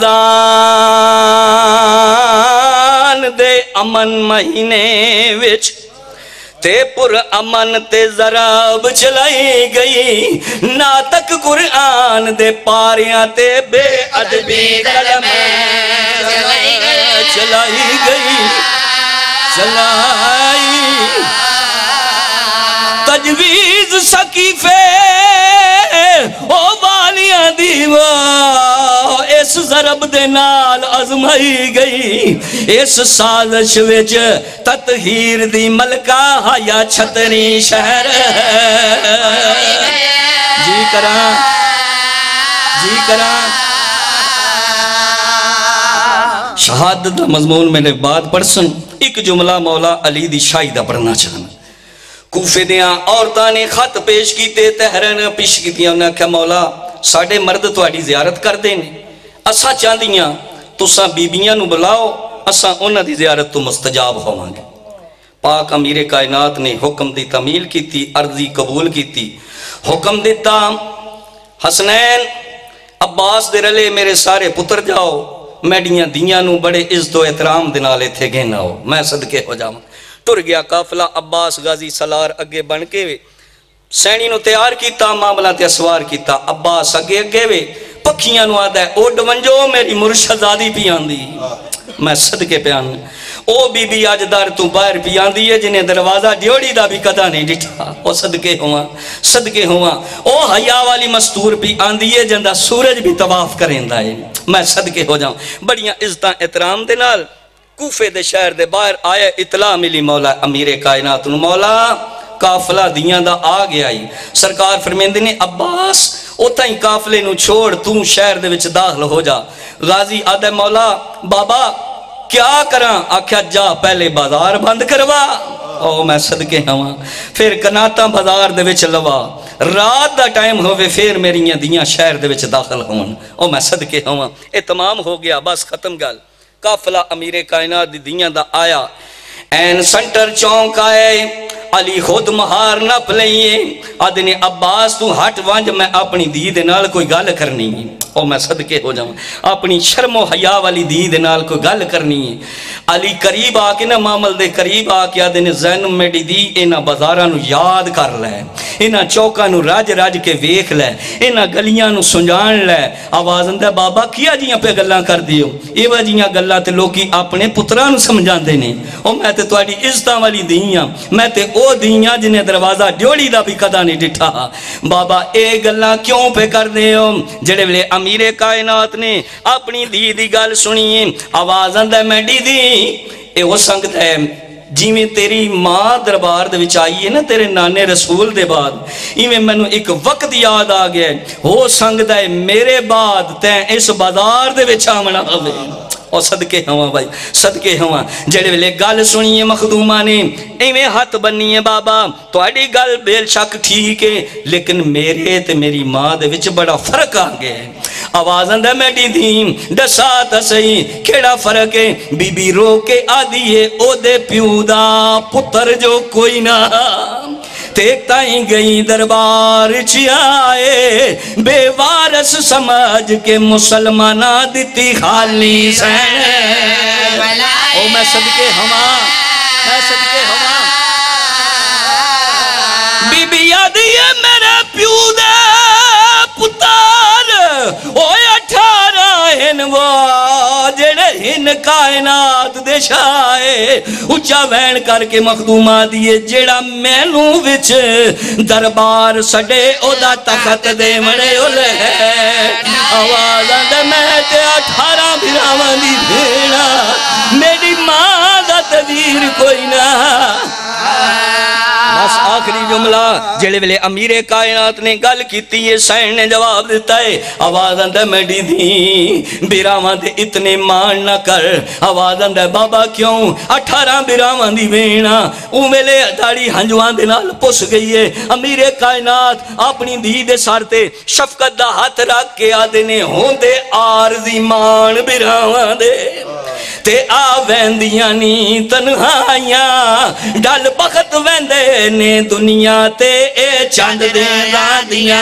رمضان دے امن مہینے وچ تے پر امن تے ضرب چلائی گئی ناتک قرآن دے پاریاں تے بے ادبی کلمہ چلائی گئی چلائی تجویز سکیفے او والیاں دیوا اس ضرب دے نال ازمائی گئی اس سازش وچ تطہیر دی ملکہ یا چھتری شہر جی کراں جی کراں شہادت دا مضمون میں نے بات پڑھسن ایک جملہ مولا علی دی شاہدہ پڑھنا چاہنا کوفے دیاں عورتاں نے خط پیش کیتے تحرین پیش کیتیاں انہاں کہا مولا ساڑھے مرد تواڈی زیارت کر دینے اساں چاندیاں تساں بیبیاں نو بلاؤ اساں انہاں دی زیارت تو مستجاب ہوواں گے پاک امیر کائنات نے حکم دی تعمیل کیتی عرضی قبول کیتی حکم دیتا حسنین عباس دے رلے میرے سارے پتر جاؤ میڈیاں دیاں نو بڑے عزت و احترام دنالے تھے گے نہ ہو میں صدقے ہو جاؤں ٹر گیا قافلہ عباس غازی سالار اگے بن کے وے سینی نو تیار کیتا معاملہ تے اسوار کیتا عباس اگے اگے وے پکھیاں نو آدھا ہے اوڈ ونجو میری مرشدادی پیان دی میں صدقے پیان او بی بی آج دار تو باہر پیان دی ہے جنہیں دروازہ ڈیوڑی دا بھی قدا نہیں ڈٹھا او صدقے ہوا صدقے ہوا او حیا والی مستور پیان دی ہے جندہ سورج بھی طواف کریں دا ہے میں صدقے ہو جاؤں بڑیاں عزتاں احترام دے نال کوفے دے شہر دے باہر آیا اطلاع ملی مولا امیر کائنات نو مولا قافلہ دیاں دا آ گیا ہی سرکار فرمیندے نے عباس اوتا ہی قافلے نو چھوڑ تو شہر دے وچ داخل ہو جا غازی آدھے مولا بابا کیا کراں آکھیا جا پہلے بازار بند کروا او میں صدقے ہوا پھر کناتا بازار دے وچ لوا رات دا ٹائم ہوئے پھر میریاں دیاں شہر دے وچ داخل ہون او میں صدقے ہوا اے تمام ہو گیا بس ختم گل قافلہ امیر کائنات دی دیاں دا آیا این سنٹر چونک آئے علی خود مہار نہ پلئیے آدھنے عباس تو ہٹ وانج میں اپنی دید نال کوئی گال کرنی ہے او میں صدقے ہو جاؤں اپنی شرم و حیا والی دید نال کوئی گال کرنی ہے علی قریب آکے نا معامل دے قریب آکے آدھنے زینم میڈی دی اینا بازارہ نو یاد کر لے اینا چوکا نو راج راج کے ویکھ لے اینا گلیاں نو سنجان لے آواز اندہ بابا کیا جیاں پہ گلاں کر دیو ایوہ جیاں گلاں تے لوکی اپنے پتران سمجھان دینے او میں تے توڑی عزتاں والی دیاں میں تے او دیاں جنہیں دروازہ ڈیوڑی دا بھی قدا نہیں ڈٹھا بابا اے گلاں کیوں پہ کر دے ہو جڑے بلے امیر کائنات نے اپنی دی دی گال سنیے آواز اندہ میں دی دی اے وہ سنگت ہے جیویں تیری ماں دربار دے وچ آئی ہے نا تیرے نانے رسول دے بعد ایویں میں نو ایک وقت یاد آ گیا ہو سنگت ہے میرے بعد تین اس بازار دے وچ آمنا ہوئے اور صدقے ہوا بھائی صدقے ہوا جڑے ویلے گل سنیے مخدومہ نے ایویں ہاتھ بنیے بابا تہاڈی گل بے شک ٹھیک ہے لیکن میرے تے میری ماں دے وچ بڑا فرق آ گیا ہے آواز آندا میڈی دھیم دسا تا صحیح کیڑا فرق ہے بی بی رو کے آدھی ہے او دے پیو دا پتر جو کوئی نہ تیک تائیں گئی دربار چیائے بے وارث سمجھ کے مسلمانہ دیتی خالی سین او میں صدقے ہوا میں صدقے ہوا بی بی یادی ہے میرے پیو دے پتار اوے اٹھارہ ہنوا جڑے ہن کائنات دے شائے اچھا وین کر کے مخدومہ دیئے جڑا مینو وچ دربار سڑے او دا تخت دے مڑے اولے آواز آندے میں تے اٹھارہ بھراوان دی بھیڑا میری ماں دا تدیر کوئی نہ بس آخری جملہ جڑے ویلے امیر کائنات نے گل کیتی ہے سین نے جواب دیتا ہے آواز اندے میڈی دی بیراوان دے اتنے مان نہ کر آواز اندے بابا کیوں اٹھارہ بیراوان دی وینا او ویلے داڑی ہنجوان دے نال پس گئی ہے امیر کائنات اپنی دی دے سارتے شفقت دا ہاتھ رکھ کے آدھے نے ہون دے آرزی مان بیراوان دے تے آ ویندیاں نی تنہائیاں ڈال بخت ویندے نے دنیا تے اے چاند دے رادیاں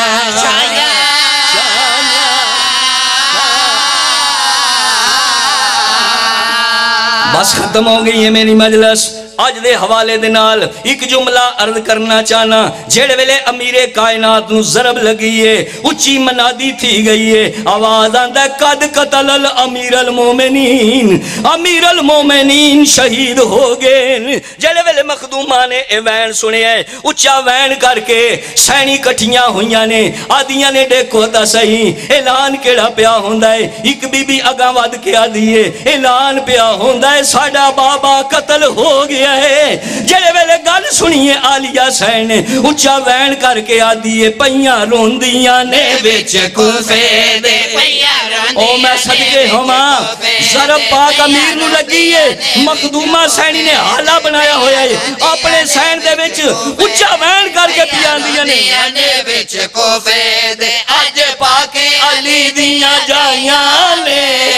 بس ختم ہو گئی ہے میری مجلس آج دے حوالے دے نال ایک جملہ عرض کرنا چاہنا جڑے ویلے امیر کائنات نو ضرب لگی ہے اچھی منادی تھی گئی ہے آواز آندہ قد قتل الامیر المومنین امیر المومنین شہید ہو گئے جڑے ویلے مخدومہ نے اے وین سنے ہے اچھا وین کر کے سینی کٹھیاں ہویاں نے آدیاں نے دیکھو تا صحیح اعلان کیڑا پیا ہوندہ ہے ایک بی بی اگاں ود کے آدھی ہے اعلان پیا ہوندہ ہے ساڑا بابا قتل ہو گیا ہے جڑے ویلے گل سنیے آلیہ سین اچھا وین کر کے آدھیے پہیاں روندیاں نے ویچ کوفے دے او میں صدقے ہما ضرب پاک امیر نو لگی ہے مخدومہ سینی نے حالہ بنایا ہویا ہے اپنے سین دے ویچ اچھا وین کر کے پیان دیا نے ویچ کوفے دے آج پاک علی دیا جائیاں نے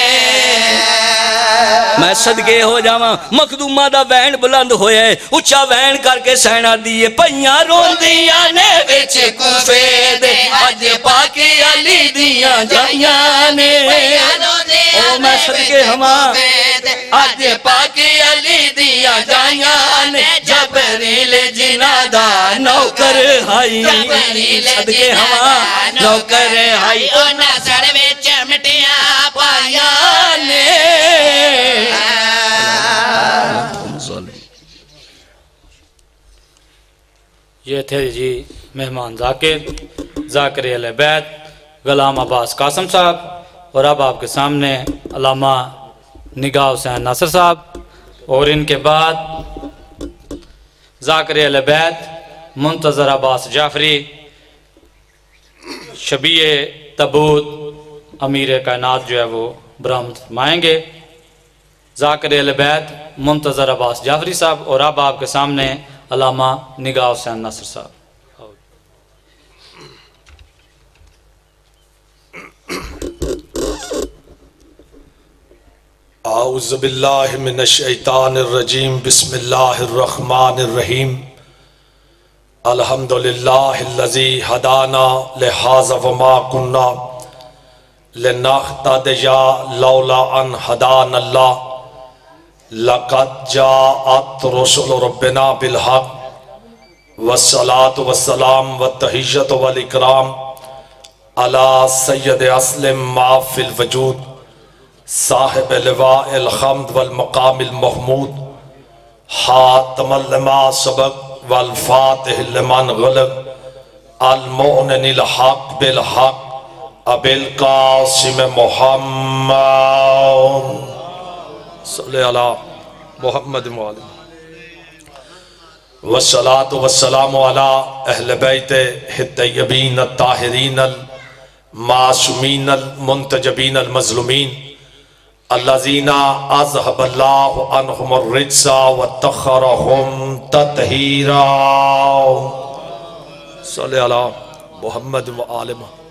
میں صدقے ہو جاواں مخدومہ دا وین بلند ہویا ہے اچھا وین کر کے سینہ دیئے پہیاں روندیاں نے ویچ کوفے دے آج پاک علی دیا جائیاں نے او میں صدقے ہما آج پاک علی دیا جائیاں نے جبریل جنادہ نوکر ہائی صدقے ہما نوکر ہائی او نصر ویچ مٹیاں پایاں نے یہ تھے جی مہمان ذاکر ذاکر اہل بیت غلام عباس قاسم صاحب اور اب آپ کے سامنے علامہ نگاہ حسین ناصر صاحب اور ان کے بعد ذاکر اہل بیت منتظر عباس جعفری شبیہ تبوت امیر کائنات جو ہے وہ برآمد فرمائیں گے ذاکر اہل بیت منتظر عباس جعفری صاحب اور اب آپ کے سامنے علامہ نگاہ حسین ناصر صاحب اعوذ باللہ من الشیطان الرجیم بسم اللہ الرحمن الرحیم الحمدللہ الذی ہدانا لہذا وما کننا لنہتدی لولا ان ہدانا اللہ لقد جاءت رسل ربنا بالحق والصلاة والسلام والتحیت والاکرام علی سید اسلم ما فی الوجود صاحب لواء الحمد والمقام المحمود حاتم لما سبق والفاتح لمن غلق المؤمن الحق بالحق ابی القاسم محمد صلی اللہ محمد موالد والصلاة والسلام علی اہل بیت الطیبین الطاہرین المعصومین المنتجبین المظلومین الذین اذهب اللہ عنہم الرجس وطہرہم تطہیرا صلی اللہ محمد و آل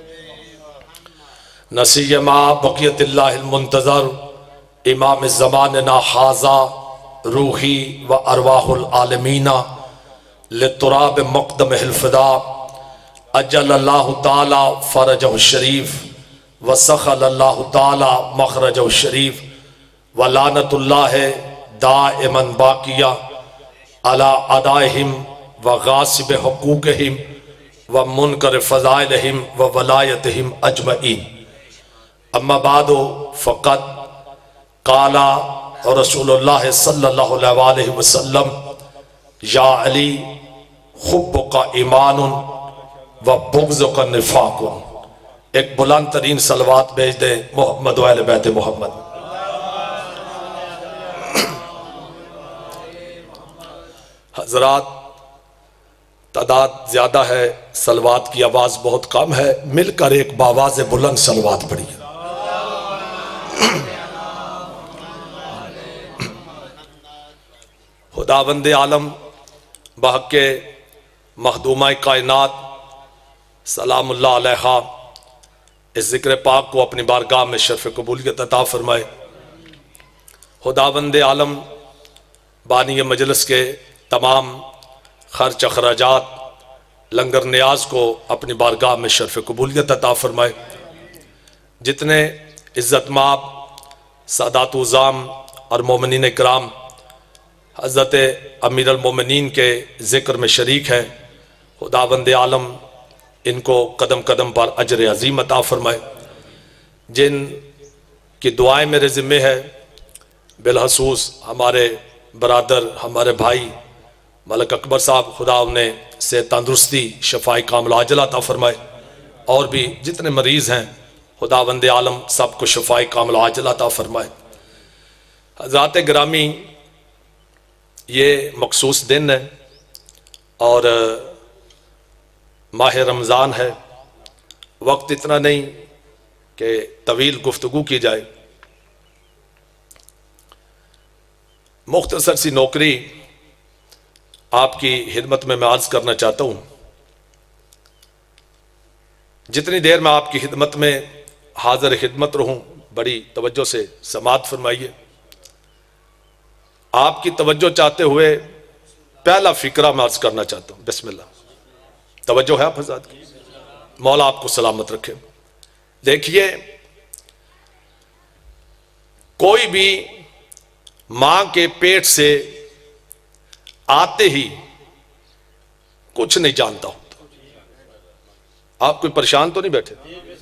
محمد نسیما بقیت اللہ المنتظر امام زماننا حاضا روحی و ارواح العالمین لتراب مقدم الفدا اجل اللہ تعالی فرجہ الشریف وسخل اللہ تعالی مخرجہ الشریف ولعنت اللہ دائما باقیہ علی ادائہم وغاصب حقوقہم ومنکر فضائلہم وولایتہم اجمعین اما بعد فقط قال رسول اللہ صلی اللہ علیہ وسلم یا علی حبک ایمان و بغضک نفاق. ایک بلند ترین صلوات بھیج دیں محمد و اہل بیت محمد. حضرات تعداد زیادہ ہے، صلوات کی آواز بہت کم ہے، مل کر ایک باواز بلند صلوات پڑھی. خداوند عالم بحق مخدومہ کائنات سلام اللہ علیہا اس ذکر پاک کو اپنی بارگاہ میں شرف قبولیت عطا فرمائے. خداوند عالم بانی مجلس کے تمام خرچ اخراجات لنگر نیاز کو اپنی بارگاہ میں شرف قبولیت عطا فرمائے. جتنے عزت مآب سادات وزام اور مومنین اکرام حضرت امیر المومنین کے ذکر میں شریک ہیں، خداوند عالم ان کو قدم قدم پر اجر عظیم عطا فرمائے. جن کی دعائیں میرے ذمہ ہے، بالخصوص ہمارے برادر ہمارے بھائی ملک اکبر صاحب، خدا انہیں صحت تندرستی شفاء کامل عاجلہ عطا فرمائے، اور بھی جتنے مریض ہیں خداوند عالم سب کو شفاء کامل عاجلہ عطا فرمائے. حضرات گرامی، یہ مخصوص دن ہے اور ماہ رمضان ہے. وقت اتنا نہیں کہ طویل گفتگو کی جائے. مختصر سی نوکری آپ کی خدمت میں میں عرض کرنا چاہتا ہوں. جتنی دیر میں آپ کی خدمت میں حاضر خدمت رہوں، بڑی توجہ سے سماعت فرمائیے. آپ کی توجہ چاہتے ہوئے پہلا فکرہ میں عرض کرنا چاہتا ہوں. بسم اللہ. توجہ ہے آپ حضرات کی؟ مولا آپ کو سلامت رکھے. دیکھیے، کوئی بھی ماں کے پیٹ سے آتے ہی کچھ نہیں جانتا ہوتا. آپ کوئی پریشان تو نہیں بیٹھے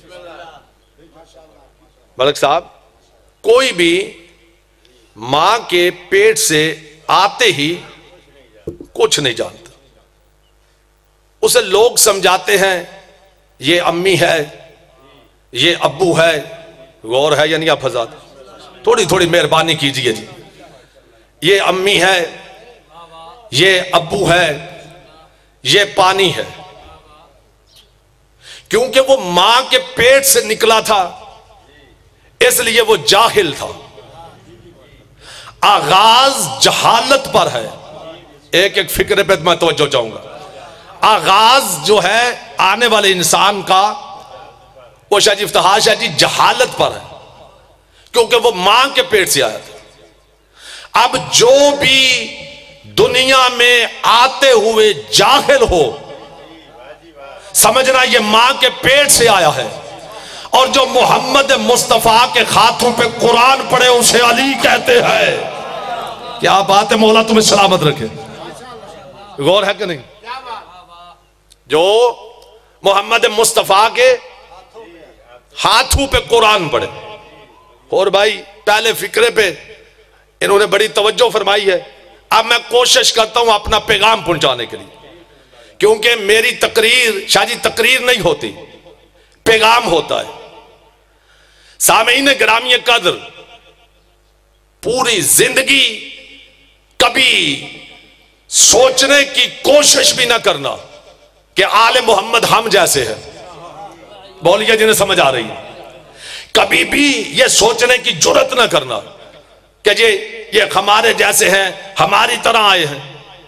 ملک صاحب؟ کوئی بھی ماں کے پیٹ سے آتے ہی کچھ نہیں جانتا. اسے لوگ سمجھاتے ہیں یہ امی ہے، یہ ابو ہے. غور ہے یا نہیں آپ حضرات؟ تھوڑی تھوڑی مہربانی کیجئے جی. یہ امی ہے، یہ ابو ہے، یہ پانی ہے. کیونکہ وہ ماں کے پیٹ سے نکلا تھا اس لیے وہ جاہل تھا. آغاز جہالت پر ہے. ایک ایک فکرے پہ میں توجہ چاہوں گا. آغاز جو ہے آنے والے انسان کا وہ شاہ جی افتخار شاہ جی جہالت پر ہے، کیونکہ وہ ماں کے پیٹ سے آیا تھا. اب جو بھی دنیا میں آتے ہوئے جاہل ہو، سمجھنا یہ ماں کے پیٹ سے آیا ہے. اور جو محمد مصطفیٰ کے ہاتھوں پہ قرآن پڑھے اسے علی کہتے ہیں. کیا بات ہے، مولا تمہیں سلامت رکھے. غور ہے کہ نہیں؟ جو محمد مصطفیٰ کے ہاتھوں پہ قرآن پڑھے. اور بھائی پہلے فکرے پہ انہوں نے بڑی توجہ فرمائی ہے. اب میں کوشش کرتا ہوں اپنا پیغام پہنچانے کے لیے، کیونکہ میری تقریر شاہ جی تقریر نہیں ہوتی، پیغام ہوتا ہے. سامعین گرامی قدر، پوری زندگی کبھی سوچنے کی کوشش بھی نہ کرنا کہ آل محمد ہم جیسے ہیں. بولیے جنہیں سمجھ آ رہی ہے. کبھی بھی یہ سوچنے کی جرت نہ کرنا کہ جی یہ ہمارے جیسے ہیں، ہماری طرح آئے ہیں۔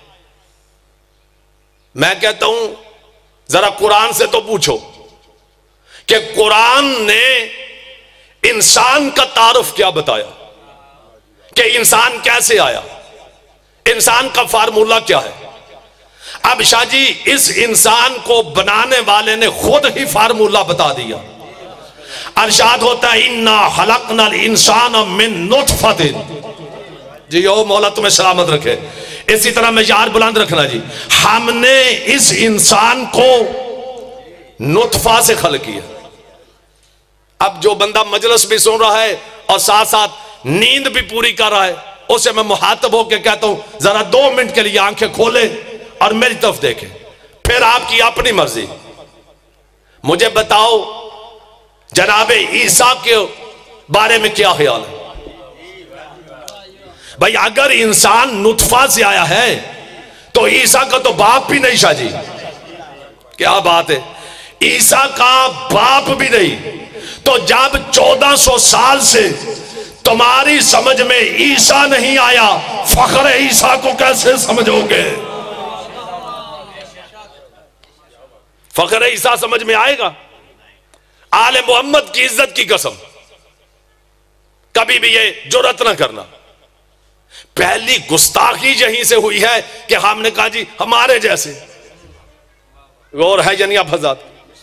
میں کہتا ہوں ذرا قرآن سے تو پوچھو کہ قرآن نے انسان کا تعارف کیا بتایا، کہ انسان کیسے آیا، انسان کا فارمولہ کیا ہے۔ اب شاہ جی اس انسان کو بنانے والے نے خود ہی فارمولہ بتا دیا۔ ارشاد ہوتا ہے اِنَّا خَلَقْنَا الْإِنسَانَ مِن نُطْفَةٍ۔ جی او مولا تمہیں سلامت رکھے، اسی طرح معیار بلند رکھنا جی۔ ہم نے اس انسان کو نطفہ سے خلق کیا۔ اب جو بندہ مجلس بھی سن رہا ہے اور ساتھ ساتھ نیند بھی پوری کر رہا ہے، اسے میں مخاطب ہو کے کہتا ہوں ذرا دو منٹ کے لیے آنکھیں کھولے اور میری طرف دیکھیں، پھر آپ کی اپنی مرضی۔ مجھے بتاؤ جناب عیسیٰ کے بارے میں کیا خیال ہے؟ بھائی اگر انسان نطفہ سے آیا ہے تو عیسیٰ کا تو باپ بھی نہیں شاہ جی، کیا بات ہے، عیسیٰ کا باپ بھی نہیں، تو جب چودہ سو سال سے تمہاری سمجھ میں عیسیٰ نہیں آیا، فخر عیسیٰ کو کیسے سمجھو گے؟ فخر عیسیٰ سمجھ میں آئے گا؟ آل محمد کی عزت کی قسم کبھی بھی یہ جرت نہ کرنا۔ پہلی گستاخی یہیں سے ہوئی ہے کہ ہم نے کہا جی ہمارے جیسے، غور ہے یعنی آپ حضرات،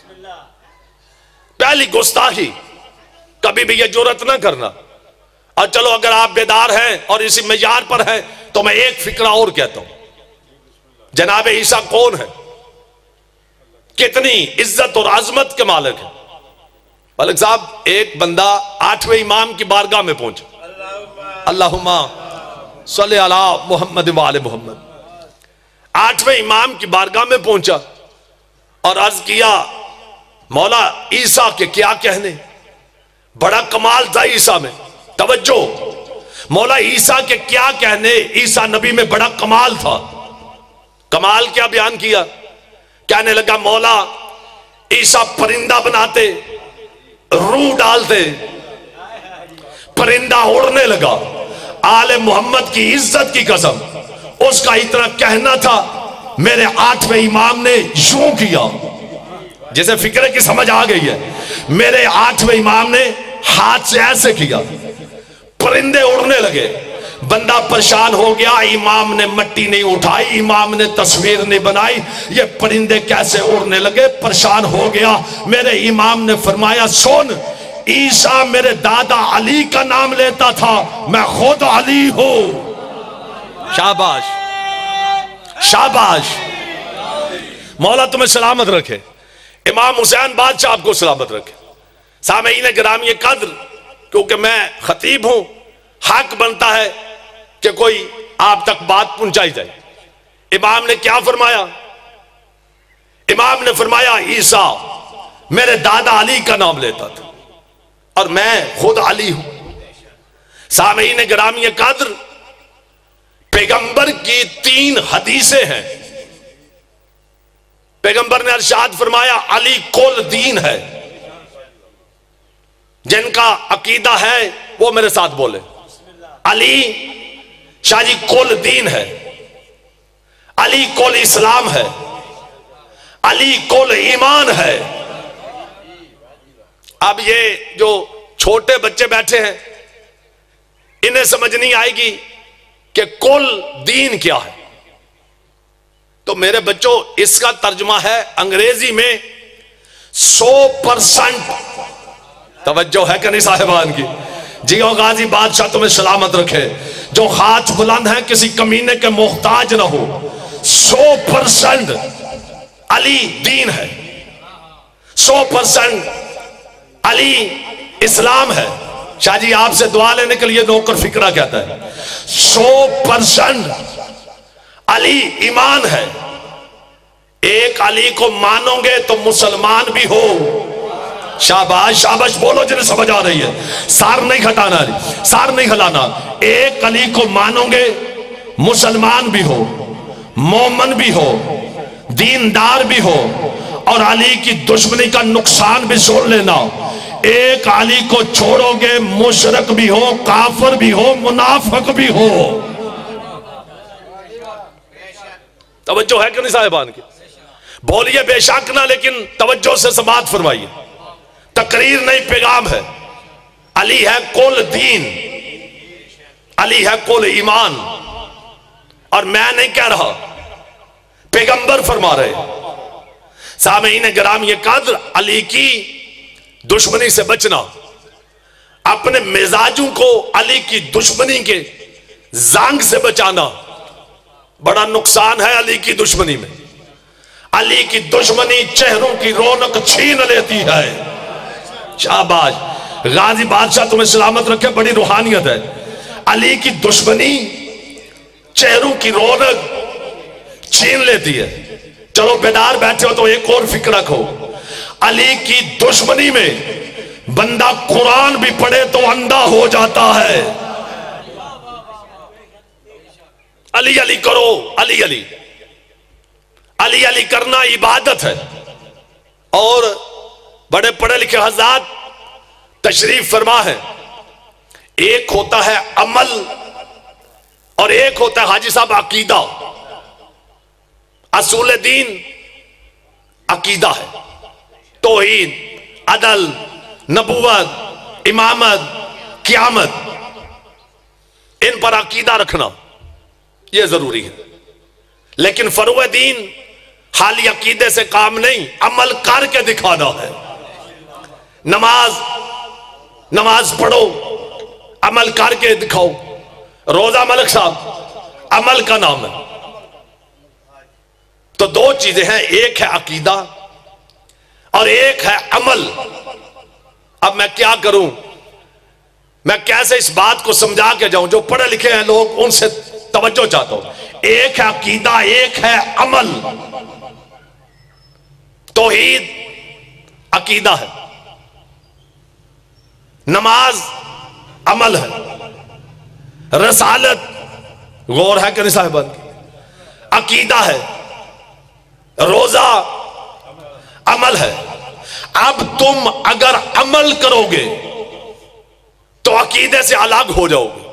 پہلی گستاخی کبھی بھی یہ جرت نہ کرنا۔ اور چلو اگر آپ بیدار ہیں اور اسی معیار پر ہیں تو میں ایک فکرہ اور کہتا ہوں، جناب عیسیٰ کون ہے، کتنی عزت اور عظمت کے مالک ہے۔ ملک صاحب ایک بندہ آٹھویں امام کی بارگاہ میں پہنچا، اللہم صلی علی محمد وآل محمد، آٹھویں امام کی بارگاہ میں پہنچا اور عرض کیا مولا عیسیٰ کے کیا کہنے، بڑا کمال تھا عیسیٰ میں، توجہ، مولا عیسیٰ کے کیا کہنے، عیسیٰ نبی میں بڑا کمال تھا۔ کمال کیا بیان کیا؟ کہنے لگا مولا عیسیٰ پرندہ بناتے، روح ڈالتے، پرندہ اڑنے لگا۔ آل محمد کی عزت کی قسم اس کا اتنا کہنا تھا، میرے آٹھویں امام نے یوں کیا، جیسے فکرے کی سمجھ آ گئی ہے، میرے آٹھویں امام نے ہاتھ سے ایسے کیا، پرندے اڑنے لگے۔ بندہ پریشان ہو گیا، امام نے مٹی نہیں اٹھائی، امام نے تصویر نہیں بنائی، یہ پرندے کیسے اڑنے لگے، پریشان ہو گیا۔ میرے امام نے فرمایا سن، عیسیٰ میرے دادا علی کا نام لیتا تھا، میں خود علی ہوں۔ شاباش شاباش، مولا تمہیں سلامت رکھے، امام حسین بادشاہ آپ کو سلامت رکھے۔ سامعین گرامی قدر، کیونکہ میں خطیب ہوں، حق بنتا ہے کہ کوئی آپ تک بات پہنچائی جائے۔ امام نے کیا فرمایا؟ امام نے فرمایا عیسیٰ میرے دادا علی کا نام لیتا تھا اور میں خود علی ہوں۔ سامعین گرامی قدر، پیغمبر کی تین حدیثیں ہیں۔ پیغمبر نے ارشاد فرمایا علی کل دین ہے، جن کا عقیدہ ہے وہ میرے ساتھ بولے، علی شاہ جی کل دین ہے، علی کل اسلام ہے، علی کل ایمان ہے۔ اب یہ جو چھوٹے بچے بیٹھے ہیں انہیں سمجھ نہیں آئے گی کہ کل دین کیا ہے، تو میرے بچوں اس کا ترجمہ ہے انگریزی میں سو پرسنٹ، توجہ ہے کہ نہیں صاحبان کی؟ جی او غازی بادشاہ تمہیں سلامت رکھے، جو ہاتھ بلند ہیں کسی کمینے کے محتاج نہ ہو۔ سو پرسنٹ علی دین ہے، سو پرسنٹ علی اسلام ہے۔ شاہ جی آپ سے دعا لینے کے لیے نوکر فکرہ کہتا ہے سو پرسنٹ علی ایمان ہے۔ ایک علی کو مانو گے تو مسلمان بھی ہو۔ شاباش شاباش بولو جنہیں سمجھ آ رہی ہے، سار نہیں ہٹانا، سار نہیں ہلانا۔ ایک علی کو مانو گے مسلمان بھی ہو، مومن بھی ہو، دیندار بھی ہو، اور علی کی دشمنی کا نقصان بھی سن لینا۔ ایک علی کو چھوڑو گے مشرک بھی ہو، کافر بھی ہو، منافق بھی ہو۔ توجہ ہے کہ نہیں صاحبان کی؟ بولیے بے شک نہ، لیکن توجہ سے سماعت فرمائیے۔ تقریر نہیں، پیغام ہے۔ علی ہے کل دین، علی ہے کل ایمان، اور میں نہیں کہہ رہا، پیغمبر فرما رہے۔ سامعین گرامی قدر، علی کی دشمنی سے بچنا، اپنے مزاجوں کو علی کی دشمنی کے زنگ سے بچانا، بڑا نقصان ہے علی کی دشمنی میں۔ علی کی دشمنی چہروں کی رونق چھین لیتی ہے۔ شاباش، غازی بادشاہ تمہیں سلامت رکھے، بڑی روحانیت ہے۔ علی کی دشمنی چہروں کی رونق چھین لیتی ہے۔ چلو بیدار بیٹھے ہو تو ایک اور فکر رکھو، علی کی دشمنی میں بندہ قرآن بھی پڑھے تو اندھا ہو جاتا ہے۔ علی علی کرو، علی علی علی علی کرنا عبادت ہے۔ اور بڑے پڑھے لکھے حضرات تشریف فرما ہے، ایک ہوتا ہے عمل اور ایک ہوتا ہے حاجی صاحب عقیدہ۔ اصول دین عقیدہ ہے، توحید، عدل، نبوت، امامت، قیامت، ان پر عقیدہ رکھنا یہ ضروری ہے۔ لیکن فروع دین خالی عقیدے سے کام نہیں، عمل کر کے دکھانا ہے۔ نماز نماز پڑھو، عمل کر کے دکھاؤ۔ روزہ ملک صاحب عمل کا نام ہے۔ تو دو چیزیں ہیں، ایک ہے عقیدہ اور ایک ہے عمل۔ اب میں کیا کروں، میں کیسے اس بات کو سمجھا کے جاؤں؟ جو پڑھے لکھے ہیں لوگ ان سے توجہ چاہتا ہوں۔ ایک ہے عقیدہ، ایک ہے عمل۔ توحید عقیدہ ہے، نماز عمل ہے، رسالت غور ہے کہ نہیں صاحبان کی؟ عقیدہ ہے، روزہ عمل ہے۔ اب تم اگر عمل کرو گے تو عقیدے سے الگ ہو جاؤ گے،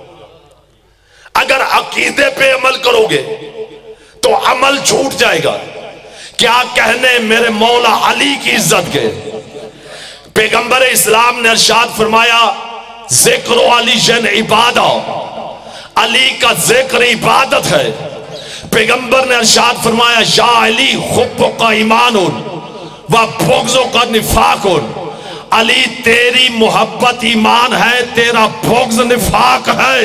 اگر عقیدے پہ عمل کرو گے تو عمل چھوٹ جائے گا۔ کیا کہنے میرے مولا علی کی عزت کے، پیغمبر اسلام نے ارشاد فرمایا ذکر علی جن عبادہ، علی کا ذکر عبادت ہے۔ پیغمبر نے ارشاد فرمایا یا علی حب کا ایمان و بغض کا نفاق، علی تیری محبت ایمان ہے، تیرا بغض نفاق ہے۔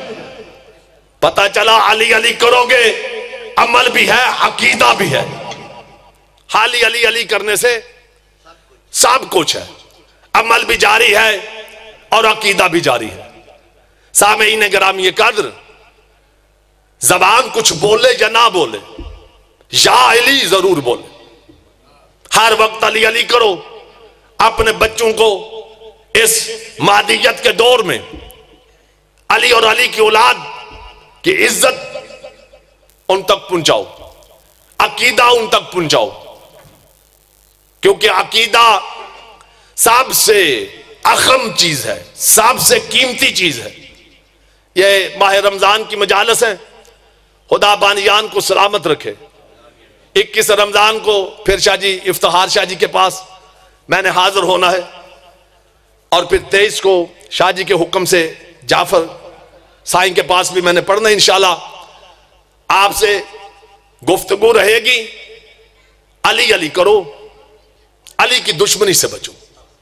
پتہ چلا علی علی کرو گے، عمل بھی ہے، عقیدہ بھی ہے۔ حالی علی علی کرنے سے سب کچھ ہے، عمل بھی جاری ہے اور عقیدہ بھی جاری ہے۔ سامعین گرامی قدر، زبان کچھ بولے یا نہ بولے، یا علی ضرور بولے۔ ہر وقت علی علی کرو۔ اپنے بچوں کو اس مادیت کے دور میں علی اور علی کی اولاد کی عزت ان تک پہنچاؤ، عقیدہ ان تک پہنچاؤ، کیونکہ عقیدہ سب سے اہم چیز ہے، سب سے قیمتی چیز ہے۔ یہ ماہ رمضان کی مجالس ہیں، خدا بانیان کو سلامت رکھے۔ اکیس رمضان کو پھر شاہ جی افتخار شاہ جی کے پاس میں نے حاضر ہونا ہے، اور پھر تیئیس کو شاہ جی کے حکم سے جعفر سائن کے پاس بھی میں نے پڑھنا ہے انشاءاللہ۔ آپ سے گفتگو رہے گی، علی علی کرو، علی کی دشمنی سے بچو۔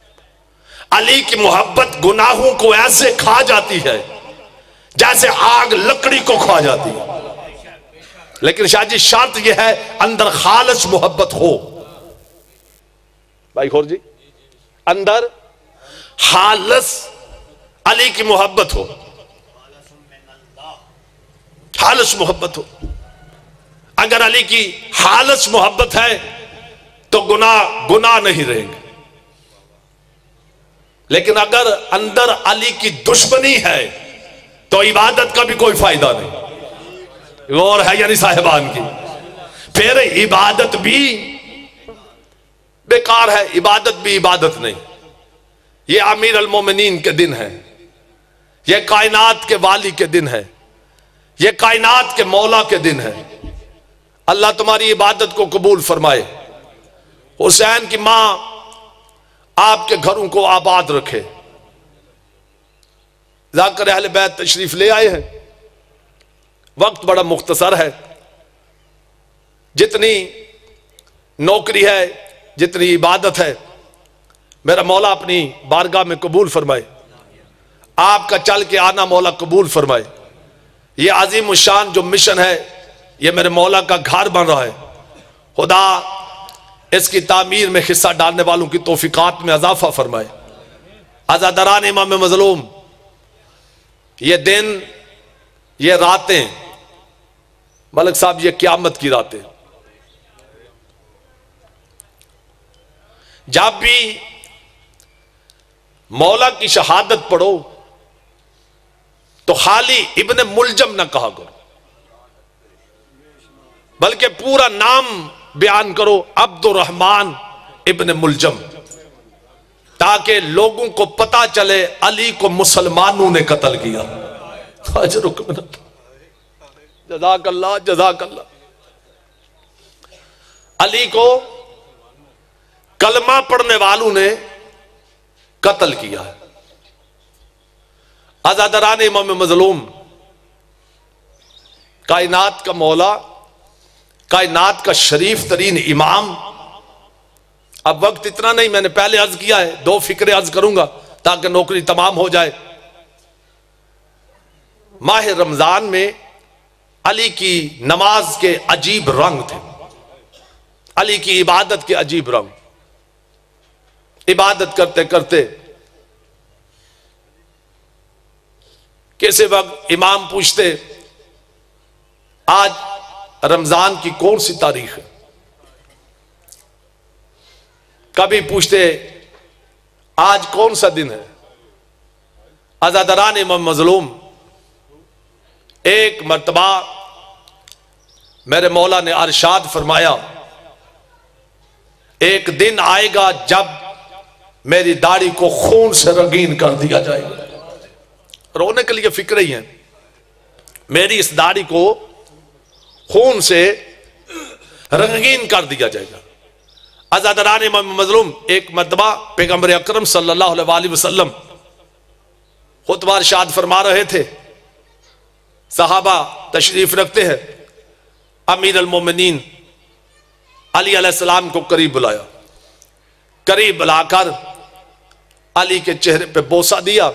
علی کی محبت گناہوں کو ایسے کھا جاتی ہے جیسے آگ لکڑی کو کھا جاتی ہے، لیکن شاہ جی شرط یہ ہے اندر خالص محبت ہو۔ بھائی خور جی، اندر خالص علی کی محبت ہو، خالص محبت ہو۔ اگر علی کی خالص محبت ہے تو گناہ گناہ نہیں رہیں گے، لیکن اگر اندر علی کی دشمنی ہے تو عبادت کا بھی کوئی فائدہ نہیں۔ غور ہے یعنی صاحبان کی، پھر عبادت بھی بیکار ہے، عبادت بھی عبادت نہیں۔ یہ امیر المومنین کے دن ہے، یہ کائنات کے والی کے دن ہے، یہ کائنات کے مولا کے دن ہے۔ اللہ تمہاری عبادت کو قبول فرمائے، حسین کی ماں آپ کے گھروں کو آباد رکھے۔ ذاکر اہل بیت تشریف لے آئے ہیں، وقت بڑا مختصر ہے، جتنی نوکری ہے، جتنی عبادت ہے، میرا مولا اپنی بارگاہ میں قبول فرمائے، آپ کا چل کے آنا مولا قبول فرمائے۔ یہ عظیم الشان جو مشن ہے، یہ میرے مولا کا گھر بن رہا ہے، خدا اس کی تعمیر میں حصہ ڈالنے والوں کی توفیقات میں اضافہ فرمائے۔ عزاداران امام مظلوم، یہ دن، یہ راتیں، ملک صاحب یہ قیامت کی راتیں، جب بھی مولا کی شہادت پڑھو تو خالی ابن ملجم نہ کہا کرو، بلکہ پورا نام بیان کرو، عبد الرحمن ابن ملجم، تاکہ لوگوں کو پتا چلے علی کو مسلمانوں نے قتل کیا۔ جزاک اللہ، جزاک اللہ۔ علی کو کلمہ پڑھنے والوں نے قتل کیا ہے۔ عزاداران امام مظلوم، کائنات کا مولا، کائنات کا شریف ترین امام، اب وقت اتنا نہیں، میں نے پہلے عرض کیا ہے، دو فکرے عرض کروں گا تاکہ نوکری تمام ہو جائے۔ ماہ رمضان میں علی کی نماز کے عجیب رنگ تھے، علی کی عبادت کے عجیب رنگ۔ عبادت کرتے کرتے کسی وقت امام پوچھتے آج رمضان کی کون سی تاریخ ہے، کبھی پوچھتے آج کون سا دن ہے۔ عزاداران امام مظلوم، ایک مرتبہ میرے مولا نے ارشاد فرمایا، ایک دن آئے گا جب میری داڑھی کو خون سے رنگین کر دیا جائے گا۔ رونے کے لیے فکر ہی ہیں، میری اس داڑھی کو خون سے رنگین کر دیا جائے گا۔ عزاداران امام مظلوم، ایک مرتبہ پیغمبر اکرم صلی اللہ علیہ وآلہ وسلم خطبہ ارشاد فرما رہے تھے، صحابہ تشریف رکھتے ہیں، امیر المومنین علی علیہ السلام کو قریب بلایا، قریب بلا کر علی کے چہرے پہ بوسہ دیا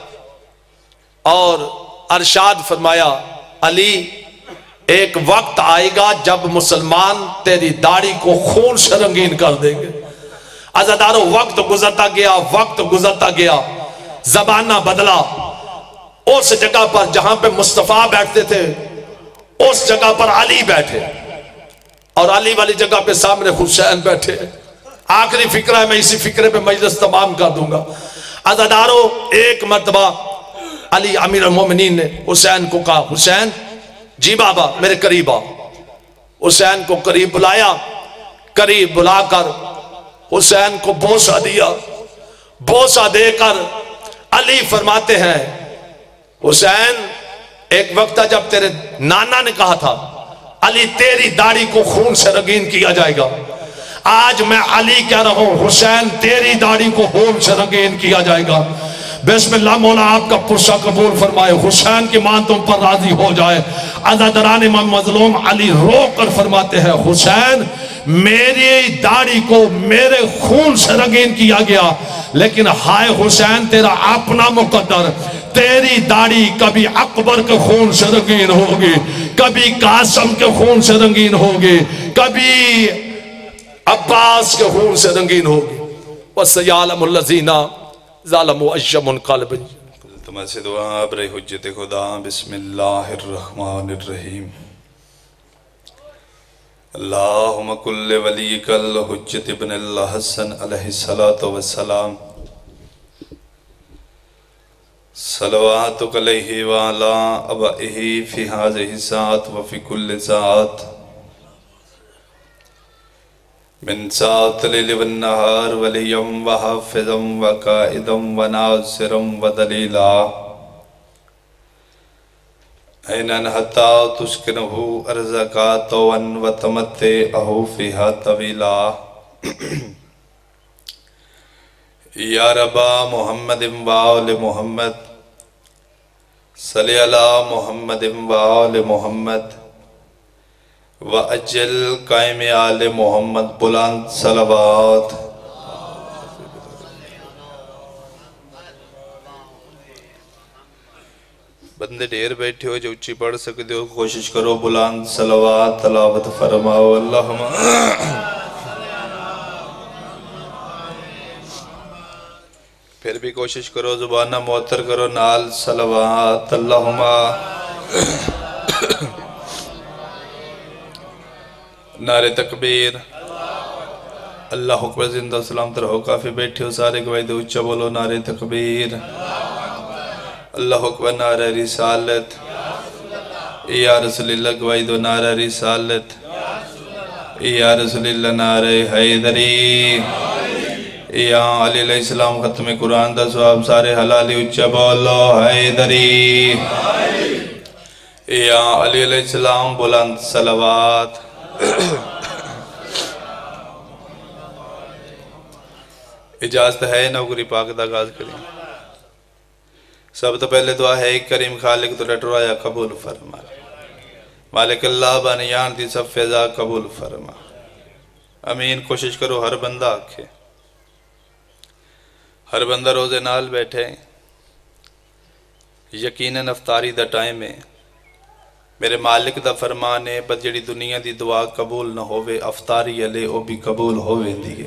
اور ارشاد فرمایا، علی ایک وقت آئے گا جب مسلمان تیری داڑھی کو خون سے رنگین کر دیں گے۔ عزاداروں، وقت گزرتا گیا، وقت گزرتا گیا، زمانہ بدلا۔ اس جگہ پر جہاں پہ مصطفیٰ بیٹھتے تھے، اس جگہ پر علی بیٹھے، اور علی والی جگہ پہ سامنے حسین بیٹھے۔ آخری فکرہ ہے، میں اسی فکرے پہ مجلس تمام کر دوں گا۔ عزاداروں، ایک مرتبہ علی امیر المومنین نے حسین کو کہا، حسین جی بابا میرے قریب آ۔ حسین کو قریب بلایا، قریب بلا کر حسین کو بوسہ دیا۔ بوسہ دے کر علی فرماتے ہیں، حسین ایک وقت تھا جب تیرے نانا نے کہا تھا علی تیری داڑھی کو خون سے رنگین کیا جائے گا، آج میں علی کہہ رہا ہوں حسین تیری داڑھی کو خون سے رنگین کیا جائے گا۔ بسم اللہ، مولا آپ کا پرسہ قبول فرمائے، حسین کی مان تم پر راضی ہو جائے۔ عزاداران امام مظلوم، علی رو کر فرماتے ہیں، حسین میری داڑھی کو میرے خون سے رنگین کیا گیا، لیکن ہائے حسین تیرا اپنا مقدر، تیری داڑھی کبھی اکبر کے خون سے رنگین ہوگی، کبھی قاسم کے خون سے رنگین ہوگی، کبھی عباس کے خون سے رنگین ہوگی۔ وَسَيَعْلَمُ الَّذِينَ ظَلَمُوا أَيَّ مُنْقَلِبٍ۔ تمہیں سے دعا بر حجت خدا۔ بسم اللہ الرحمن الرحیم۔ اللہم کل ولیک الحجت ابن الحسن علیہ السلام، صلواتک علیہ وعلا ابائہ فی هذه الساعة وفی کل ساعت، من ساعة الليل والنهار وليا وحافظا وقائدا وناصرا ودليلا عينا حتى تسكنه أرزقا طوعا وتمتعه فيها طويلا یا ربا محمد وآل محمد صلی علی محمد وآل محمد وأجل قائم آل محمد بلند صلوات بندے ڈھیر بیٹھے ہو جو اچھی پڑھ سکتے ہو کوشش کرو بلند صلوات تلاوت فرماؤ اللہم پھر بھی کوشش کرو زبانہ معطر کرو نال صلوات اللہم نعرہ تکبیر اللہ اکبر زندہ سلام ترہو کافی بیٹھے ہو سارے گواہی دے اچھا بولو نعرہ تکبیر اللہ اکبر نعرہ رسالت یا رسول اللہ گواہی دو نعرہ رسالت یا رسول اللہ نعرہ حیدری یا علی علیہ السلام ختم قرآن دا سواب سارے حلالی اچھا بولو حیدری یا علی علیہ السلام بلند صلوات اجازت ہے نوکری پاک دا آغاز کریں سب تو پہلے دعا ہے ایک کریم خالق تو ڈٹ روایا قبول فرما مالک اللہ بانیان دی سب فیضا قبول فرما امین کوشش کرو ہر بندہ آکھے ہر بندہ روزے نال بیٹھے یقیناً افطاری دا ٹائم ہے میرے مالک دا فرمان ہے بس جڑی دنیا دی دعا قبول نہ ہوئے افطاری علی او بھی قبول ہوئے دیئے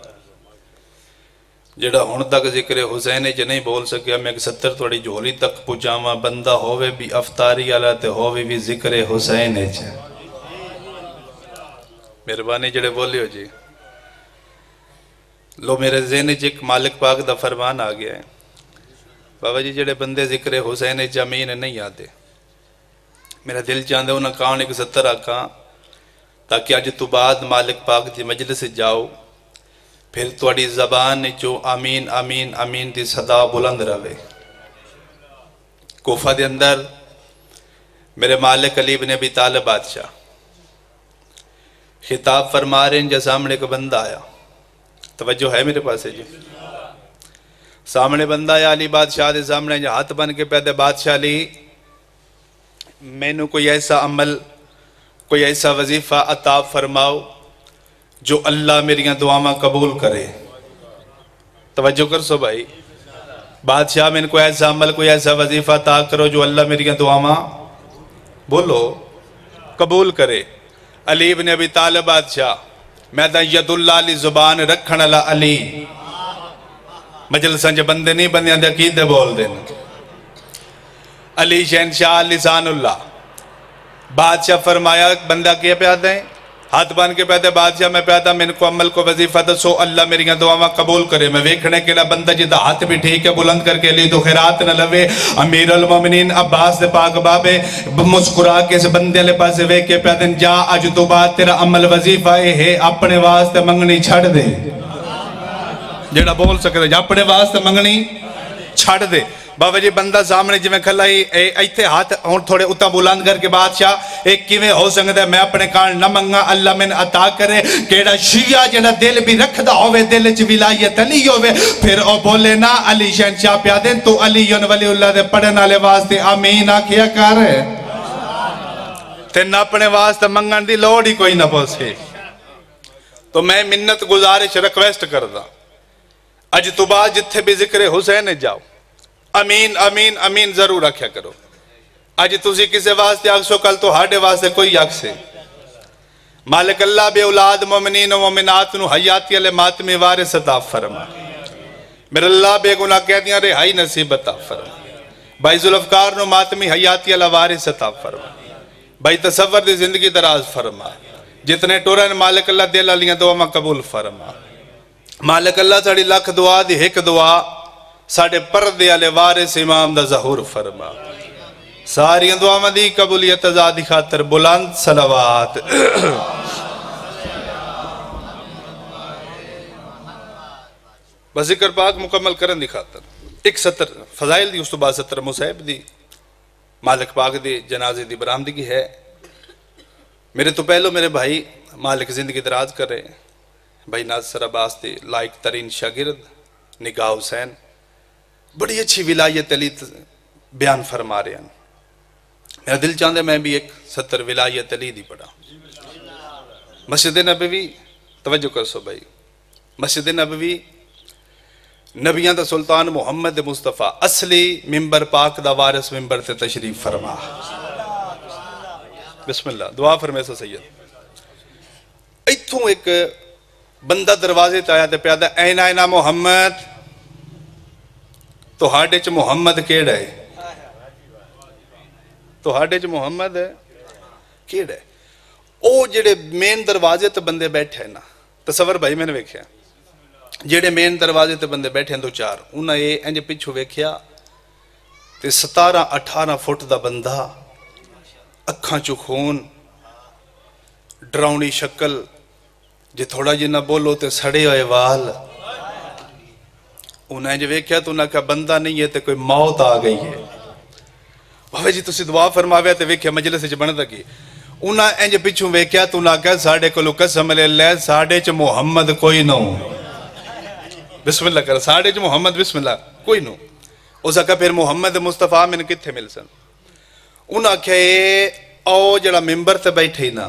جڑا ہن تک ذکر حسین جو نہیں بول سکیا میں ستر توڑی جھولی تک پچاما بندہ ہوئے بھی افطاری علی تے ہوئے بھی ذکر حسین جو مہربانی جڑے بولی ہو جی لو میرے ذہن ایک مالک پاک دا فرمان آ گیا ہے بابا جی جڑے بندے ذکر حسین امین نہیں آتے میرا دل چاہتے انہاں کان ایک ستر آکاں تاکہ آج تو بعد مالک پاک دی مجلس جاؤ پھر توڑی زبان جو آمین آمین آمین دی صدا بلند روے کوفہ دے اندر میرے مالک علی بن ابی طالب بادشاہ خطاب فرما رہے ہیں جا سامنے کو بندہ آیا توجہ ہے میرے پاس ہے جی سامنے بندہ آیا علی بادشاہ دے سامنے جا ہاتھ بن کے پیدے بادشاہ علی میں نے کوئی ایسا عمل کوئی ایسا وظیفہ عطا فرماؤ جو اللہ میری دعاواں قبول کرے توجہ کر سو بھائی بادشاہ میں نے کوئی ایسا عمل کوئی ایسا وظیفہ عطا کرو جو اللہ میری دعاواں بولو قبول کرے علی بن ابی طالب بادشاہ میں دا ید اللہ علی زبان رکھن اللہ علی مجلساں جو بندے نہیں بندیاں دے عقیدے بول دیں علی شہنشاہ لسان اللہ بادشاہ فرمایا بندہ کیا پیادہ ہے ہاتھ بان کے پیادہ بادشاہ میں پیادہ میں کو عمل کو وظیفہ دسو اللہ میری دعاواں قبول کرے میں ویکھنے کے لئے بندہ جدہ ہاتھ بھی ٹھیک ہے بلند کر کے لی تو خیرات نہ لوے امیر المومنین عباس دے پاک بابے مسکرا کے سے بندے لے پاس ویک کے پیادہ جا آج تو بات تیرا عمل وظیفہ ہے اپنے واسطے منگنی چھڑ دے جیڑا بول سکتے جا اپنے واسطے منگنی چھڑ دے بابا جی بندہ سامنے جی میں کھلائی ایتھے ہاتھ ہون تھوڑے اتنا بلند کر کے بادشاہ ایک کیویں ہو سکتا ہے میں اپنے کان نہ منگا اللہ میں عطا کرے کیڑا شیعہ جنہ دل بھی رکھ دا ہوئے دل چ ولایت علی ہوئے پھر او بولے نا علی شہنشاہ پیا دیں تو علی ولی اللہ دے پڑھن والے واسطے آمین آکھیا کر تے نہ اپنے واسطے منگن دی لوڑ ہی کوئی نہ پوسے تو میں منت گزارش ریکویسٹ کردا اج تو بعد جتھے بھی ذکر حسین جاؤ امین امین امین ضرور رکھیا کرو آج تُسی کسے واسطے آکسو کل تو ہاڑے واسطے کوئی آکسے مالک اللہ بے اولاد مومنین و مومنات نو حیاتی علی ماتمی وارث عطا فرما میرے اللہ بے گناہ کہہ دیا رہائی نصیب عطا فرما بھائی ذوالفقار نو ماتمی حیاتی علی وارث عطا فرما بھائی تصور دی زندگی دراز فرما جتنے ٹورن مالک اللہ دل علیاں دعا میں قبول فرما مالک اللہ ساڑی لکھ دعا دی ایک دعا ساڑھے پردے علی وارث امام دا ظہور فرما ساری دعا میں دی قبولیت ازادی خاطر بلند صلوات بس ذکر پاک مکمل کرن دی خاطر ایک ستر فضائل دی، اس تو بعد ستر مصائب دی، مالک پاک دی جنازے دی برآمدگی ہے۔ میرے تو پہلو میرے بھائی مالک زندگی دراز کر رہے ہیں، بھائی ناصر عباس دی لائق ترین شاگرد نگاہ حسین، بڑی اچھی ولایت علی بیان فرما رہے ہیں۔ میرا دل چاہتا ہے میں بھی ایک ستر ولایت علی دی پڑھا۔ مسجد نبوی توجہ کر سو بھائی، مسجد نبوی نبیاں دا سلطان محمد مصطفیٰ اصلی ممبر پاک دا وارث ممبر تے تشریف فرما۔ بسم اللہ دعا فرمائے سو سید۔ ایتھوں ایک بندہ دروازے تے آیا تے پیادا این اینا محمد، تو ہاڑے چ محمد کیڑا ہے؟ تو ہاڑے چ محمد ہے کیڑا ہے؟ او جڑے مین دروازے تے بندے بیٹھے ہیں نا، تصور بھائی میں نے ویکھیا جڑے مین دروازے تے بندے بیٹھے ہیں دو چار، انہاں یہ انج پچھو ویکھیا تے ستارہ اٹھارہ فٹ دا بندہ، اکھاں چو خون، ڈراؤنی شکل، جے تھوڑا جی نہ بولو تے سڑے ہوئے وال، انہاں انج ویکھیا تو انہاں کہا بندہ نہیں ہے تے کوئی موت آ گئی ہے۔ بھاوے جی تسی دعا فرماوے تے ویکھیا مجلس وچ بندا کی، انہاں انج پچھو ویکھیا تو انہاں کہا ساڑے کو قسم لے لے ساڑے چ محمد کوئی نہ ہو۔ بسم اللہ کر ساڑے چ محمد بسم اللہ کوئی نہ ہو۔ اس کہا پھر محمد مصطفیٰ میں نے کتھے مل سن؟ انہاں کہا او جڑا ممبر تے بیٹھے نا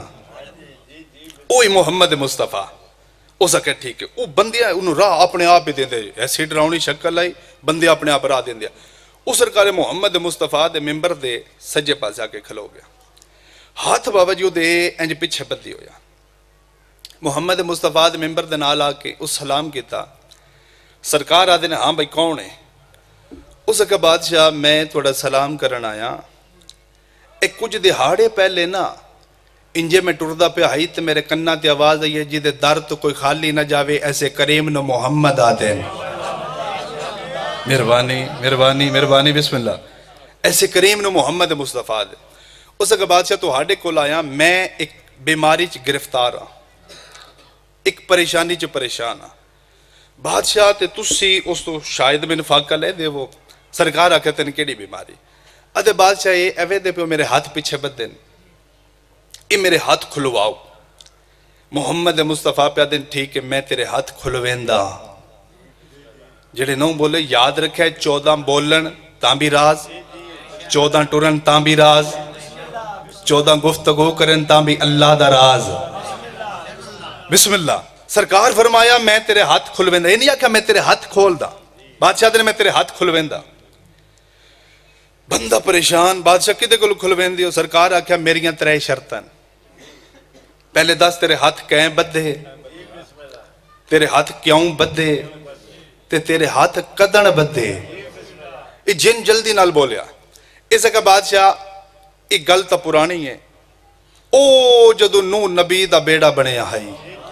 اوہی محمد مصطفیٰ۔ اس کہا ٹھیک ہے، وہ بندیاں انہوں راہ اپنے آپ ہی دیں دے، ایسی ڈراؤنی شکل آئی بندے اپنے آپ راہ دیں دیا۔ اس سرکار محمد مصطفیٰ دے ممبر دے سجے پاس جا کے کھلو گیا، ہاتھ باوجود دے انج پیچھے بدی ہویا۔ محمد مصطفیٰ دے ممبر دے نال آ کے اس سلام کیتا، سرکار آدھے نے ہاں بھائی کون ہے؟ اس کا بادشاہ میں تھوڑا سلام کرن آیا، ایک کچھ دہاڑے پہلے نا انجے میں ٹردہ پہ آئی تو میرے کنہ تے آواز آئی ہے جیدے در تو کوئی خالی نہ جاوے ایسے کریم نو محمد آتے ہیں۔ مہربانی مہربانی مہربانی بسم اللہ، ایسے کریم نو محمد مصطفیٰ دے۔ اس کا بادشاہ تو ہاڑے کو لایا، میں ایک بیماری چ گرفتار ہاں، ایک پریشانی چ پریشان ہاں۔ بادشاہ تے تسی اس تو شاید میں نفاقہ لے دے وہ سرکار آکھے تین کیڑی بیماری؟ ادھے بادشاہ یہ ایوے دے پہ میرے ہاتھ پیچھے بد دین، یہ میرے ہاتھ کھلواؤ۔ محمد مصطفیٰ پہ دن ٹھیک ہے میں تیرے ہاتھ کھلویندہ۔ جڑے نو بولے یاد رکھے چودہ بولن تاں بھی راز، چودہ ٹرن تاں بھی راز، چودہ گفتگو کرن تاں بھی اللہ دا راز۔ بسم اللہ سرکار فرمایا میں تیرے ہاتھ کھلویندہ، یہ نہیں آکھا میں تیرے ہاتھ کھول دا، بادشاہ دے میں تیرے ہاتھ کھلویندہ۔ بندہ پریشان، بادشاہ کدے کو کھلوین دیو؟ سرکار آکھا میریاں ترے شرطن، پہلے دس تیرے ہاتھ کہیں بدھے، تیرے ہاتھ کیوں بدھے تے تیرے ہاتھ قدن بدھے۔ یہ جن جلدی نال بولیا۔ اس کا بادشاہ ایک گل تا پرانی ہے، او جدو نو نبی دا بیڑا بنے آئی،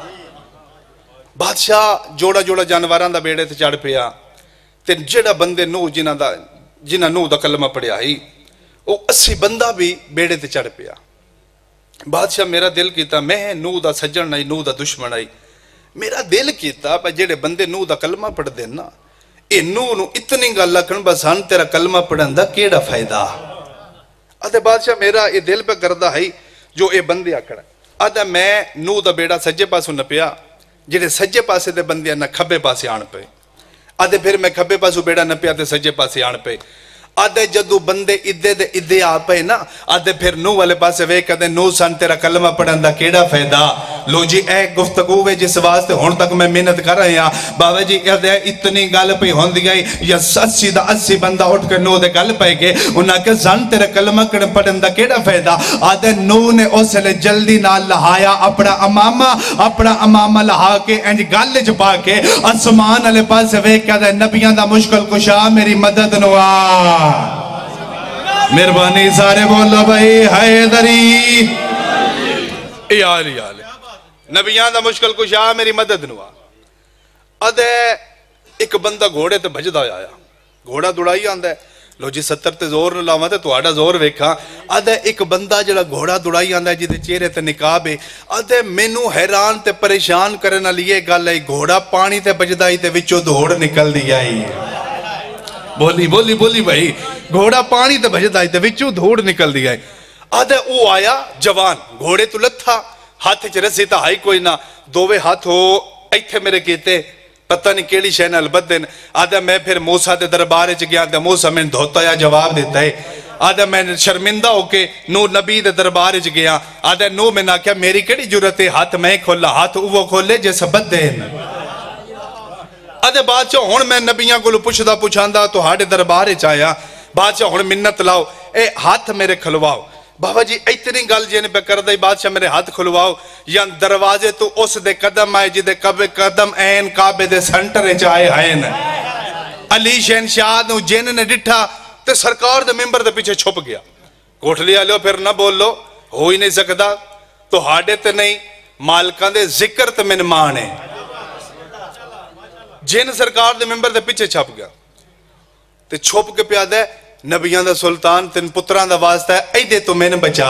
بادشاہ جوڑا جوڑا جانوران دا بیڑے تے چڑھ پیا، تے جڑا بندے نو جنہ دا جنہ نو دا کلمہ پڑھیا ہی وہ اسی بندہ بھی بیڑے تے چڑھ پیا۔ بادشاہ میرا دل کیتا میں نو دا سجن نہیں نو دا دشمن آئی، میرا دل کیتا پہ جڑے بندے نو دا کلمہ پڑھ دینا اے نو نو اتنی گا لکھن بس ہن تیرا کلمہ پڑھن دا کیڑا فائدہ؟ آدھے بادشاہ میرا یہ دل پہ کردہ ہے جو اے بندے آکڑا، آدھے میں نو دا بیڑا سجے پاسوں نہ پیا، جڑے سجے پاسے دے بندے نہ کھبے پاسے آن پہ، آدھے پھر میں کھبے پاسو بیڑا نہ پیا تے سجے پاسے آن پہ، آدھے جدو بندے ادھے دے ادھے آ پہ نا، آدھے پھر نو والے پاسے وے کہتے نو سن تیرا کلمہ پڑھن دا کیڑا فائدہ؟ لو جی اے گفتگو وے جس واسطے ہون تک میں محنت کر رہے ہیں بابا جی ادھے اتنی گل پہ ہون دی گئی یا اسی دا اسی بندہ اٹھ کر نو دے گل پہ گئے انہاں کہ سن تیرا کلمہ پڑھن دا کیڑا فائدہ؟ آدھے نو نے اس لے جلدی نہ لہایا اپنا امامہ اپنا امامہ لہا کے انج گل چ پا کے آسمان والے پاسے وے کہتے نبیاں دا مشکل کشا میری مدد نوا۔ مہربانی سارے بولو بھائی حیدری یال یال نبیان دا مشکل کشا میری مدد نوا۔ ادھے ایک بندہ گھوڑے تے بھجدہ آیا، گھوڑا دوڑائی آندہ ہے، لو جی ستر تے زور لاواں تے تہاڈا زور ویکھاں آدھا ایک بندہ جڑا گھوڑا دوڑائی آندا ہے جدے چہرے تے نقاب ہے آدھے مینوں حیران تے پریشان کرن والی یہ گل ہے گھوڑا پانی تے بجدا ہی تے وچوں دھوڑ نکل دی آئی بولی بولی بولی بھائی گھوڑا پانی تے بجدا ہی تے وچوں دھوڑ نکل دی آئی آدھے او آیا جوان گھوڑے تو لتھا ہاتھ چ رسی تا ہائی کوئی نہ دووے ہاتھ ہو ایتھے میرے کیتے پتہ نہیں کیڑی شے نال بدن آدھا میں پھر موسیٰ دے دربار وچ گیا تے موسیٰ میں دھوتا یا جواب دیتا ہے آدھا میں شرمندہ ہو کے نو نبی دے دربار وچ گیا آدھا نو میں نہ کیا میری کیڑی جرت ہے ہاتھ میں کھولا ہاتھ وہ کھولے جیسا بدن آدھا بادشاہ ہن میں نبیاں کولوں پوچھدا پوچھاندا تو ہاڈے دربار وچ آیا بادشاہ ہن منت لاؤ اے ہاتھ میرے کھلواؤ بابا جی اتنی گل جن پہ کر دے بادشاہ میرے ہاتھ کھلواؤ یا دروازے تو اس دے قدم آئے جدے کبے قدم این کعبے دے سنٹر چاہے ہیں علی شہنشاہ نو جن نے ڈٹھا تے سرکار دے ممبر دے پیچھے چھپ گیا کوٹ لیا لو پھر نہ بول لو ہو ہی نہیں سکتا تو ہاڑے تے نہیں مالکان دے ذکر تے من مانے جن سرکار دے ممبر دے پیچھے چھپ گیا تے چھپ کے پیادہ ہے نبیان دا سلطان تین پتران دا واسطہ ہے ای دے تو میں نے بچا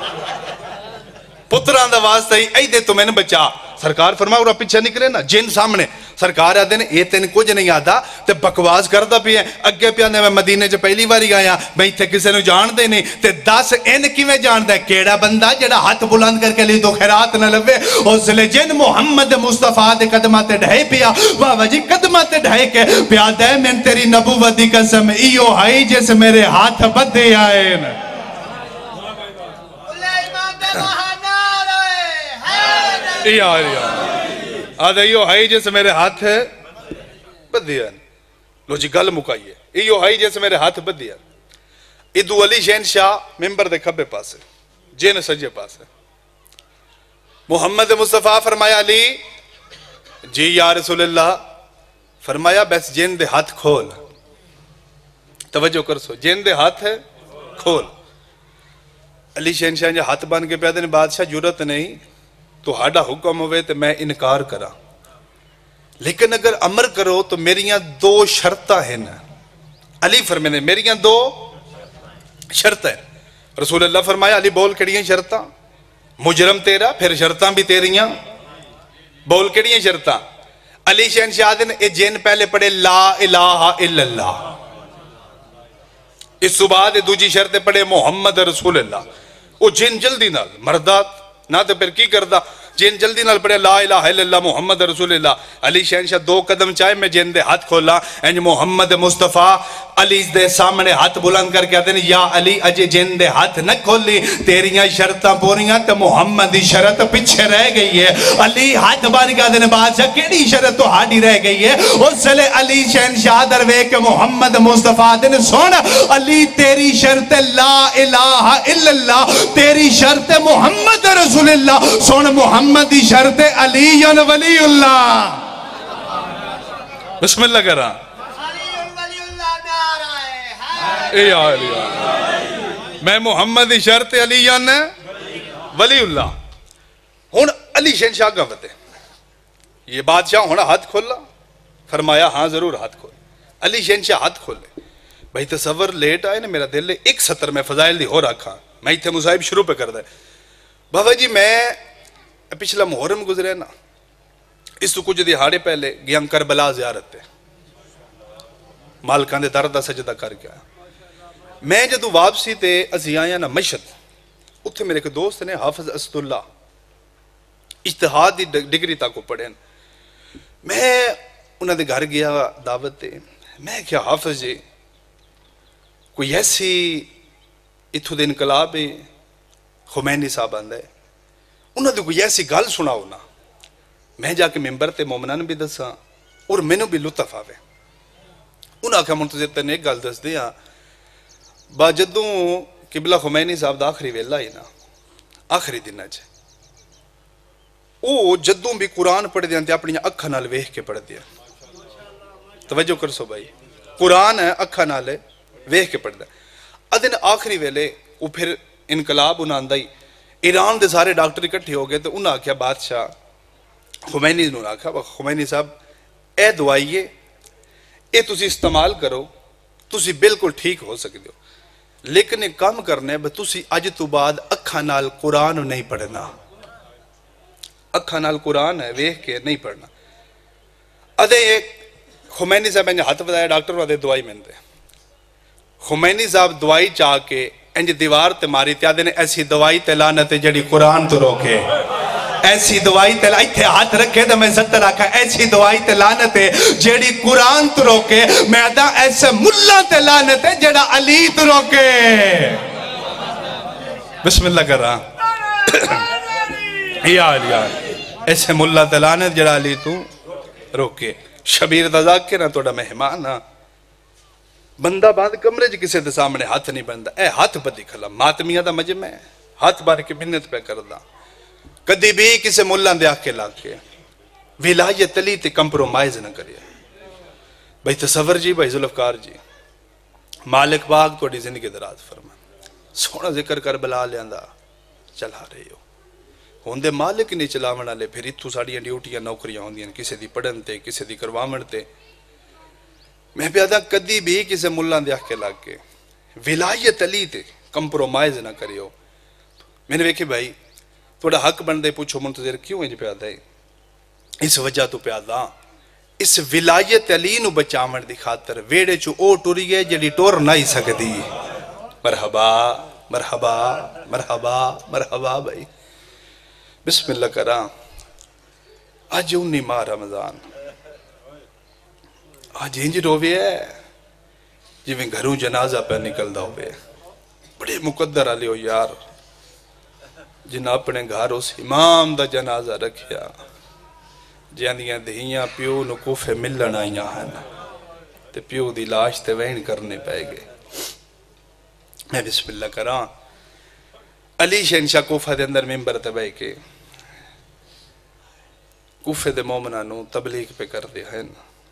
پتران دا واسطہ ہے ای دے تو میں نے بچا سرکار فرماؤ رہا پیچھے نکلے نا جن سامنے سرکار آدھے نے یہ تین کچھ نہیں آدھا تے بکواس کردہ پی ہے اگے پیانے میں مدینے جو پہلی باری آیا میں اتھے کسے نو جان دے نہیں تے دس این کی میں جان دے کیڑا بندہ جڑا ہاتھ بلند کر کے لی تو خیرات نہ لوے اس لئے جن محمد مصطفیٰ دے قدمات ڈھائی پیا بابا جی قدمات ڈھائی کے پیا دے میں تیری نبوت دی قسم ایو ہائی جیسے میرے ہاتھ بدے آئے یا یا آدھا ایو ہائی جیسے میرے ہاتھ ہے بدیا لو جی گل مکائیے ایو ہائی جیسے میرے ہاتھ بدیا ادو علی شہنشاہ ممبر دے کھبے پاسے جین سجے پاسے محمد مصطفیٰ فرمایا علی جی یا رسول اللہ فرمایا بس جین دے ہاتھ کھول توجہ کر سو جین دے ہاتھ ہے کھول علی شہنشاہ جو ہاتھ بان کے پیادے نے بادشاہ جرت نہیں تو ہاڑا حکم ہوئے تو میں انکار کرا لیکن اگر امر کرو تو میریاں دو شرطہ ہیں علی فرمینے میریاں دو شرط ہیں رسول اللہ فرمایا علی بول کڑیاں شرطہ مجرم تیرا پھر شرطاں بھی تیریاں بول کڑیاں شرطاں علی شہنشاہ نے اے جن پہلے پڑھے لا الہ الا اللہ اس صبح دے دوجی شرط پڑھے محمد رسول اللہ وہ جن جلدی نال مردات نہ تو پھر کی کردہ جن جلدی نال پڑھے لا الہ الا اللہ محمد رسول اللہ علی شہنشاہ دو قدم چاہے میں جن دے ہاتھ کھولا انج محمد مصطفیٰ علی دے سامنے ہاتھ بلند کر کے آتے ہیں یا علی اجے جن دے ہاتھ نہ کھولی تیریاں شرطاں پوریاں تو محمد شرط پچھے رہ گئی ہے علی ہاتھ بار کے آتے ہیں بادشاہ کیڑی شرط تو ہاڑی رہ گئی ہے اس لئے علی شہنشاہ دروے کے محمد مصطفیٰ دن سونا علی تیری شرط لا الہ الا اللہ تیری شرط محمد رسول اللہ سونا محمدی شرط علی ولی اللہ بسم اللہ کر رہا اے علی میں محمدی شرط علی ولی اللہ ہون علی شہنشاہ کا بتے یہ بادشاہ ہونا ہاتھ کھولا فرمایا ہاں ضرور ہاتھ کھول علی شہنشاہ ہاتھ کھولے بھائی تصور لیٹ آئے نا میرا دل لے ایک سطر میں فضائل دی ہو رکھا میں اتھے مصاحب شروع پہ کر دے بابا جی میں پچھلا محرم گزرے نا اس تو کچھ دیہاڑے پہلے گیا کربلا زیارت تے مالکان دے دردہ سجدہ کر کے آیا میں جدو واپسی تے ازی آیا نا مشہد اتھے میرے کے دوست نے حافظ اسد اللہ اجتہادی ڈگری تاکو پڑھیں میں انہوں نے گھر گیا دعوت تے میں کیا حافظ جی کوئی ایسی اتھو دے انقلاب خمینی صاحب آندہ ہے انہوں نے کوئی ایسی گل سناؤ نا میں جا کے ممبر تے مومنان بھی دسا اور میں نے بھی لطف آوے انہوں نے کہا منتظر تے نے ایک گل دس دیا با جدوں قبلہ خمینی صاحب دا آخری ویلہ ہی نا آخری دن ہے او جدوں بھی قرآن پڑھ دیا تے اپنی اکھا نال ویہ کے پڑھ دیا توجہ کر سو بھائی قرآن ہے اکھا نال ویہ کے پڑھ دیا ادن آخری ویلے وہ پھر انقلاب انہاں اندائی ایران دے سارے ڈاکٹر اکٹھے ہو گئے تو انہاں کیا بادشاہ خمینی نے کہا خمینی صاحب اے دعائیے اے تسی استعمال کرو तुसी बिल्कुल ठीक हो सकते हो, लेकिन एक काम करना है, तुसी अज तो बाद अखा नाल कुरान नहीं पढ़ना। अखा नाल कुरान है वेख के नहीं पढ़ना। अदे एक खुमैनी साहब ने हाथ बताया, डॉक्टर वादे दवाई मिलते। खुमैनी साहब दवाई चाह के इंज दीवार ते मारी ते आदे ने ऐसी दवाई ते लानत जड़ी कुरान तो रोके, ऐसी दवाई ते इत्थे हाथ रखे तो मैं सत्तर आखा ऐसी दवाई ते लानत जेड़ी कुरान तो रोके। मैं आदा ऐसे मुल्ला ते लानत जेड़ा अली तो रोके। बिस्मिल्लाह कर रहा यार यार ऐसे मुल्ला ते लानत जेड़ा अली तू रोके। शबीर दा जाके ना तोड़ा मेहमान आ, बंदा बाद कमरे च किसी के सामने हाथ नहीं बनता। ए हाथ बदी खला मातमिया दा मजमा है, हाथ बार के मिन्नत पे करदा। कदी भी किसी मुल्ला दे आके ला के विलायत अली ते कंप्रोमाइज न करिए। भाई तसवर जी, भाई जुल्फकार जी, मालिक बाग थोड़ी जिंदगी दराज फरमा। सोना जिक्र कर बला लियांदा चला रहे हो होंदे मालिक नहीं चलावन वाले। फिर इत्थों साड़ियां ड्यूटियां नौकरियां होंदियां किसी दी पढ़न ते किसी दी करवावण ते। मैं प्यादा कदी भी किसी मुल्ला दे आके ला के विलायत अली ते कंप्रोमाइज ना करियो। मैंने वेखी भाई थोड़ा हक बनते पूछो मुंतजर क्यों इंज प्यादा है? इस वजह तो प्यादा इस विलायत अली नू बचावन दी खातर वेड़े चो ओ टुरी है जिहड़ी टुर नहीं सकदी। मरहबा मरहबा मरहबा मरहबा भाई। बिस्मिल्लाह करा। अज उन्नी माह रमजान, आज इंज रोवे है जिवें घरों जनाजा पे निकलदा होवे। बड़े मुकद्दर वाले हो यार जिन्हें अपने घर उस इमाम दा जनाजा रखिया जिंदियां धीयां प्यो नूं कूफे मिलन आईयां हन ते प्यो दी लाश ते वहन करने पै गए। मैं बिस्मिल्लाह करा। अली शहनशाह कूफा दे अंदर मिंबर ते बैठ के कूफे दे मोमना नूं तबलीग पे करदे हन।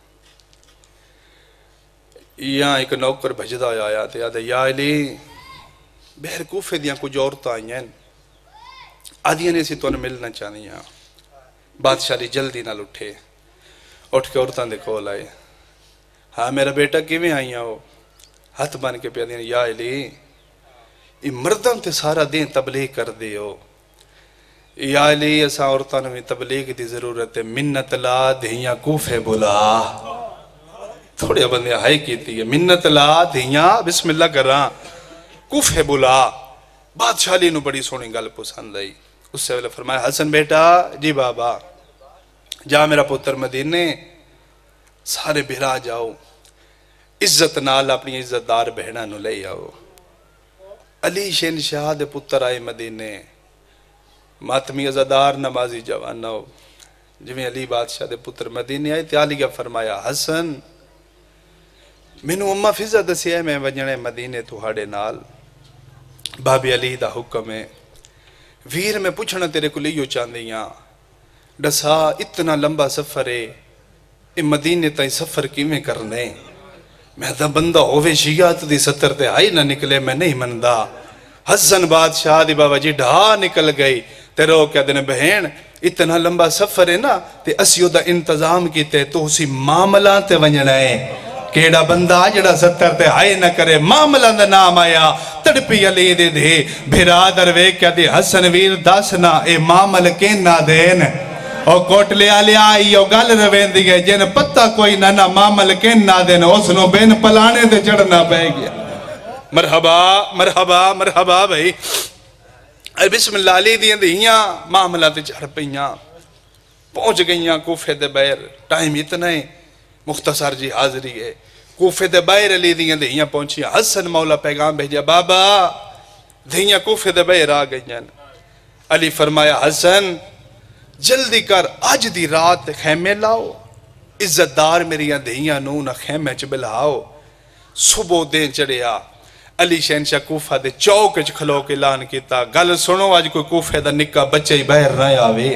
या एक नौकर भजदा आया ते आदे या अली बहर कूफे दियां कुछ औरतां आईयां आदियां ने सी तुहानू मिलना चाहनियां। बादशाह दी जल्दी नाल उठे, उठ के औरतां दे कोल आए। हाँ मेरा बेटा किवें आईयां? हो हथ बन के प्यादियां या अली ये मर्दां ते सारा दिन तबलीग करदे हो। या अली असां औरतां नूं भी तबलीग दी जरूरत है। मिन्नत ला धीयां कूफे बुला। थोड़े बंदे हाई कीती है। मिन्नत ला धीयां बिस्मिल्लाह करा कूफे बुला। बादशाह अली नूं बड़ी सोहनी गल पसंद आई। उससे वेले फरमाया हसन बेटा जी बाबा जा मेरा पुत्र मदीने सारे बिरा जाओ इज्जत नाल अपनी इज्जतदार बहना नूं ले आओ। अली शहनशाह दे पुत्र आए मदीने, मातमी अज़ादार नमाजी जवान हो जिवें अली बादशाह दे पुत्र मदीने आए। त्यालिया फरमाया हसन मैनू अम्मा फिजा दसिया मैं वजने मदीने तुहाडे नाल, बाबे अली दा हुक्म है। वीर मैं पूछना तेरे को लियो चाहती हाँ दसा इतना लंबा सफर है ये मदीने ताई सफर किवें करने? मैं तो बंदा होवे शियात दी सत्तर ते आई ना निकले मैं नहीं मनदा। हसन बादशाह दी बाबा जी ढा निकल गई ते रो क्या दिन बहन इतना लंबा सफर है ना ते असी ओदा इंतजाम कीते तो उसी मामला ते वंजना है। केड़ा बंदा जड़ा सत्तर ते हाय न करे मामला दा नाम आया तड़पी अली दे दे बिरादर वे क्या दे हसन वीर दस ना ए मामल के ना देन ओ कोटले आले आई ओ गल रवेंदी है जिन पता कोई ना ना मामल के ना देन उसनो बिन पलाने ते चढ़ना पै गया। मरहबा मरहबा मरहबा भाई। बिस्मिल्लाह अली दी दियां मामला ते चढ़ पईयां पहुंच गईयां कूफे दे बाहर। टाइम इतना है मुख्तसर जी हाजरी है। कूफे दे बाहर अली दियां दियां पहुंचियां। हसन मौला पैगाम भेजा बाबा दियां कूफे दे बाहर आ गईयां। अली फरमाया हसन जल्दी कर अज दी रात खैमे लाओ इज्जतदार मेरिया दियां नू ना खैमे च बिलाओ। सुबह दिन चढ़िया अली शहनशाह कूफा दे चौक च खलो के ऐलान किया गल सुनो अज कोई कूफे दा निक्का बच्चा ही बाहर ना आवे।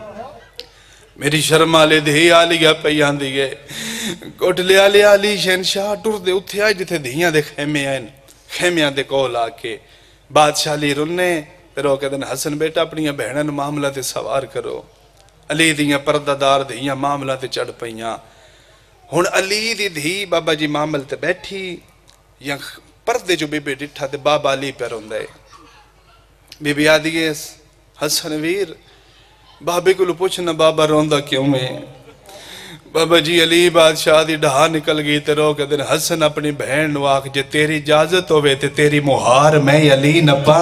मेरी शर्म आले धी आलिया पई आंदी है कोटले आले अली शहनशाह टुरदे उत्थे आए जिथे धियां दे खैमे आए खैमियां दे कोल आके बादशाह अली रुन्ने ते रो कहते हसन बेटा अपनिया बहना नूं मामला ते सवार करो। अली दियां परदादार धियां मामला ते चढ़ पईयां। हुण अली दी धी बाबा जी मामल ते बैठी یا پردے جو بی بی ڈٹھا دے بابا علی پر ہوں دے بی بی آدھی ہے حسن ویر بابے کو لو پوچھنا بابا روندہ کیوں میں بابا جی علی بادشاہ دی ڈہا نکل گئی تے رو کہ دن حسن اپنی بہن نواک جے تیری اجازت ہوئے تے تیری مہار میں علی نپا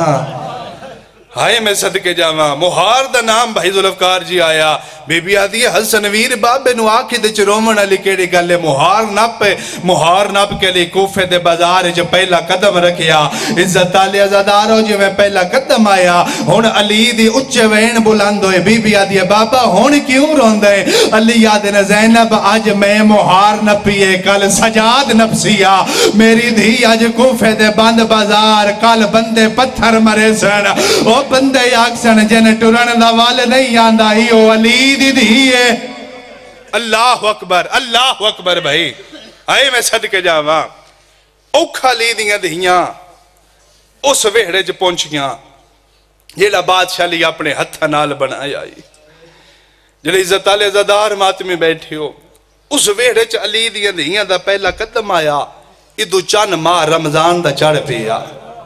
ہائے میں صدقے جاواں مہار دا نام بھائی ذوالفقار جی آیا بی بی آدھی ہے حسن ویر بابے نو آکھی دے چرومن علی کیڑی گلے مہار نپ مہار نپ کے لئے کوفے دے بازار جو پہلا قدم رکھیا عزت علی ازادارو جو میں پہلا قدم آیا ہون علی دی اچھے وین بلند ہوئے بی بی آدھی ہے بابا ہون کیوں رون دے علی آدھے زینب آج میں مہار نپیے کل سجاد نپسیا میری دھی آج کوفے دے بند بازار کل بندے پتھر مرے سن او بندے آکسن جن ٹرن دا وال نہیں آندہ ہی او علی دی دیئے اللہ اکبر اللہ اکبر بھائی آئے میں صدقے جاواں اوکھا لی دیاں دیاں اس ویڑے جو پہنچیاں جیڑا بادشاہ لی اپنے ہتھا نال بنایا جیڑا عزت علی زدار ماتمی بیٹھی ہو اس ویڑے چ علی دیاں دیاں دا پہلا قدم آیا ادو چان ماہ رمضان دا چڑھ پیا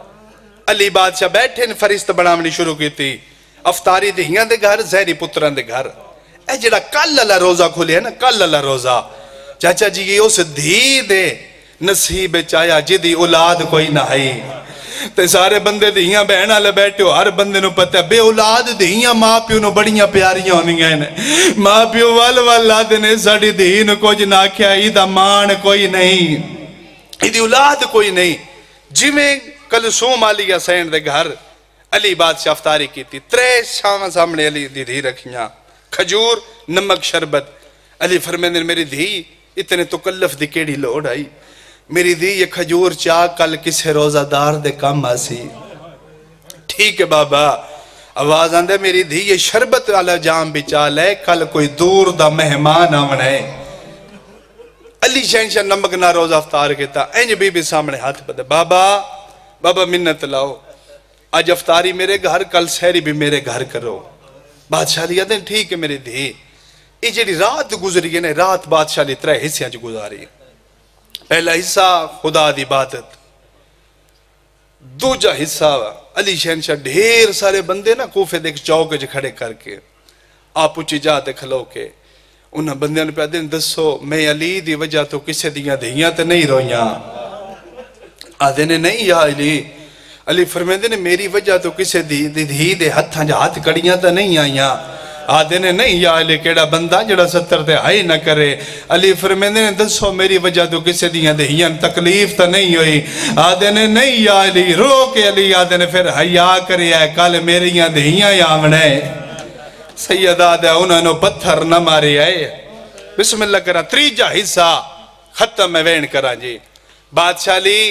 علی بادشاہ بیٹھے نے فرشت بنامنی شروع کی تھی افطاری دیاں دے گھر زہری پتران دے گھر اے جڑا کل اللہ روزہ کھولے ہے نا کل اللہ روزہ چاچا جی یہ اس دھی دے نصیب چایا جدی اولاد کوئی نہ ہے تے سارے بندے دیاں بہنہ لے بیٹھے ہو ہر بندے نو پتہ ہے بے اولاد دیاں ماں پیو نو بڑیاں پیاریاں ہونی ہیں ماں پیو وال والا دینے ساڑی دین کو جنا کیا ایدہ مان کوئی نہیں ایدی اولاد کوئی نہیں جی میں کلثوم علی حسین دے گھر علی بادشاہ افطاری کی تھی ترے شام سامنے علی دی دھی رکھیاں کھجور نمک شربت علی فرمیندن میری دھی اتنے تکلف دی کیڑی لوڑ آئی میری دھی یہ کھجور چاہ کل کسے روزہ دار دے کم آسی ٹھیک ہے بابا آواز آندے میری دھی یہ شربت والا جام بھی چاہ لے کل کوئی دور دا مہمان آمنے علی شہنشاہ نمک نہ روزہ افطار کہتا اینج بی بی سامنے ہاتھ پتے بابا بابا منت لاؤ آج افطاری میرے گھر کل سہری بھی میرے گھر کرو بادشاہ لیا دیں ٹھیک ہے میری دھی یہ جڑی رات گزری ہے رات بادشاہ لی ترے حصیاں جو گزاری پہلا حصہ خدا دی عبادت دوجا حصہ علی شہنشاہ ڈھیر سارے بندے نا کوفے دیکھ چوک جو کھڑے کر کے آپ اچھی جاتے کھلو کے انہاں بندیاں نے پہ دیں دسو میں علی دی وجہ تو کسے دیاں دیاں تے نہیں رویاں آدھے نے نہیں یا علی علی فرمیندے نے میری وجہ تو کسے دی دی دے ہتھاں جا ہاتھ کڑیاں تا نہیں آئیاں آدھے نے نہیں یا علی کیڑا بندہ جڑا ستر تے ہائی نہ کرے علی فرمیندے نے دسو میری وجہ تو کسے دیاں دیاں تکلیف تا نہیں ہوئی آدھے نے نہیں یا علی رو کے علی آدھے نے پھر حیا کرے ہے کل میریاں دیاں یامنے سید آدھے انہوں نے پتھر نہ مارے آئے بسم اللہ کرا تریجہ حصہ ختم میں وین کرا جی بادشاہ لی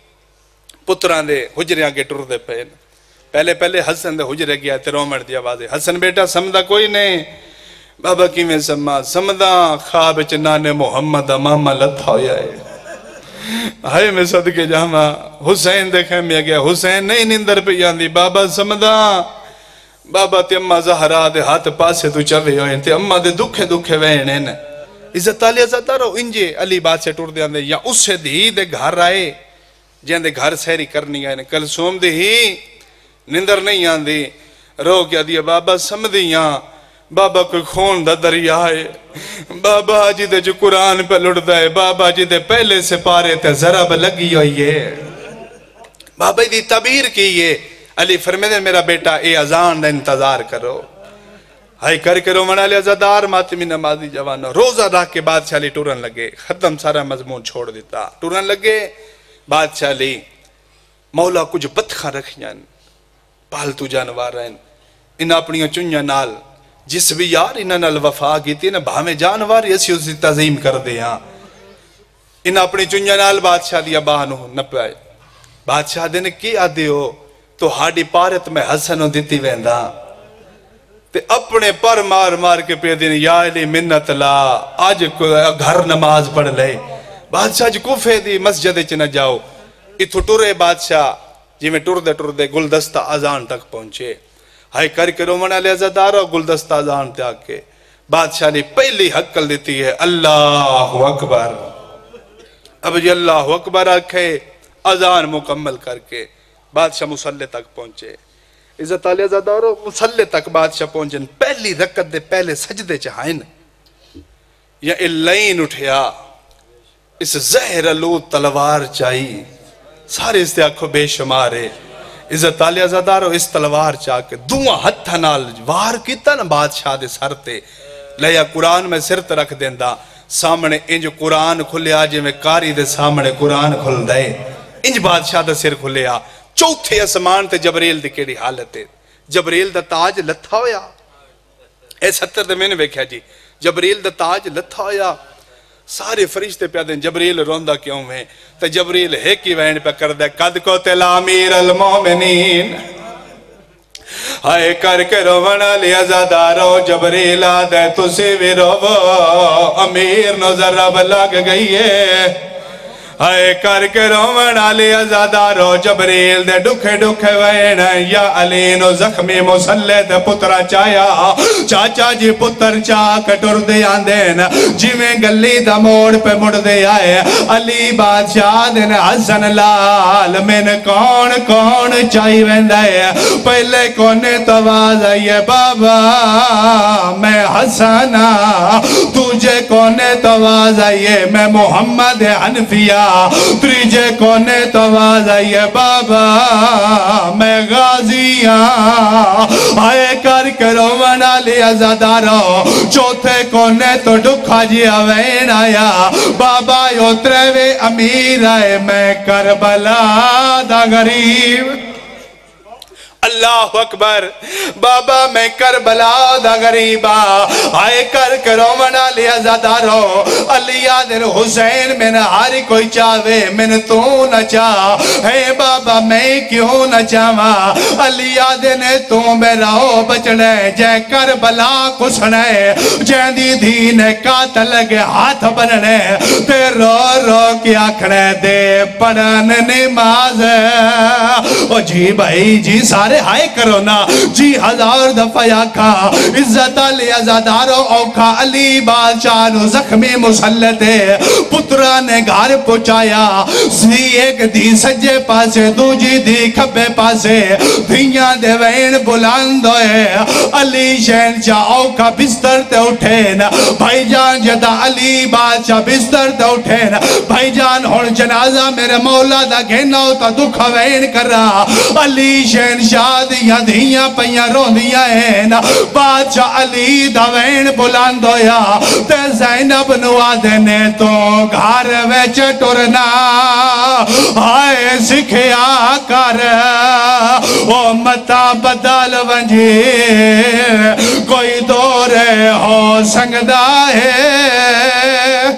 پتران دے حجریاں کے ٹر دے پہن پہلے پہلے حسن دے حجرے گیا تے رومڑ دیا بازے حسن بیٹا سمدہ کوئی نہیں بابا کی میں سمدہ سمدہ خواب چنانے محمد امامہ لتھا ہویا ہے ہائے میں صدقے جامع حسین دیکھیں میں گیا حسین نہیں نندر پہ یاندی بابا سمدہ بابا تے اممہ زہرہ دے ہاتھ پاسے تو چوے ہوئے تے اممہ دے دکھے دکھے وینے نے عزت علی عزت رو انجے علی بات سے ٹور دے آندے یا اس سے دی دے گھر آئے جہاں دے گھر سہری کرنی آئے کلثوم دے ہی نندر نہیں آندی رو کیا دیا بابا سمدیاں بابا کوئی خون دا دریا ہے بابا جی دے جو قرآن پہ لڑ دائے بابا جی دے پہلے سے پارے تے ضرب لگی ہوئی ہے بابا دی تعبیر کی یہ علی فرمیدن میرا بیٹا اے ازان دا انتظار کرو ہائی کر کے رومن علی ازادار ماتمی نمازی جوانو روزہ رکھ کے بادشاہ لی ٹورن لگے ختم سارا مضمون چھوڑ دیتا ٹورن لگے بادشاہ لی مولا کچھ بتخاں رکھیاں پالتو جانوار رہن ان اپنی چنیا نال جس بھی یار انہاں نال وفا کی تھی نا بھامے جانوار اسی اسی تعظیم کر دے ہاں ان اپنی چنیا نال بادشاہ لیا بانو نپائے بادشاہ دینے کی آدھے ہو تو ہاڑی پارت میں حسنوں دیتی ویندہ تے اپنے پر مار مار کے پہ دینے یا علی منت لا آج گھر نماز پڑھ لے بادشاہ جی کوفے دی مسجد چ نہ جاؤ اتھو ٹورے بادشاہ جی میں ٹور دے ٹور دے گلدستہ آزان تک پہنچے ہائی کر کے رومن علی عزادارہ گلدستہ آزان تے آکے بادشاہ نے پہلی حقل دیتی ہے اللہ اکبر اب جی اللہ اکبر آکھے اذان مکمل کر کے بادشاہ مسلح تک پہنچے. عزت عالیہ زادارو مسلح تک بادشاہ پہنچن پہلی رکعت دے پہلے سجدے چاہائن یا اللین اٹھیا اس زہر آلود تلوار چاہی سارے اس دے آنکھوں بے شمارے. عزت عالیہ زادارو اس تلوار چاہ کے دعا ہتھا نال وار کیتا نا بادشاہ دے سر تے لیا قرآن میں سرت رکھ دیندہ سامنے انج قرآن کھلیا جی میں کاری دے سامنے قرآن کھل دے انج بادشاہ دے سر کھلیا. چوتھے اسمان تے جبریل دی کیڑی حالت ہے. جبریل دا تاج لتھا ہویا اے ستر دے میں نے ویکھیا جی جبریل دا تاج لتھا ہویا سارے فرشتے پہ دیں جبریل روندہ کیوں میں تے جبریل ہیکی وین پہ کر دے قد کو تلا امیر المومنین آئے کر کے رونا لیا زادارو جبریل آدھے تسی بھی رو امیر نو ذرب لگ گئی ہے. آئے کر کے رونا لیا زادارو جبریل دے ڈکھے ڈکھے وین یا علی نو زخمی مسلح دے پترہ چایا چاچا جی پتر چاہ کٹر دے آندین جی میں گلی دا موڑ پہ مڑ دے آئے علی بادشاہ دن حسن لال میں نے کون کون چاہی ویندائے پہلے کونے تواز آئیے بابا میں حسنہ تجھے کونے تواز آئیے میں محمد حنفیہ تریجے کونے تواز آئیے بابا میں غازیاں آئے کر کے رونا لیا زادارو چوتھے کونے تو ڈکھا جی آوین آیا بابا یوترے وے امیر آئے میں کربلا دا غریب. اللہ اکبر بابا میں کربلا دا غریبا آئے کر کرو منا لیا زادارو علی آدھر حسین میں نہ ہاری کوئی چاہوے میں نے تو نہ چاہ اے بابا میں کیوں نہ چاہوا علی آدھر نے تو میرا ہو بچنے جے کربلا کسنے جے دی دین قاتل کے ہاتھ بننے تے رو رو کیا کھڑے دے پڑھن نماز او جی بھائی جی سارے ہائے کرو نا جی ہزار دفعہ آکھا عزت علی ازادارو اوکھا علی بادشاہ نو زخمی مسلطے پترہ نے گھر پہنچایا سی ایک دی سجے پاسے دو جی دی کھبے پاسے دھیاں دے وین بلند ہوئے علی شہن چاہ اوکھا بستر تے اٹھین بھائی جان جدا علی بادشاہ بستر تے اٹھین بھائی جان ہون جنازہ میرے مولا دا گھنہ ہوتا دکھا وین کر رہا علی شہن شاہ دیا دھیاں پہیاں رو دیا ہیں بادشاہ علی دوین بلند ہویا تے زینب نوا دینے تو گھر ویچ ٹرنا آئے سکھیا کر او متا بدل ونجی کوئی دورے ہو سنگدہ ہے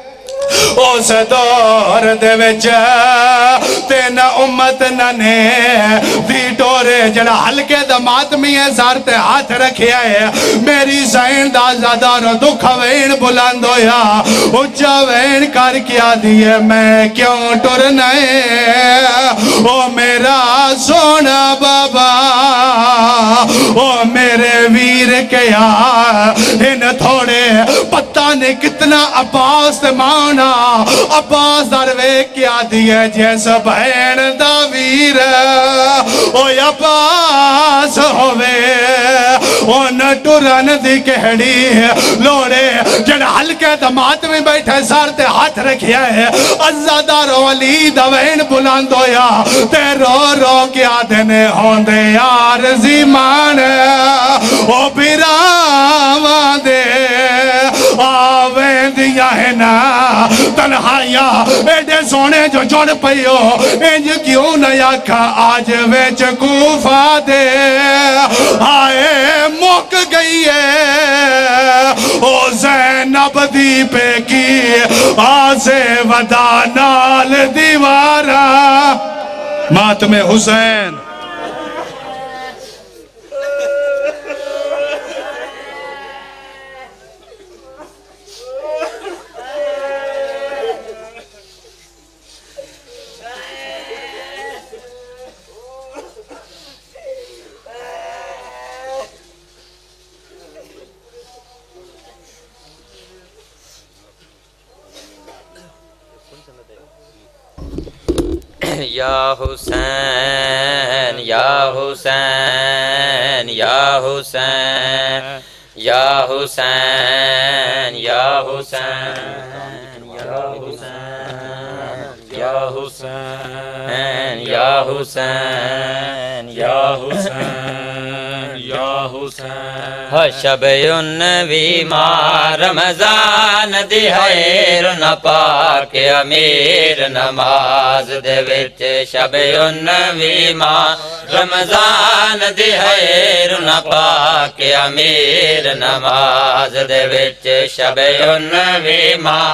اس دور دے وچ تینا امت ننے دی ٹورے جڑا ہلکے دا ماتمی ہے سارتے ہاتھ رکھے آئے میری زین دا زادارو دکھا وین بلند ہویا اچھا وین کر کیا دیئے میں کیوں ٹرنے او میرا سونا بابا او میرے ویر کیا ان تھوڑے پتہ نے کتنا عباس مانا عباس دروے کیا دیئے جیسا بہن دا ویر او عباس ہوئے او نٹورن دی کہڑی لوڑے جن حلقے دمات میں بیٹھے سارتے ہاتھ رکھیا ہے عزادارو علی دوین بلند ہویا تے رو رو کیا دینے ہوندے یار زیمان او بیراوان دے آوین دیا ہے نا تنہائیاں ایڈے سونے جو جوڑ پئیو انج کیوں نیا کھا آج ویچ کوفہ دے آئے موک گئی ہے او زینب دی پہ کی آسے ودا نال دیوارا ماتم حسین یا حسین یا حسین یا حسین یا حسین یا حسین یا حسین یا حسین یا حسین یا حسین یا حسین شب النبی ماہ رمضان دی خیر نہ پاک امیر نماز دے وچ شب النبی ماہ رمضان دی خیر نہ پاک امیر نماز دے وچ شب النبی ماہ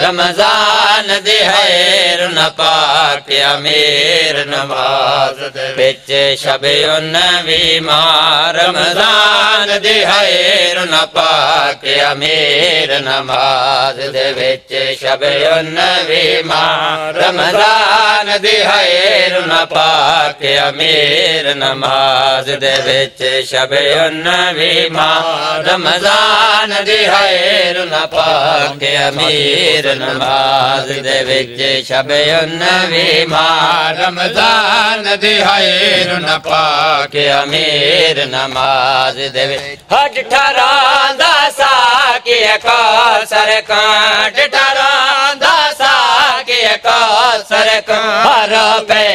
رمضان دی خیر نہ پاک امیر نماز دے وچ شب النبی ماہ رمضان دی خیر نہ پاک امیر نماز دے وچ شب النبی ماہ رمضان دی خیر نہ پاک امیر نماز دے وچ شب النبی ماہ رمضان دی خیر نہ پاک امیر نماز دے وچ شب النبی ماہ رمضان دی خیر نہ پاک امیر نماز دے ہٹ ٹھراں دا ساکی کوثر کانٹ ٹھراں دا ساکی کوثر کانٹ ہر پہ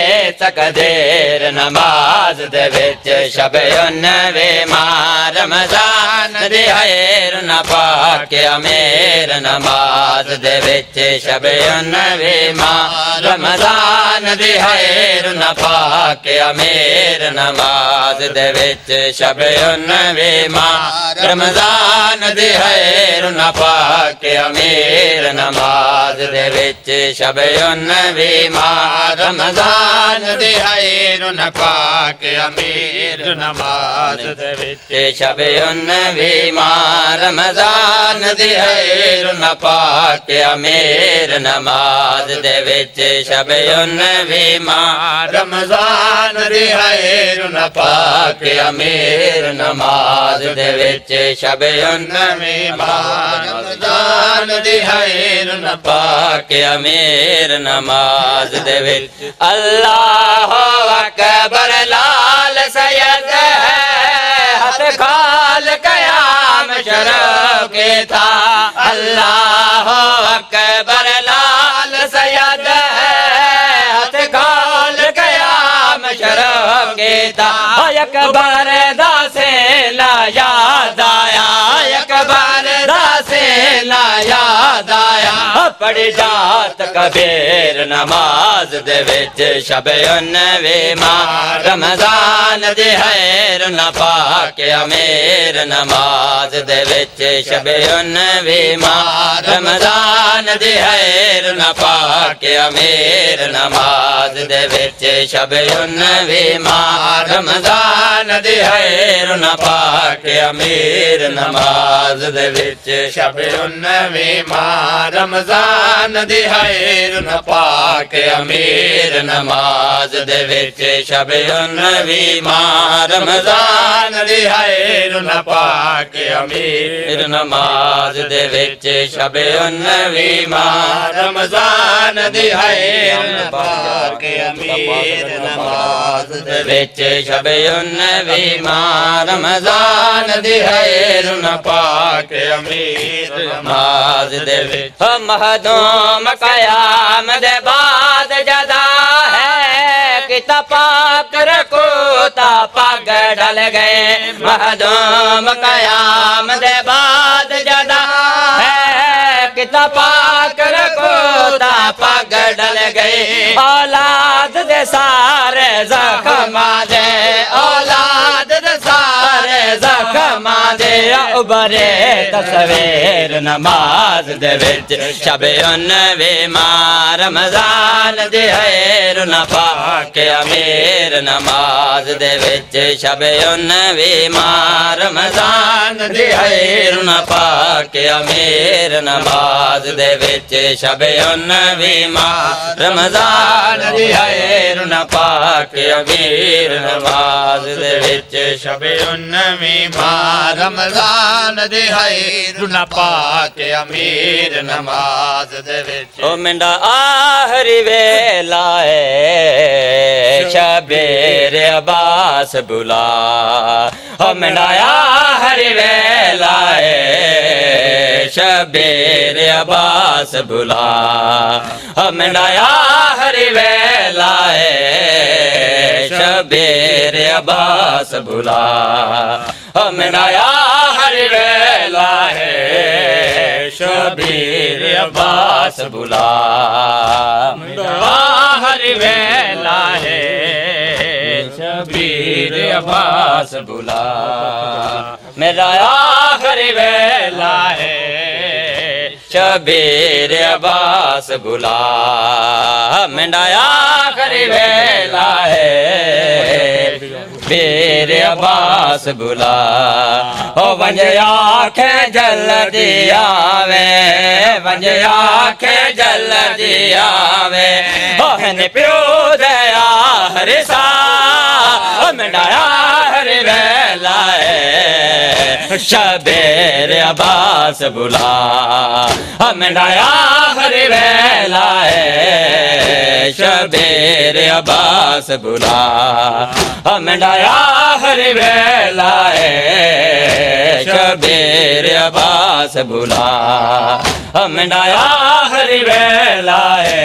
تقدیر نماز دے وچ شب النبی ماہ رمضان دی خیر نہ پاک امیر نماز دے وچ شب النبی ماہ رمضان دی خیر نہ پاک امیر نماز دے وچ شب النبی ماہ رمضان دی خیر نہ پاک امیر نماز دے وچ شب النبی ماہ رمضان دی خیر نہ پاک امیر نماز دے وچ شب النبی ماہ رمضان دی خیر نہ پاک امیر نماز دے وچ شب النبی ماہ رمضان دی خیر نہ پاک امیر نماز دے وچ شب النبی ماہ رمضان دی خیر نہ پاک امیر نماز دے وچ اللہ اکبر لال سید ہے ہاتھ کھال قیام شرف کے تھا اللہ اکبر لال سید ہے ہاتھ کھال قیام شرف کے تھا اکبر دا سے لا یاد آیا اکبر دا سے لا یاد آیا پڑھ جات کبیر نماز دے وچ شب النبی ماہ رمضان دی خیر نہ پاک امیر نماز دے وچ شب النبی ماہ رمضان دی خیر نہ پاک امیر نماز دے وچ شب النبی ماہ رمضان دی خیر نہ پاک امیر نماز دے وچ شب النبی ماہ رمضان دی خیر نہ پاک امیر نماز دے وچ شب النبی ماہ رمضان دی خیر نہ پاک امیر نماز دے وچ شب النبی ماہ رمضان دی خیر نہ پاک امیر نماز دے وچ شب النبی ماہ رمضان دی خیر نہ پاک امیر نماز دے وچ مہدوم قیام دے بعد جدا ہے کتا پاک رکو تا پاگ ڈل گئے مہدوم قیام دے بعد جدا ہے کتا پاک رکو تا پاگ ڈل گئے اولاد دے سارے زخم دے اولاد دے سارے زخم دے ابرے تصویر نماز دے وچ شب النبی ماہ رمضان دی خیر نہ پاک امیر نماز دے وچ شب النبی ماہ رمضان دی خیر نہ پاک امیر نماز دے وچ شب النبی ماہ رمضان دی خیر نہ پاک امیر نماز دے وچ شب النبی ماہ رمضان دی خیر نہ پاک امیر نماز دے وچ او منڈا آخری ویلا ہے شبیر عباس بلا منایا ہر ویلا شبیر عباس بلا منایا ہر ویلا شبیر عباس بلا منایا ہر ویلا شبیر عباس بلا ہر ویلا ہے شبیر عباس بلا میرا آخر ویلا ہے شبیر عباس بلا میرا آخر ویلا ہے شبیر عباس بلا او ونجے آنکھیں جل دیا میں ونجے آنکھیں جل دیا میں اوہن پیو دیا ہر سا منڈایا ہر ویلا ہے شبیر عباس بلا منڈایا ہر ویلا ہے شبیر عباس بلا منڈایا ہر ویلا ہے شبیر عباس بلا منڈایا ہر ویلا ہے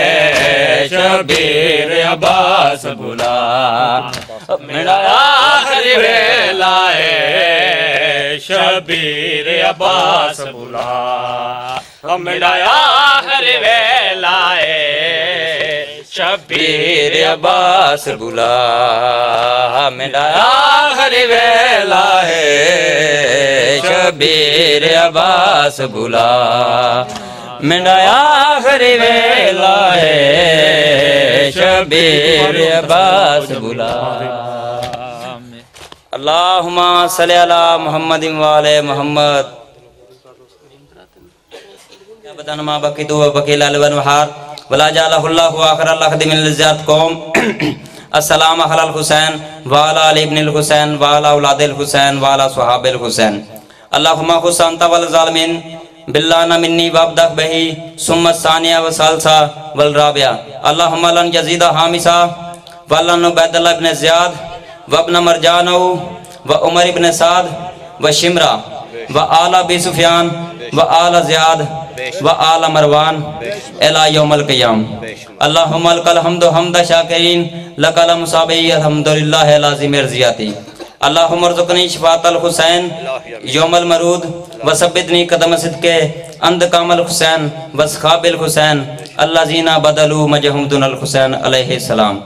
شبیر عباس بلا منڈایا ہر ویلا ہے شبیر عباس بلا منڈایا ہر ویلا ہے شبیر عباس بلا منڈایا ہر ویلا ہے شبیر عباس بلا منڈایا ہر ویلا ہے شبیر عباس بلا اللہم صلی علی محمد وعلی محمد بدن ما بقیت و بقی لال ونوحار ولا جعلہ اللہ آخر اللہ خدم الزیاد قوم السلام علی الحسین وعلا علی ابن الحسین وعلا اولاد الحسین وعلا صحاب الحسین اللہم خصان طول ظالمین باللہ منی وابدق بہی ثم الثانیہ وسالسہ والرابعہ اللہم لن یزید حامسہ ولن عبید اللہ ابن زیاد وابن مرجانو و عمر ابن سعد و شمرہ و آل ابی سفیان و آل زیاد و آل مروان الہ یوم القیام اللہم لک الحمد حمد شاکرین لک المصابعی الحمدللہ لازم ارضیاتی اللہم ارزقنی شفاعت الحسین یوم المرود و ثبتنی قدم صدق اند کام الحسین و اصحاب الحسین الذین بدلوا مجہم دون الحسین علیہ السلام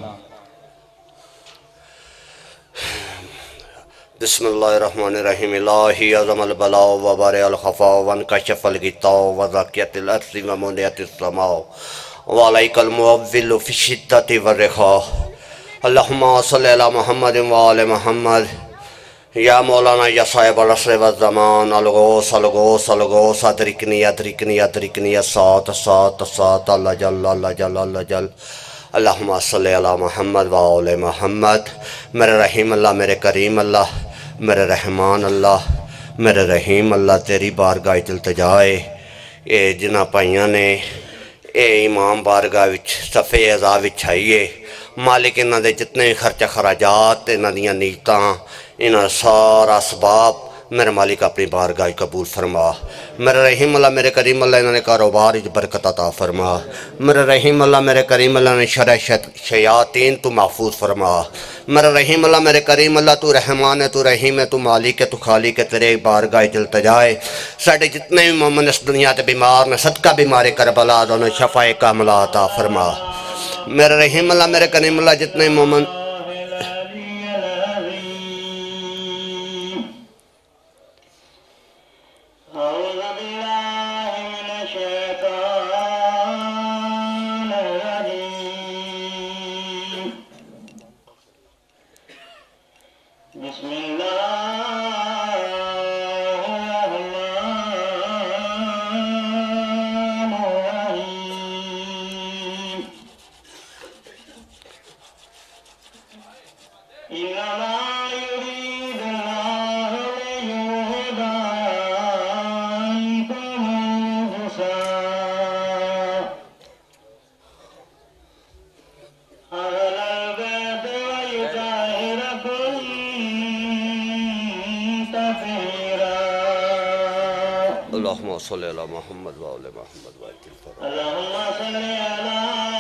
بسم اللہ الرحمن الرحیم الہی عظم البلاء و بارع الخفاء وانکشف الغطاء و ذاکیت الارض و منیت السماء و علیک المعول فی الشدت والرخاء اللہم صلی علی محمد و آل محمد یا مولانا یا صاحب العصر والزمان الغوث الغوث الغوث ادرکنی ادرکنی ادرکنی الساعت الساعت الساعت اللہ جل اللہ جل اللہ جل اللہم صلی علی محمد و آل محمد میرے رحیم اللہ میرے کریم اللہ میرے رحمان اللہ میرے رحیم اللہ تیری بارگاہ التجائے اے جنہ پائیاں نے اے امام بارگاہ وچ صفحے اعضاء وچ آئیے مالک انہاں دے جتنے خرچہ خراجات انہاں دیاں نیتاں انہاں سارا اسباب میرے مالک اپنی بارگاہ قبول فرما میرے رحیم اللہ میرے کریم اللہ انہوں نے کاروبار برکت عطا فرما میرے رحیم اللہ میرے کریم اللہ نے شر شیاطین تو محفوظ فرما میرے رحیم اللہ میرے کریم اللہ تو رحمان ہے تو رحیم ہے تو مالک ہے تو خالق ہے تیرے بارگاہ التجائے ساڑھے جتنے بھی مومن اس دنیا تے بیمار نے صدقہ بیماری کربلا دونوں شفاء کاملہ عطا فرما میرے رحیم اللہ میرے کریم اللہ جتنے مومن بسم اللہ الرحمن الرحیم انما يريد الله ليهدى عنكم الفساق أهل البيت اللہم صلی علی محمد و علی محمد و علی اللهم صل على